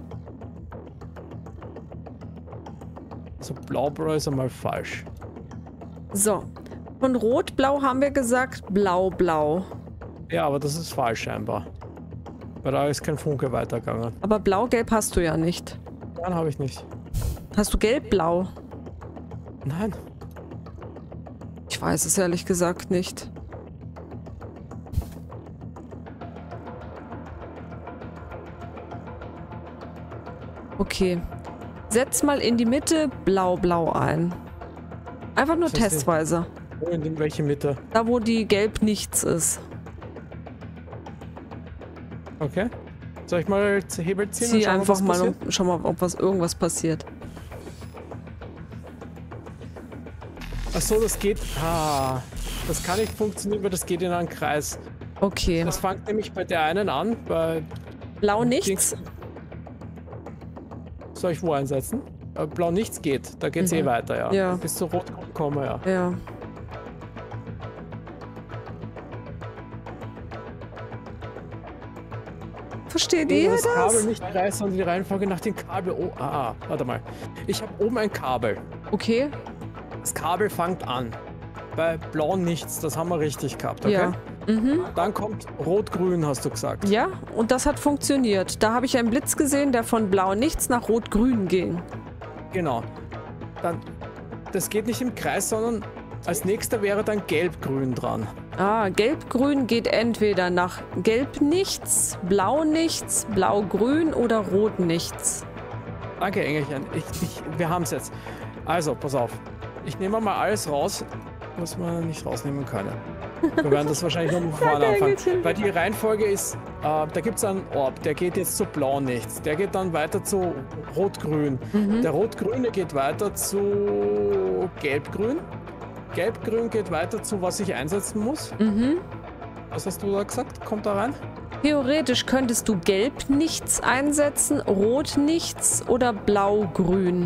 Also Blau-Blau ist einmal falsch. So. Von Rot-Blau haben wir gesagt Blau-Blau. Ja, aber das ist falsch scheinbar. Weil da ist kein Funke weitergegangen. Aber Blau-Gelb hast du ja nicht. Nein, habe ich nicht. Hast du Gelb-Blau? Nein. Ich weiß es ehrlich gesagt nicht. Okay. Setz mal in die Mitte Blau-Blau ein. Einfach nur testweise. In welche Mitte? Da, wo die Gelb nichts ist. Okay. Soll ich mal Hebel ziehen? Zieh einfach mal und schau mal, ob irgendwas passiert. Achso, das geht. Ah, das kann nicht funktionieren, weil das geht in einen Kreis. Okay. Das fängt nämlich bei der einen an, bei Blau nichts. Soll ich wo einsetzen? Blau nichts geht. Da geht's eh weiter, ja. Ja. Bis zu Rot komme, ja. Ja. Versteht ihr das? Das Kabel nicht Kreis, sondern die Reihenfolge nach dem Kabel. Oh, warte mal. Ich habe oben ein Kabel. Okay. Das Kabel fängt an. Bei Blau nichts, das haben wir richtig gehabt, okay? Ja. Mhm. Dann kommt Rot-Grün, hast du gesagt. Ja, und das hat funktioniert. Da habe ich einen Blitz gesehen, der von Blau nichts nach Rot-Grün ging. Genau. Dann, das geht nicht im Kreis, sondern als nächster wäre dann Gelb-Grün dran. Ah, Gelb-Grün geht entweder nach Gelb nichts, Blau nichts, Blau-Grün oder Rot nichts. Danke, Engelchen. Wir haben es jetzt. Also, pass auf. Ich nehme mal alles raus, was wir nicht rausnehmen können. Wir werden das wahrscheinlich noch von vorne anfangen. Weil die Reihenfolge ist, da gibt es einen Orb, der geht jetzt zu Blau nichts. Der geht dann weiter zu Rot-Grün. Der Rot-Grüne geht weiter zu Gelb-Grün. Gelb-Grün geht weiter zu, was ich einsetzen muss. Was hast du da gesagt? Kommt da rein? Theoretisch könntest du Gelb nichts einsetzen, Rot nichts oder Blau-Grün.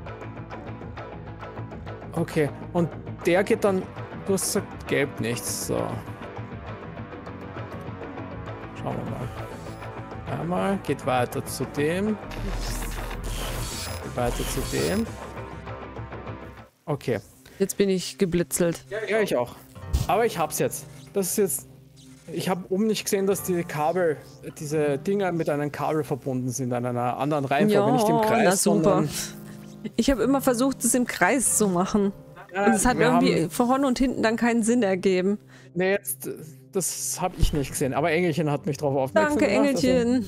Okay, und der geht dann, du hast gesagt Gelb nichts, so. Schauen wir mal. Einmal, geht weiter zu dem. Geht weiter zu dem. Okay. Jetzt bin ich geblitzelt. Ja, ich auch. Aber ich hab's jetzt. Das ist jetzt... Ich habe oben nicht gesehen, dass die Kabel, diese Dinger mit einem Kabel verbunden sind, an einer anderen Reihenfolge, nicht im Kreis, na super. sondern... Ich habe immer versucht, es im Kreis zu machen. Und es hat irgendwie vorne und hinten dann keinen Sinn ergeben. Nee, jetzt, das habe ich nicht gesehen. Aber Engelchen hat mich darauf aufmerksam gemacht. Danke, Engelchen.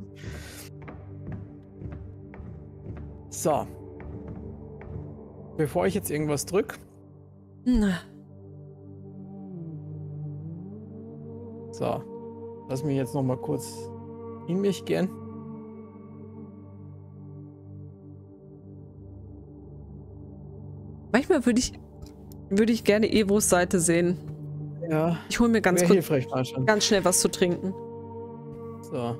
So. Bevor ich jetzt irgendwas drücke. So. Lass mich jetzt noch mal kurz in mich gehen. Manchmal würde ich gerne Evos Seite sehen. Ja. Ich hole mir ganz schnell was zu trinken. So.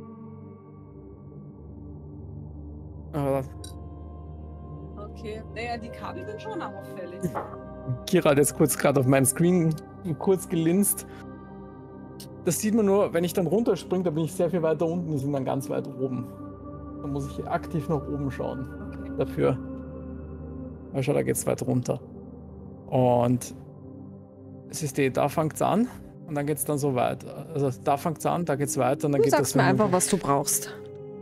Okay. Naja, die Kabel sind schon auffällig. Kira hat jetzt gerade auf meinem Screen kurz gelinst. Das sieht man nur, wenn ich dann runterspringe, da bin ich sehr viel weiter unten, die sind dann ganz weit oben. Da muss ich aktiv nach oben schauen. Dafür. Aber schau, da geht's weit runter. Und es ist da fängt's an und dann geht's dann so weit. Also da fängt's an, da geht's weiter und dann Du geht das. sagst mir einfach, was du brauchst.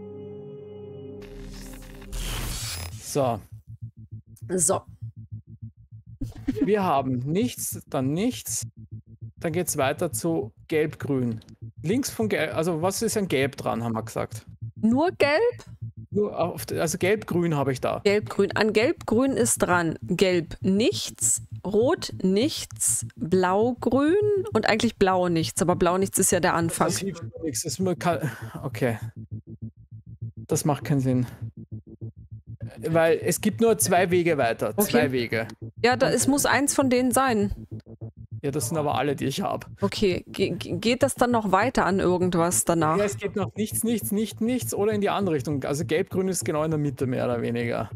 So. So. Wir haben nichts, dann nichts. Dann geht's weiter zu Gelb-Grün. Links von Gelb, also was ist ein Gelb dran, haben wir gesagt. Nur gelb? Also Gelb-Grün habe ich da. Gelb-Grün. An Gelb-Grün ist dran Gelb nichts, Rot nichts, Blau-Grün und eigentlich Blau nichts. Aber Blau nichts ist ja der Anfang. Das hilft mir nichts. Okay. Das macht keinen Sinn. Weil es gibt nur 2 Wege weiter. Okay. 2 Wege. Ja, es muss eins von denen sein. Ja, das sind aber alle, die ich habe. Okay, geht das dann noch weiter an irgendwas danach? Ja, es geht noch nichts oder in die andere Richtung. Also Gelb-Grün ist genau in der Mitte, mehr oder weniger.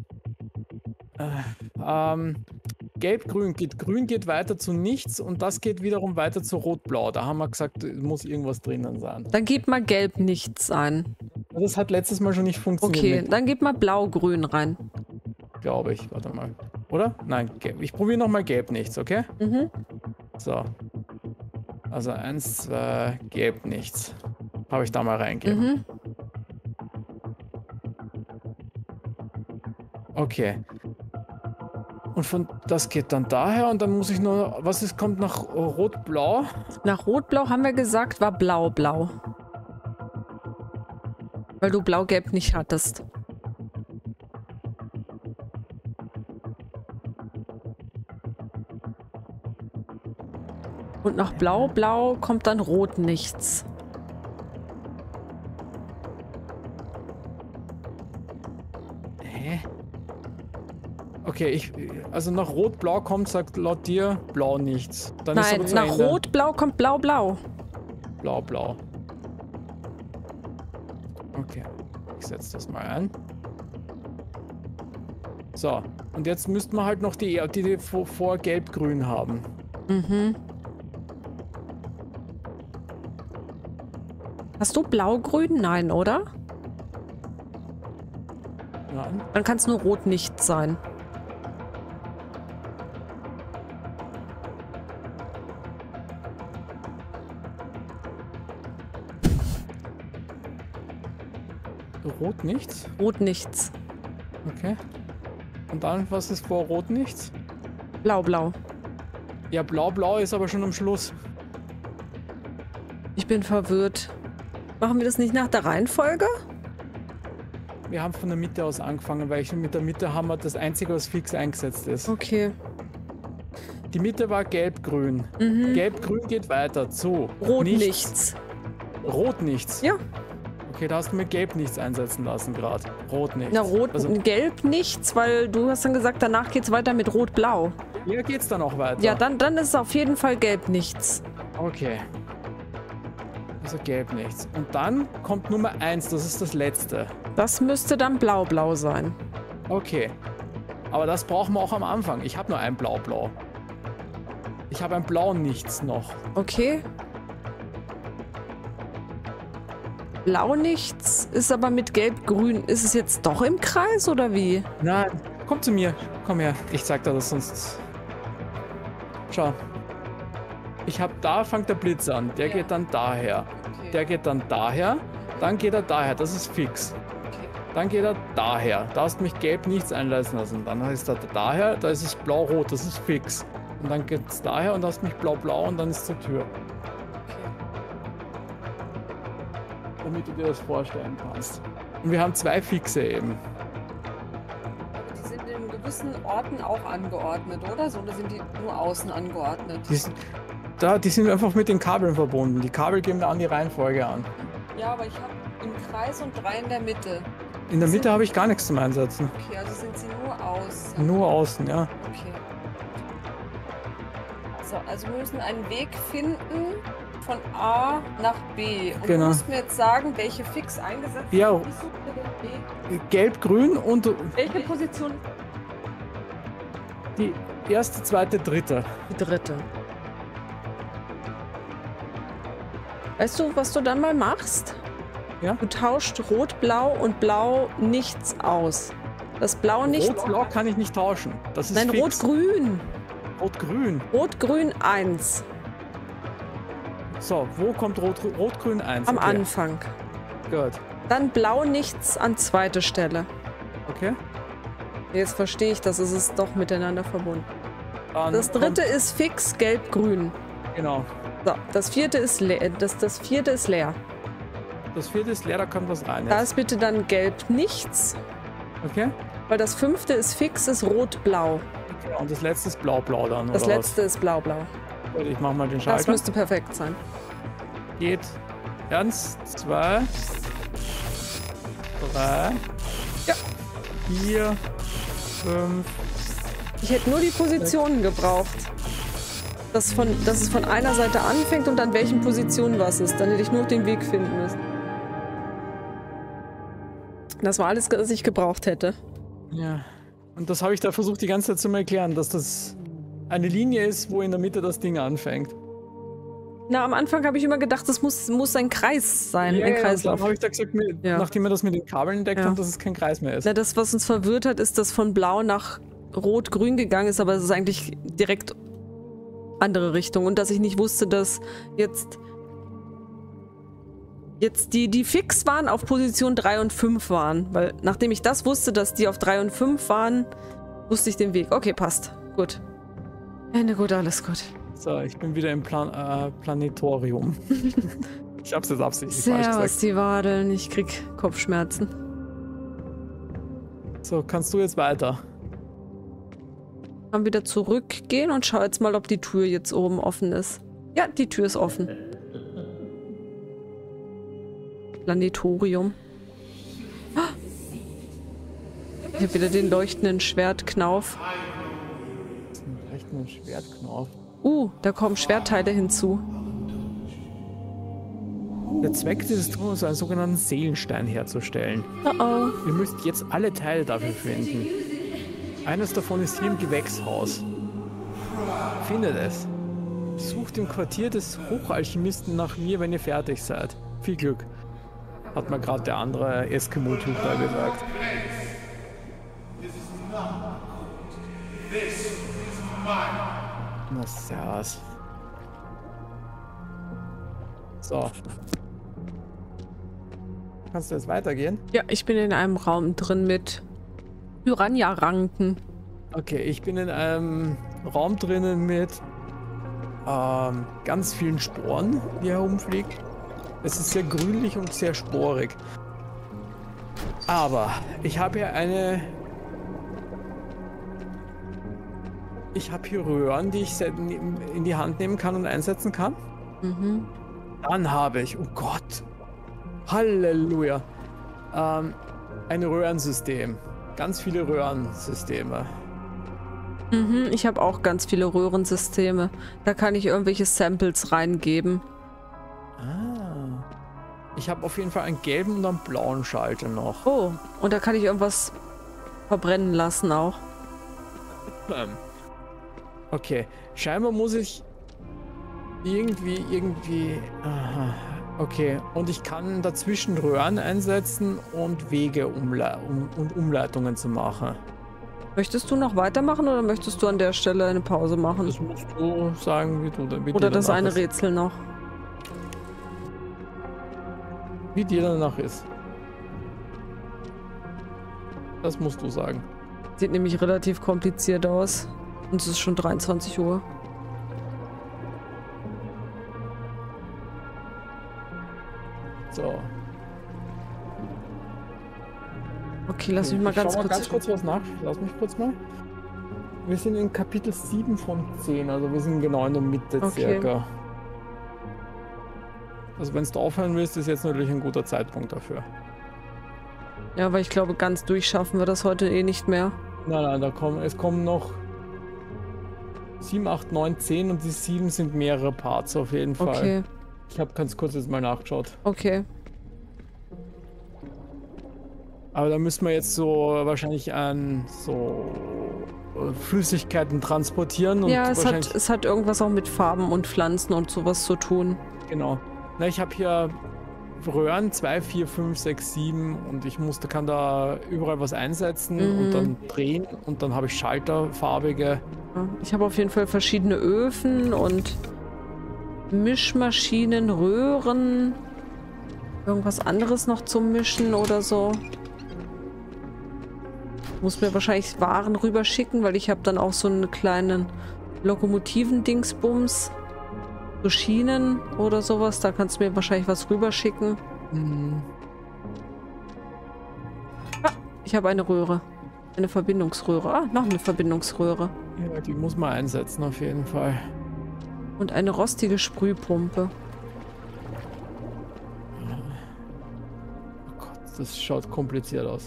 Gelb-Grün geht weiter zu nichts und das geht wiederum weiter zu Rot-Blau. Da haben wir gesagt, muss irgendwas drinnen sein. Dann gib mal Gelb nichts ein. Das hat letztes Mal schon nicht funktioniert. Okay, dann gib mal Blau-Grün rein. Glaube ich. Warte mal. Oder? Nein, Gelb. Ich probiere nochmal Gelb nichts, okay? Mhm. So. Also 1, 2, Gelb nichts. Habe ich da mal reingegeben. Mhm. Okay. Und das geht dann daher und dann muss ich nur, kommt nach Rot-Blau? Nach Rot-Blau haben wir gesagt, war Blau-Blau. Weil du Blau-Gelb nicht hattest. Und nach Blau-Blau kommt dann Rot nichts. Hä? Okay, also nach Rot-Blau kommt, sagt laut dir, Blau nichts. Dann Nein, ist nach Rot-Blau kommt Blau-Blau. Blau-Blau. Okay, ich setze das mal ein. So, und jetzt müssten wir halt noch die vor Gelb-Grün haben. Mhm. Hast du Blau-Grün? Nein, oder? Nein. Dann kann es nur Rot nichts sein. Rot nichts? Rot nichts. Okay. Und dann, was ist vor Rot nichts? Blau-Blau. Ja, Blau-Blau ist aber schon am Schluss. Ich bin verwirrt. Machen wir das nicht nach der Reihenfolge? Wir haben von der Mitte aus angefangen, weil mit der Mitte haben wir das Einzige, was fix eingesetzt ist. Okay. Die Mitte war Gelb-Grün. Mhm. Gelb-Grün geht weiter zu Rot nichts. Rot nichts? Ja. Okay, da hast du mir Gelb nichts einsetzen lassen gerade. Rot nichts. Na, Rot, Also, Gelb nichts, weil du hast dann gesagt, danach geht's weiter mit Rot-Blau. hier geht's dann auch weiter. Ja, dann ist es auf jeden Fall Gelb nichts. Okay. Also Gelb nichts. Und dann kommt Nummer 1, das ist das letzte. Das müsste dann Blau-Blau sein. Okay. Aber das brauchen wir auch am Anfang. Ich habe nur ein Blau-Blau. Ich habe ein Blau nichts noch. Okay. Blau nichts ist aber mit Gelb-Grün. Ist es jetzt doch im Kreis oder wie? Nein, komm zu mir. Komm her. Ich zeig dir das sonst. Schau. Da fängt der Blitz an. Der geht dann daher. Okay. Der geht dann daher. Dann geht er daher. Das ist fix. Okay. Dann geht er daher. Da hast du mich Gelb nichts einlassen lassen. Dann ist er daher. Da ist es Blau-Rot. Das ist fix. Und dann geht es daher und da hast du mich Blau-Blau und dann ist zur Tür. Damit du dir das vorstellen kannst. Und wir haben 2 Fixe eben. Die sind in gewissen Orten auch angeordnet, oder? So, oder sind die nur außen angeordnet? Die sind einfach mit den Kabeln verbunden. Die Kabel geben da an die Reihenfolge an. Ja, aber ich habe im Kreis und 3 in der Mitte. In der Mitte habe ich gar nichts zum Einsetzen. Okay, also sind sie nur außen. Nur außen, ja. Okay. So, also wir müssen einen Weg finden von A nach B. Und Genau. du musst mir jetzt sagen, welche fix eingesetzt Ja. sind. Ich suche den Weg. Gelb-Grün und Welche Position? die erste, zweite, dritte. Die dritte. Weißt du, was du dann mal machst? Ja? Du tauscht Rot-Blau und Blau nichts aus. Das Blau nicht... Rot-Blau kann ich nicht tauschen. Das ist Nein, fix. Rot-Grün. Rot-Grün. Rot-Grün 1. So, wo kommt Rot-Grün 1? Am Anfang. Gut. Dann Blau nichts an zweite Stelle. Okay. Jetzt verstehe ich, das ist es doch miteinander verbunden. Dann Das dritte ist fix Gelb-Grün. Genau. So, das vierte ist leer. Das vierte ist leer. Das vierte ist leer, da kommt was rein. Da Jetzt. ist bitte dann Gelb nichts. Okay. Weil das fünfte ist fix, ist Rot-Blau. Okay. Und das letzte ist Blau-Blau dann, Das oder letzte ist Blau-Blau. was? Gut, ich mach mal den Das Schalter. müsste perfekt sein. Geht. 1, 2, 3, Ja. 4, 5. Ich hätte nur die Positionen gebraucht. Dass es von einer Seite anfängt und an welchen Positionen was ist. Dann hätte ich nur den Weg finden müssen. Das war alles, was ich gebraucht hätte. Ja. Und das habe ich da versucht die ganze Zeit zu erklären, dass das eine Linie ist, wo in der Mitte das Ding anfängt. Na, am Anfang habe ich immer gedacht, das muss ein Kreis sein, ein Kreislauf. Dann habe ich da gesagt, nachdem wir das mit den Kabeln entdeckt haben, dass es kein Kreis mehr ist. Na, das, was uns verwirrt hat, ist, dass von Blau nach Rot-Grün gegangen ist, aber es ist eigentlich direkt andere Richtung. Und dass ich nicht wusste, dass jetzt die fix waren, auf Position 3 und 5 waren. Weil nachdem ich das wusste, dass die auf 3 und 5 waren, wusste ich den Weg. Okay, passt. Gut. Ende gut, alles gut. So, ich bin wieder im Planetorium. Ich hab's jetzt absichtlich falsch Servus, gesagt. die Wadeln. Ich krieg Kopfschmerzen. So, kannst du jetzt weiter? Dann wieder zurückgehen und schau jetzt mal, ob die Tür jetzt oben offen ist. Ja, die Tür ist offen. Planetorium. Ich habe wieder den leuchtenden Schwertknauf. Echt ein Schwertknauf. Da kommen Schwertteile hinzu. Der Zweck dieses Turms ist, einen sogenannten Seelenstein herzustellen. Oh. Ihr müsst jetzt alle Teile dafür finden. Eines davon ist hier im Gewächshaus. Findet es. Sucht im Quartier des Hochalchemisten nach mir, wenn ihr fertig seid. Viel Glück. Hat mir gerade der andere Eskimo-Typ da gesagt. Na servus. So. Kannst du jetzt weitergehen? Ja, ich bin in einem Raum drin mit Piranha-Ranken. Okay, ich bin in einem Raum drinnen mit ganz vielen Sporen, die herumfliegen. Es ist sehr grünlich und sehr sporig. Aber ich habe hier Ich habe hier Röhren, die ich in die Hand nehmen kann und einsetzen kann. Mhm. Dann habe ich, oh Gott, Halleluja, ein Röhrensystem. Ganz viele Röhrensysteme. Mhm, ich habe auch ganz viele Röhrensysteme. Da kann ich irgendwelche Samples reingeben. Ah. Ich habe auf jeden Fall einen gelben und einen blauen Schalter noch. Oh, und da kann ich irgendwas verbrennen lassen auch. Okay, scheinbar muss ich irgendwie... Aha. Okay, und ich kann dazwischen Röhren einsetzen und Wege und Umleitungen zu machen. Möchtest du noch weitermachen oder möchtest du an der Stelle eine Pause machen? Das musst du sagen, wie Oder dir das danach eine ist. Rätsel noch? Wie dir danach ist. Das musst du sagen. Sieht nämlich relativ kompliziert aus. Und es ist schon 23 Uhr. So. Okay, lass mich mal Ich ganz schau kurz... ganz kurz was nach. Lass mich kurz mal. Wir sind in Kapitel 7 von 10, also wir sind genau in der Mitte Okay. circa. Also wenn du aufhören willst, ist jetzt natürlich ein guter Zeitpunkt dafür. Ja, weil ich glaube, ganz durchschaffen wir das heute eh nicht mehr. Nein, es kommen noch 7, 8, 9, 10 und die 7 sind mehrere Parts auf jeden Fall. Okay, Ich habe ganz kurz jetzt mal nachgeschaut. okay. Aber da müssen wir jetzt so wahrscheinlich an so Flüssigkeiten transportieren. Und Ja, es wahrscheinlich, hat irgendwas auch mit Farben und Pflanzen und sowas zu tun. genau. Na, ich habe hier Röhren, 2, 4, 5, 6, 7 und kann da überall was einsetzen und dann drehen und dann habe ich Schalter, farbige. Ja, ich habe auf jeden Fall verschiedene Öfen und Mischmaschinen, Röhren, irgendwas anderes noch zum Mischen oder so. Muss mir wahrscheinlich Waren rüberschicken, weil ich habe dann auch so einen kleinen Lokomotiven-Dingsbums. So Schienen oder sowas. Da kannst du mir wahrscheinlich was rüberschicken. Ah, ich habe eine Röhre. Eine Verbindungsröhre. Ah, noch eine Verbindungsröhre. Ja, die muss man einsetzen auf jeden Fall. Und eine rostige Sprühpumpe. Oh Gott, das schaut kompliziert aus.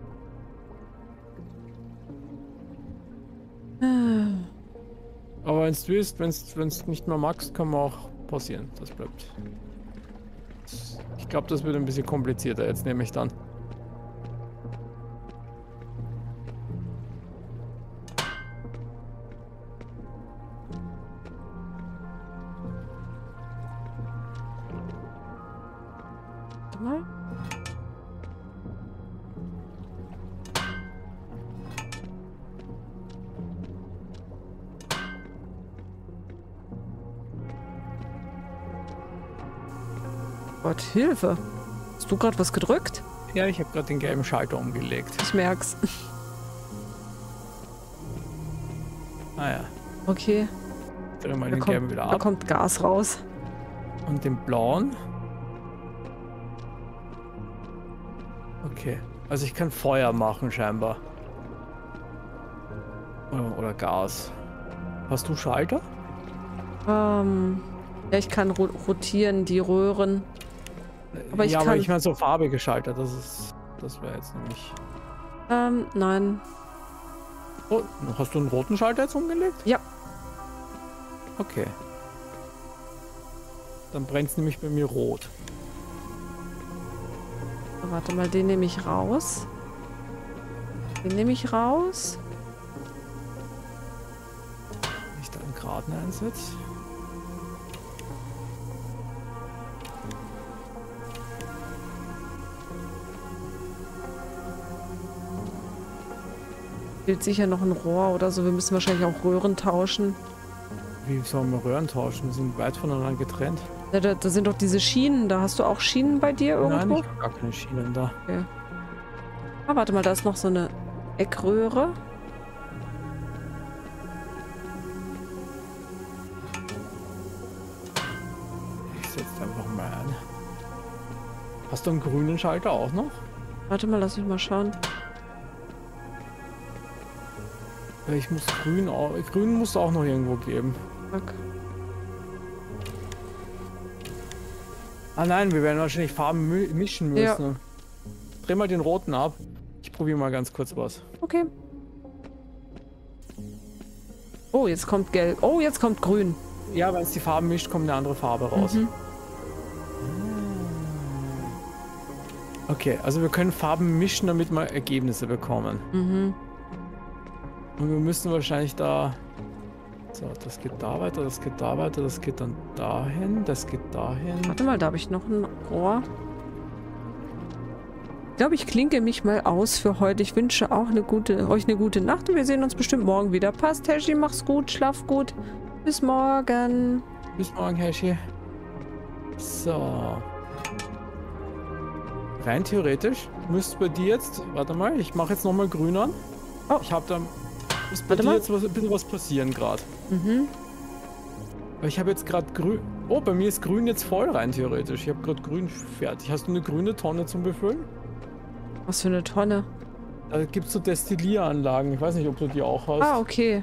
Aber wenn du willst, wenn es nicht mehr magst, kann man auch pausieren. Das bleibt. Ich glaube, das wird ein bisschen komplizierter jetzt, nehme ich dann. Warte mal. Gott, Hilfe. Hast du gerade was gedrückt? Ja, ich habe gerade den gelben Schalter umgelegt. Ich merk's. Ah ja. Okay. Dreh mal Da den gelben wieder da ab. kommt Gas raus. Und den blauen. Okay. Also ich kann Feuer machen scheinbar. Oder Gas. Hast du Schalter? Ja, ich kann rotieren, die Röhren. Aber ich aber kann... ich meine so farbige Schalter, das wäre jetzt nämlich... Nein. Oh, hast du einen roten Schalter jetzt umgelegt? Ja. Okay. Dann brennt es nämlich bei mir rot. Warte mal, den nehme ich raus. Den nehme ich raus. Wenn ich da einen Graten einsetze. Fehlt sicher noch ein Rohr oder so. Wir müssen wahrscheinlich auch Röhren tauschen. Wie sollen wir Röhren tauschen? Wir sind weit voneinander getrennt. Ja, da sind doch diese Schienen. Da hast du auch Schienen bei dir irgendwo? Nein, ich habe gar keine Schienen da. Okay. Ah, warte mal, da ist noch so eine Eckröhre. Ich setze einfach mal ein. Hast du einen grünen Schalter auch noch? Warte mal, lass mich mal schauen. Ja, ich muss grün auch. Grün muss es auch noch irgendwo geben. Fuck. Ah nein, wir werden wahrscheinlich Farben mischen müssen. Ja. Dreh mal den roten ab. Ich probiere mal ganz kurz was. Okay. Oh, jetzt kommt gelb. Oh, jetzt kommt grün. Ja, wenn es die Farben mischt, kommt eine andere Farbe raus. Okay, also wir können Farben mischen, damit wir Ergebnisse bekommen. Und wir müssen wahrscheinlich da... So, das geht da weiter, das geht da weiter, das geht dann dahin, das geht dahin. Warte mal, da habe ich noch ein Rohr. Ich glaube, ich klinke mich mal aus für heute. Ich wünsche auch euch eine gute Nacht und wir sehen uns bestimmt morgen wieder. Passt, Hershi, mach's gut, schlaf gut. Bis morgen. Bis morgen, Hershi. So. Rein theoretisch müsste bei dir jetzt... Warte mal, ich mache jetzt nochmal grün an. Oh. Ich habe da... Ist bei dir jetzt ein bisschen was passieren gerade. Weil ich habe jetzt gerade grün... Oh, bei mir ist grün jetzt voll rein theoretisch. Ich habe gerade grün fertig. Hast du eine grüne Tonne zum Befüllen? Was für eine Tonne. Da gibt es so Destillieranlagen. Ich weiß nicht, ob du die auch hast. Ah, okay.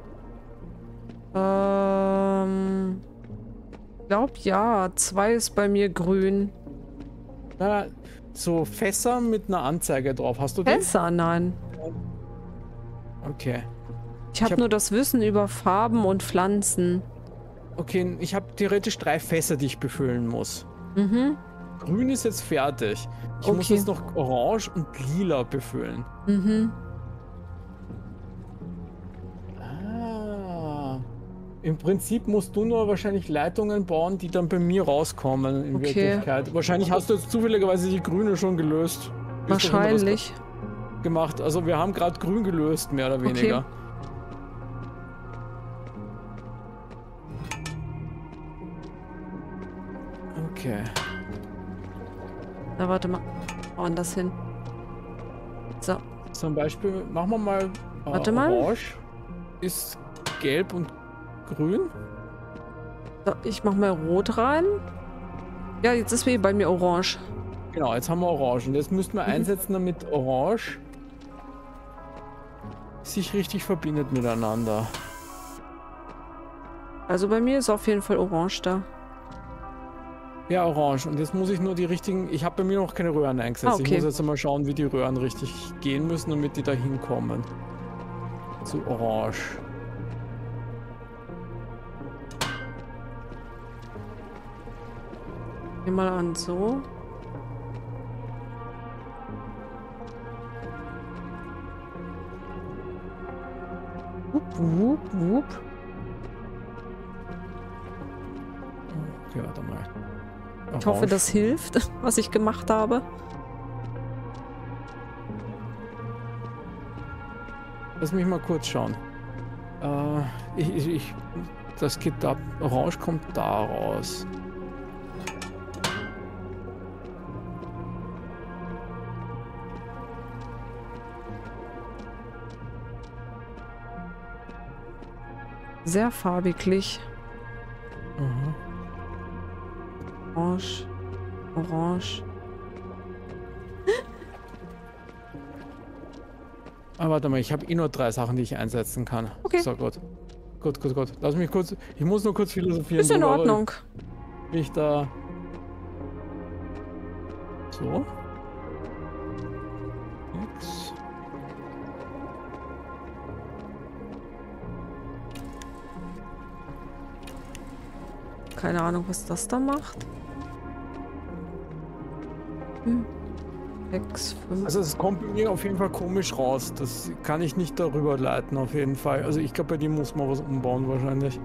Ich glaube ja. 2 ist bei mir grün. Na, so Fässer mit einer Anzeige drauf. Hast du die? Fässer? Nein. Okay. Ich habe nur das Wissen über Farben und Pflanzen. Okay, ich habe theoretisch 3 Fässer, die ich befüllen muss. Grün ist jetzt fertig. Ich muss jetzt noch orange und lila befüllen. Ah. Im Prinzip musst du nur wahrscheinlich Leitungen bauen, die dann bei mir rauskommen in Wirklichkeit. Wahrscheinlich hast du jetzt zufälligerweise die grüne schon gelöst. Wahrscheinlich. Gemacht. Also wir haben gerade grün gelöst, mehr oder weniger. Okay. Na, warte mal. Woanders hin. So. Zum Beispiel, machen wir mal Warte mal. Orange ist gelb und grün. So, ich mach mal Rot rein. Ja, jetzt ist wie bei mir Orange. Genau, jetzt haben wir Orange. Und jetzt müssten wir einsetzen, damit Orange sich richtig verbindet miteinander. Also bei mir ist auf jeden Fall Orange da. Ja, Orange. Und jetzt muss ich nur die richtigen... Ich habe bei mir noch keine Röhren eingesetzt. Okay. Ich muss jetzt mal schauen, wie die Röhren richtig gehen müssen, damit die da hinkommen. Zu Orange. Nehmen mal an, so. Wupp, wupp, wupp. Okay, warte mal. Ich hoffe, das hilft, was ich gemacht habe. Lass mich mal kurz schauen. Das geht da. Orange kommt da raus. Sehr farbiglich. Mhm. Orange. Orange. Aber warte mal, ich habe eh nur 3 Sachen, die ich einsetzen kann. Okay. So, gut. Gut. Lass mich kurz... Ich muss nur kurz philosophieren. Ist in Ordnung. Wie ich da... So. X. Keine Ahnung, was das da macht. 6, 5. Also es kommt bei mir auf jeden Fall komisch raus. Das kann ich nicht darüber leiten, auf jeden Fall. Also ich glaube, bei dir muss man was umbauen wahrscheinlich.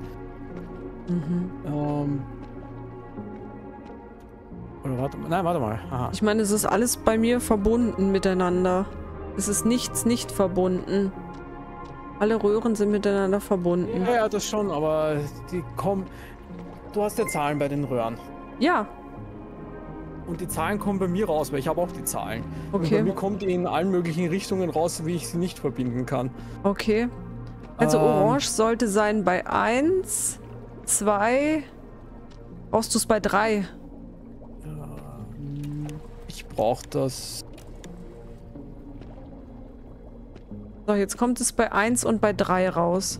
Oder warte mal. Nein, warte mal. Aha. Ich meine, es ist alles bei mir verbunden miteinander. Es ist nichts nicht verbunden. Alle Röhren sind miteinander verbunden. Ja, das schon, aber die kommen... Du hast ja Zahlen bei den Röhren. Ja. Und die Zahlen kommen bei mir raus, weil ich habe auch die Zahlen. Und Okay. bei mir kommt die in allen möglichen Richtungen raus, wie ich sie nicht verbinden kann. Okay. Also Orange sollte sein bei 1, 2. Brauchst du es bei 3? Ich brauche das... So, jetzt kommt es bei 1 und bei 3 raus.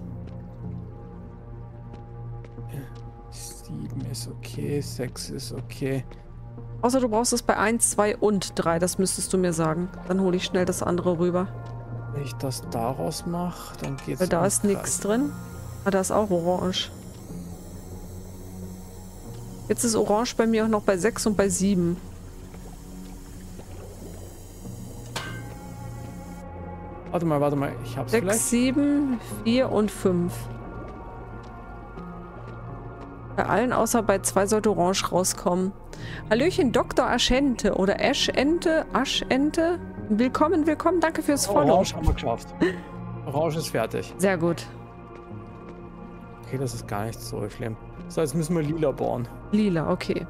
7 ist okay, 6 ist okay. Außer du brauchst es bei 1, 2 und 3. Das müsstest du mir sagen. Dann hole ich schnell das andere rüber. Wenn ich das daraus mache, dann geht's. Weil da ist nichts drin. Ah, da ist auch Orange. Jetzt ist Orange bei mir auch noch bei 6 und bei 7. Warte mal, ich hab's 6, vielleicht. 7, 4 und 5. Bei allen außer bei 2 sollte Orange rauskommen. Hallöchen, Dr. Aschente oder Aschente. Willkommen, willkommen. Danke fürs Follow. Orange haben wir geschafft. Orange ist fertig. Sehr gut. Okay, das ist gar nicht so schlimm. So, jetzt müssen wir lila bauen. Lila, okay.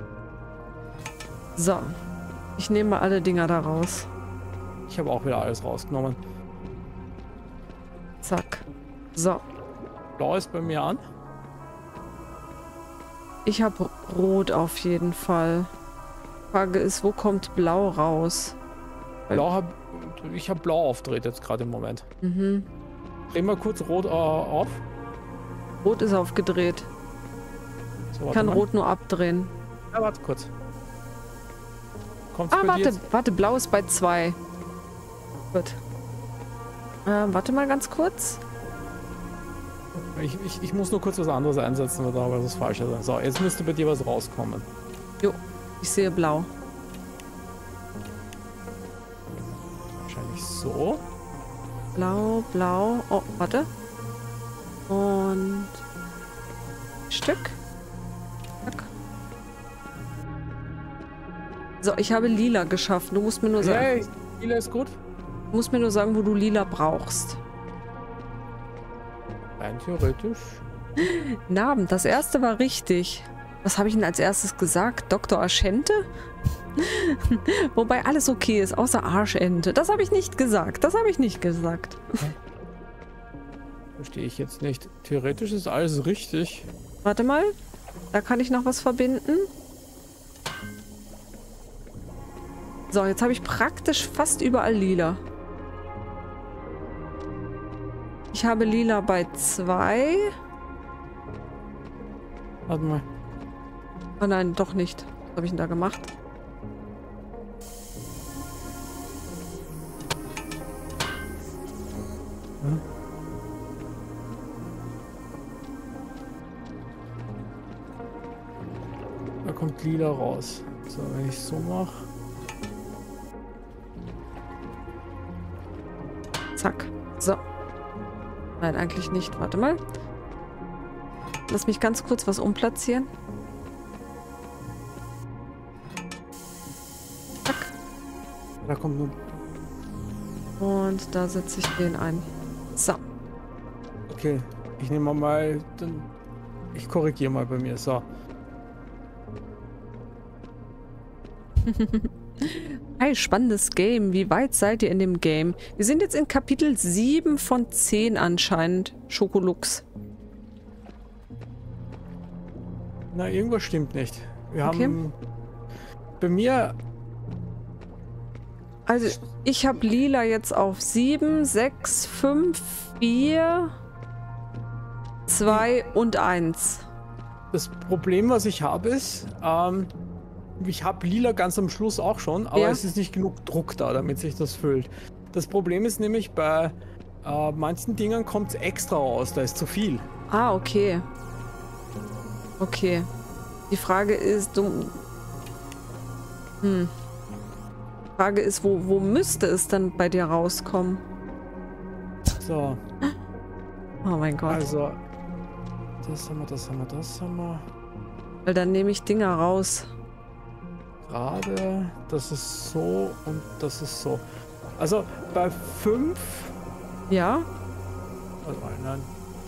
So. Ich nehme mal alle Dinger da raus. Ich habe auch wieder alles rausgenommen. Zack. So. Blau ist bei mir an. Ich habe Rot auf jeden Fall. Frage ist, wo kommt Blau raus? Ich habe Blau aufgedreht jetzt gerade im Moment. Mhm. Drehen wir kurz Rot auf. Rot ist aufgedreht. So, Ich warte kann mal. Rot nur abdrehen. Ja, warte kurz. Kommt's Ah, bei dir warte, jetzt? warte, Blau ist bei 2. Gut. Warte mal ganz kurz. Ich muss nur kurz was anderes einsetzen, weil da aber das Falsche sein. So, jetzt müsste bei dir was rauskommen. Jo, ich sehe Blau. Wahrscheinlich so. Blau, Blau. Oh, warte. Und Stück. Zack. So, ich habe lila geschaffen. Du musst mir nur sagen. Ja, lila ist gut. Du musst mir nur sagen, wo du lila brauchst. Rein theoretisch. Narben, das erste war richtig. Was habe ich denn als erstes gesagt? Dr. Aschente? Wobei alles okay ist, außer Arschente. Das habe ich nicht gesagt. Das habe ich nicht gesagt. Verstehe ich jetzt nicht. Theoretisch ist alles richtig. Warte mal. Da kann ich noch was verbinden. So, jetzt habe ich praktisch fast überall lila. Ich habe lila bei 2. Warte mal. Oh nein, doch nicht. Was habe ich denn da gemacht? Hm? Da kommt lila raus. So, wenn ich so mache. Zack. So. Nein, eigentlich nicht. Warte mal. Lass mich ganz kurz was umplatzieren. Zack. Da kommt nur. Und da setze ich den ein. So. Okay, ich nehme mal. Ich korrigiere mal bei mir. So. Hi, spannendes Game. Wie weit seid ihr in dem Game? Wir sind jetzt in Kapitel 7 von 10 anscheinend. Schokolux. Na, irgendwas stimmt nicht. Wir Okay. haben. Bei mir. Also, ich habe lila jetzt auf 7, 6, 5, 4, 2 und 1. Das Problem, was ich habe, ist. Ich habe lila ganz am Schluss auch schon, aber Ja. es ist nicht genug Druck da, damit sich das füllt. Das Problem ist nämlich, bei manchen Dingern kommt es extra raus, da ist zu viel. Ah, okay. Okay. Die Frage ist, Frage ist, wo müsste es dann bei dir rauskommen? So, Oh mein Gott. also. Das haben wir, das haben wir, das haben wir. Weil dann nehme ich Dinger raus. Gerade, das ist so und das ist so. Also bei 5. Ja? Warte mal, nein.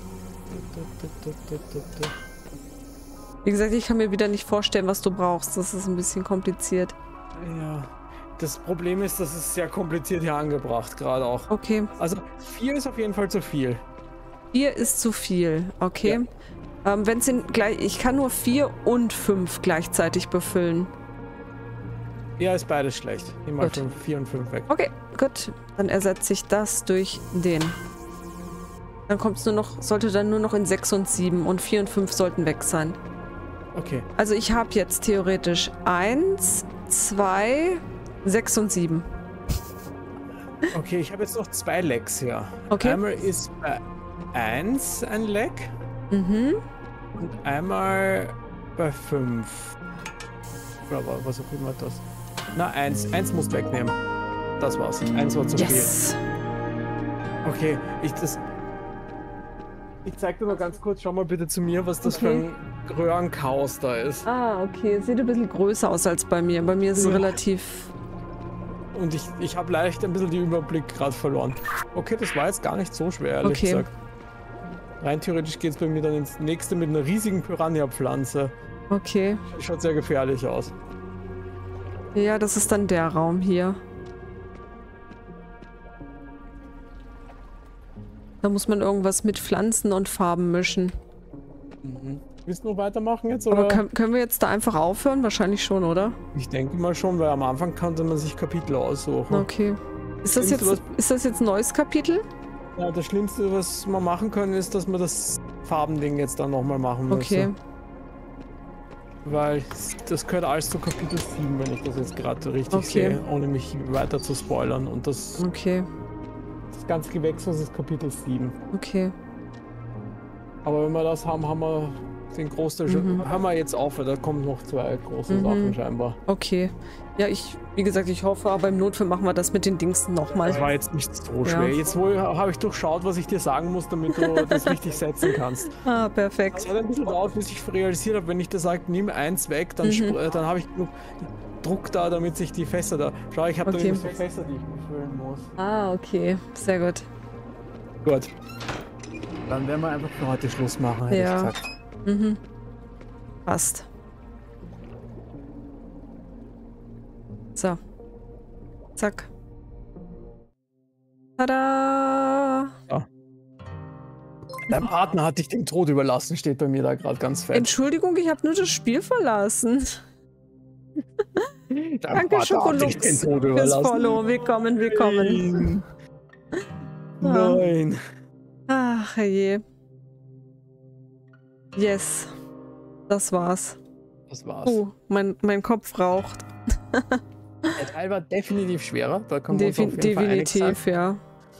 Wie gesagt, ich kann mir wieder nicht vorstellen, was du brauchst. Das ist ein bisschen kompliziert. Ja. Das Problem ist, das ist sehr kompliziert hier angebracht, gerade auch. Okay. Also 4 ist auf jeden Fall zu viel. 4 ist zu viel. Okay. Wenn es gleich. Ich kann nur 4 und 5 gleichzeitig befüllen. Ja, ist beides schlecht. Nimm mal Gut. 4 und 5 weg. Okay, gut. Dann ersetze ich das durch den. Dann kommt es sollte dann nur noch in 6 und 7 und 4 und 5 sollten weg sein. Okay. Also ich habe jetzt theoretisch 1, 2, 6 und 7. Okay, ich habe jetzt noch 2 Lecks hier. Okay. Einmal ist bei 1 ein Leck Mhm. und einmal bei 5. Oder was auch immer das. Na, 1. 1 musst du wegnehmen. Das war's. 1 war zu Yes. viel. Okay, ich zeig dir noch ganz kurz, schau mal bitte zu mir, was das für ein Röhrenchaos da ist. Ah, okay. Es sieht ein bisschen größer aus als bei mir. Bei mir ist es Ja. relativ... Und ich habe leicht ein bisschen den Überblick gerade verloren. Okay, das war jetzt gar nicht so schwer, ehrlich Okay. gesagt. Rein theoretisch geht es bei mir dann ins nächste mit einer riesigen Piranha-Pflanze. Okay. Die schaut sehr gefährlich aus. Ja, das ist dann der Raum hier. Da muss man irgendwas mit Pflanzen und Farben mischen. Willst du noch weitermachen jetzt? Oder? Aber können wir jetzt da einfach aufhören? Wahrscheinlich schon, oder? Ich denke mal schon, weil am Anfang konnte man sich Kapitel aussuchen. Okay. Ist das jetzt ein neues Kapitel? Ja, das Schlimmste, was wir machen können, ist, dass wir das Farbending jetzt dann nochmal machen müssen. Okay. Weil das gehört alles zu Kapitel 7, wenn ich das jetzt gerade richtig Okay. sehe, ohne mich weiter zu spoilern. Und das Okay. ganze Gewächshaus ist Kapitel 7. Okay. Aber wenn wir das haben, haben wir den Großteil schon. Haben wir jetzt auf, weil da kommen noch 2 große Sachen scheinbar. Okay. Ja, wie gesagt, ich hoffe, aber im Notfall machen wir das mit den Dings nochmal. Das war jetzt nicht so schwer. Jetzt habe ich durchschaut, was ich dir sagen muss, damit du das richtig setzen kannst. Ah, perfekt. Es hat ein bisschen gedauert, bis ich realisiert habe, wenn ich dir sage, nimm 1 weg, dann habe ich genug Druck da, damit sich die Fässer da... Schau, ich habe da nämlich so Fässer, die ich befüllen muss. Ah, okay. Sehr gut. Gut. Dann werden wir einfach für heute Schluss machen, hätte ich gesagt. Passt. So. Zack. Tada! Ja. Dein Partner hat dich dem Tod überlassen, steht bei mir da gerade ganz fett. Entschuldigung, ich habe nur das Spiel verlassen. Danke, Schokolux, fürs Follow. Willkommen, willkommen. Nein. Ach, je. Yes. Das war's. Das war's. Mein Kopf raucht. Der Teil war definitiv schwerer. Da können wir uns auf jeden Fall einig sein. Definitiv, ja.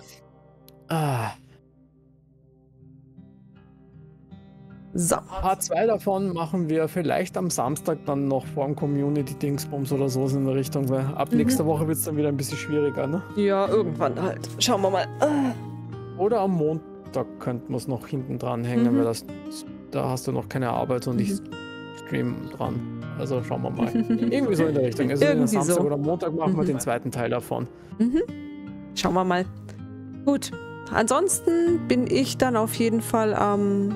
So. Part 2 davon machen wir vielleicht am Samstag dann noch vor dem Community-Dingsbums oder so in der Richtung, weil ab nächster Woche wird es dann wieder ein bisschen schwieriger, ne? Ja, irgendwann halt. Schauen wir mal. Oder am Montag könnten wir es noch hinten dran hängen, weil da hast du noch keine Arbeit und ich stream dran. Also schauen wir mal. Irgendwie so in der Richtung. Also irgendwie Samstag oder Montag machen wir den zweiten Teil davon. Schauen wir mal. Gut. Ansonsten bin ich dann auf jeden Fall am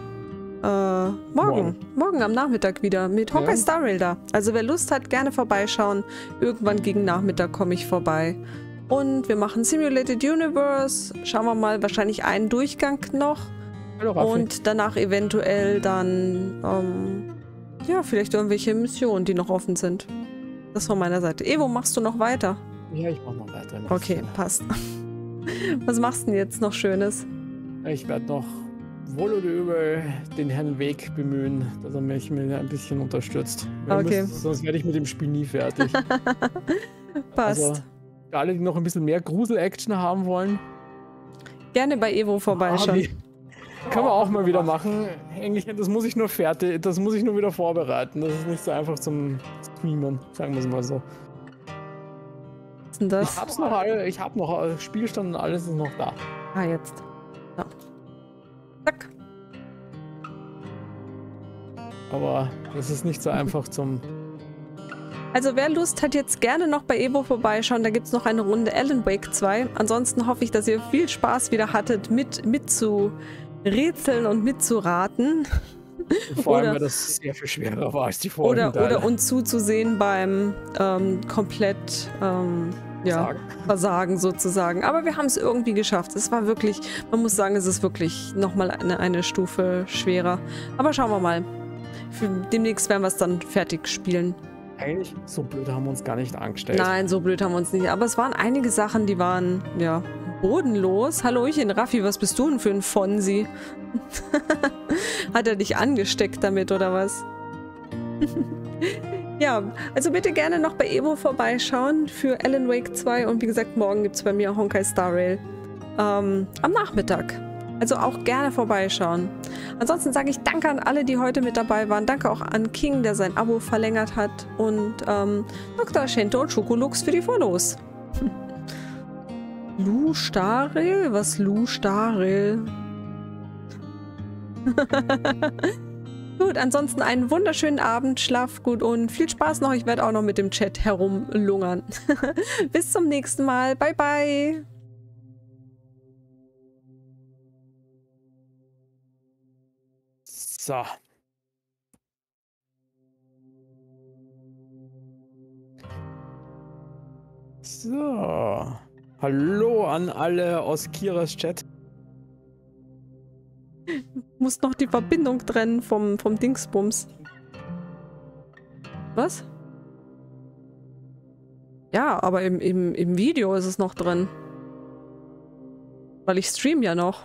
morgen am Nachmittag wieder mit Honkai Star Rail da. Also wer Lust hat, gerne vorbeischauen. Irgendwann gegen Nachmittag komme ich vorbei. Und wir machen Simulated Universe. Schauen wir mal, wahrscheinlich einen Durchgang noch. Hallo, und danach eventuell dann, ja, vielleicht irgendwelche Missionen, die noch offen sind. Das von meiner Seite. Evo, machst du noch weiter? Ja, ich mach noch weiter. Okay, passt. Was machst du denn jetzt noch Schönes? Ich werde noch wohl oder übel den Herrn Weg bemühen, dass er mich ein bisschen unterstützt. Sonst werde ich mit dem Spiel nie fertig. Passt. Also, für alle, die noch ein bisschen mehr Grusel-Action haben wollen. Gerne bei Evo vorbeischauen. Kann man auch mal wieder machen. Eigentlich, das muss ich nur wieder vorbereiten. Das ist nicht so einfach zum Streamen, sagen wir es mal so. Was ist denn das? Ich habe noch Spielstand und alles ist noch da. Ah, jetzt. So. Zack. Aber das ist nicht so einfach zum... Also wer Lust hat, jetzt gerne noch bei Evo vorbeischauen. Da gibt es noch eine Runde Alan Wake 2. Ansonsten hoffe ich, dass ihr viel Spaß wieder hattet, mit zu rätseln und mitzuraten. Vor allem, weil das sehr viel schwerer war als die vorigen Teile. Oder uns zuzusehen beim komplett Versagen sozusagen. Aber wir haben es irgendwie geschafft. Es war wirklich, man muss sagen, es ist wirklich nochmal eine Stufe schwerer. Aber schauen wir mal. Demnächst werden wir es dann fertig spielen. Eigentlich, so blöd haben wir uns gar nicht angestellt. Nein, so blöd haben wir uns nicht. Aber es waren einige Sachen, die waren, ja, bodenlos. Hallöchen, Raffi, was bist du denn für ein Fonsi? Hat er dich angesteckt damit, oder was? Ja, also bitte gerne noch bei Evo vorbeischauen für Alan Wake 2. Und wie gesagt, morgen gibt es bei mir Honkai Star Rail am Nachmittag. Also auch gerne vorbeischauen. Ansonsten sage ich danke an alle, die heute mit dabei waren. Danke auch an King, der sein Abo verlängert hat. Und Dr. Shento und Schokolux für die Follows. Lu Starel? Was Lu Starel? Gut, ansonsten einen wunderschönen Abend, schlaf gut und viel Spaß noch. Ich werde auch noch mit dem Chat herumlungern. Bis zum nächsten Mal. Bye, bye. So. So. Hallo an alle aus Kiras Chat. Muss noch die Verbindung trennen vom Dingsbums. Was? Ja, aber im Video ist es noch drin. Weil ich stream ja noch.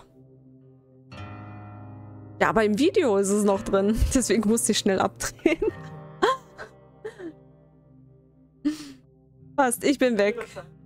Ja, aber im Video ist es noch drin. Deswegen musste ich schnell abdrehen. Passt, ich bin weg.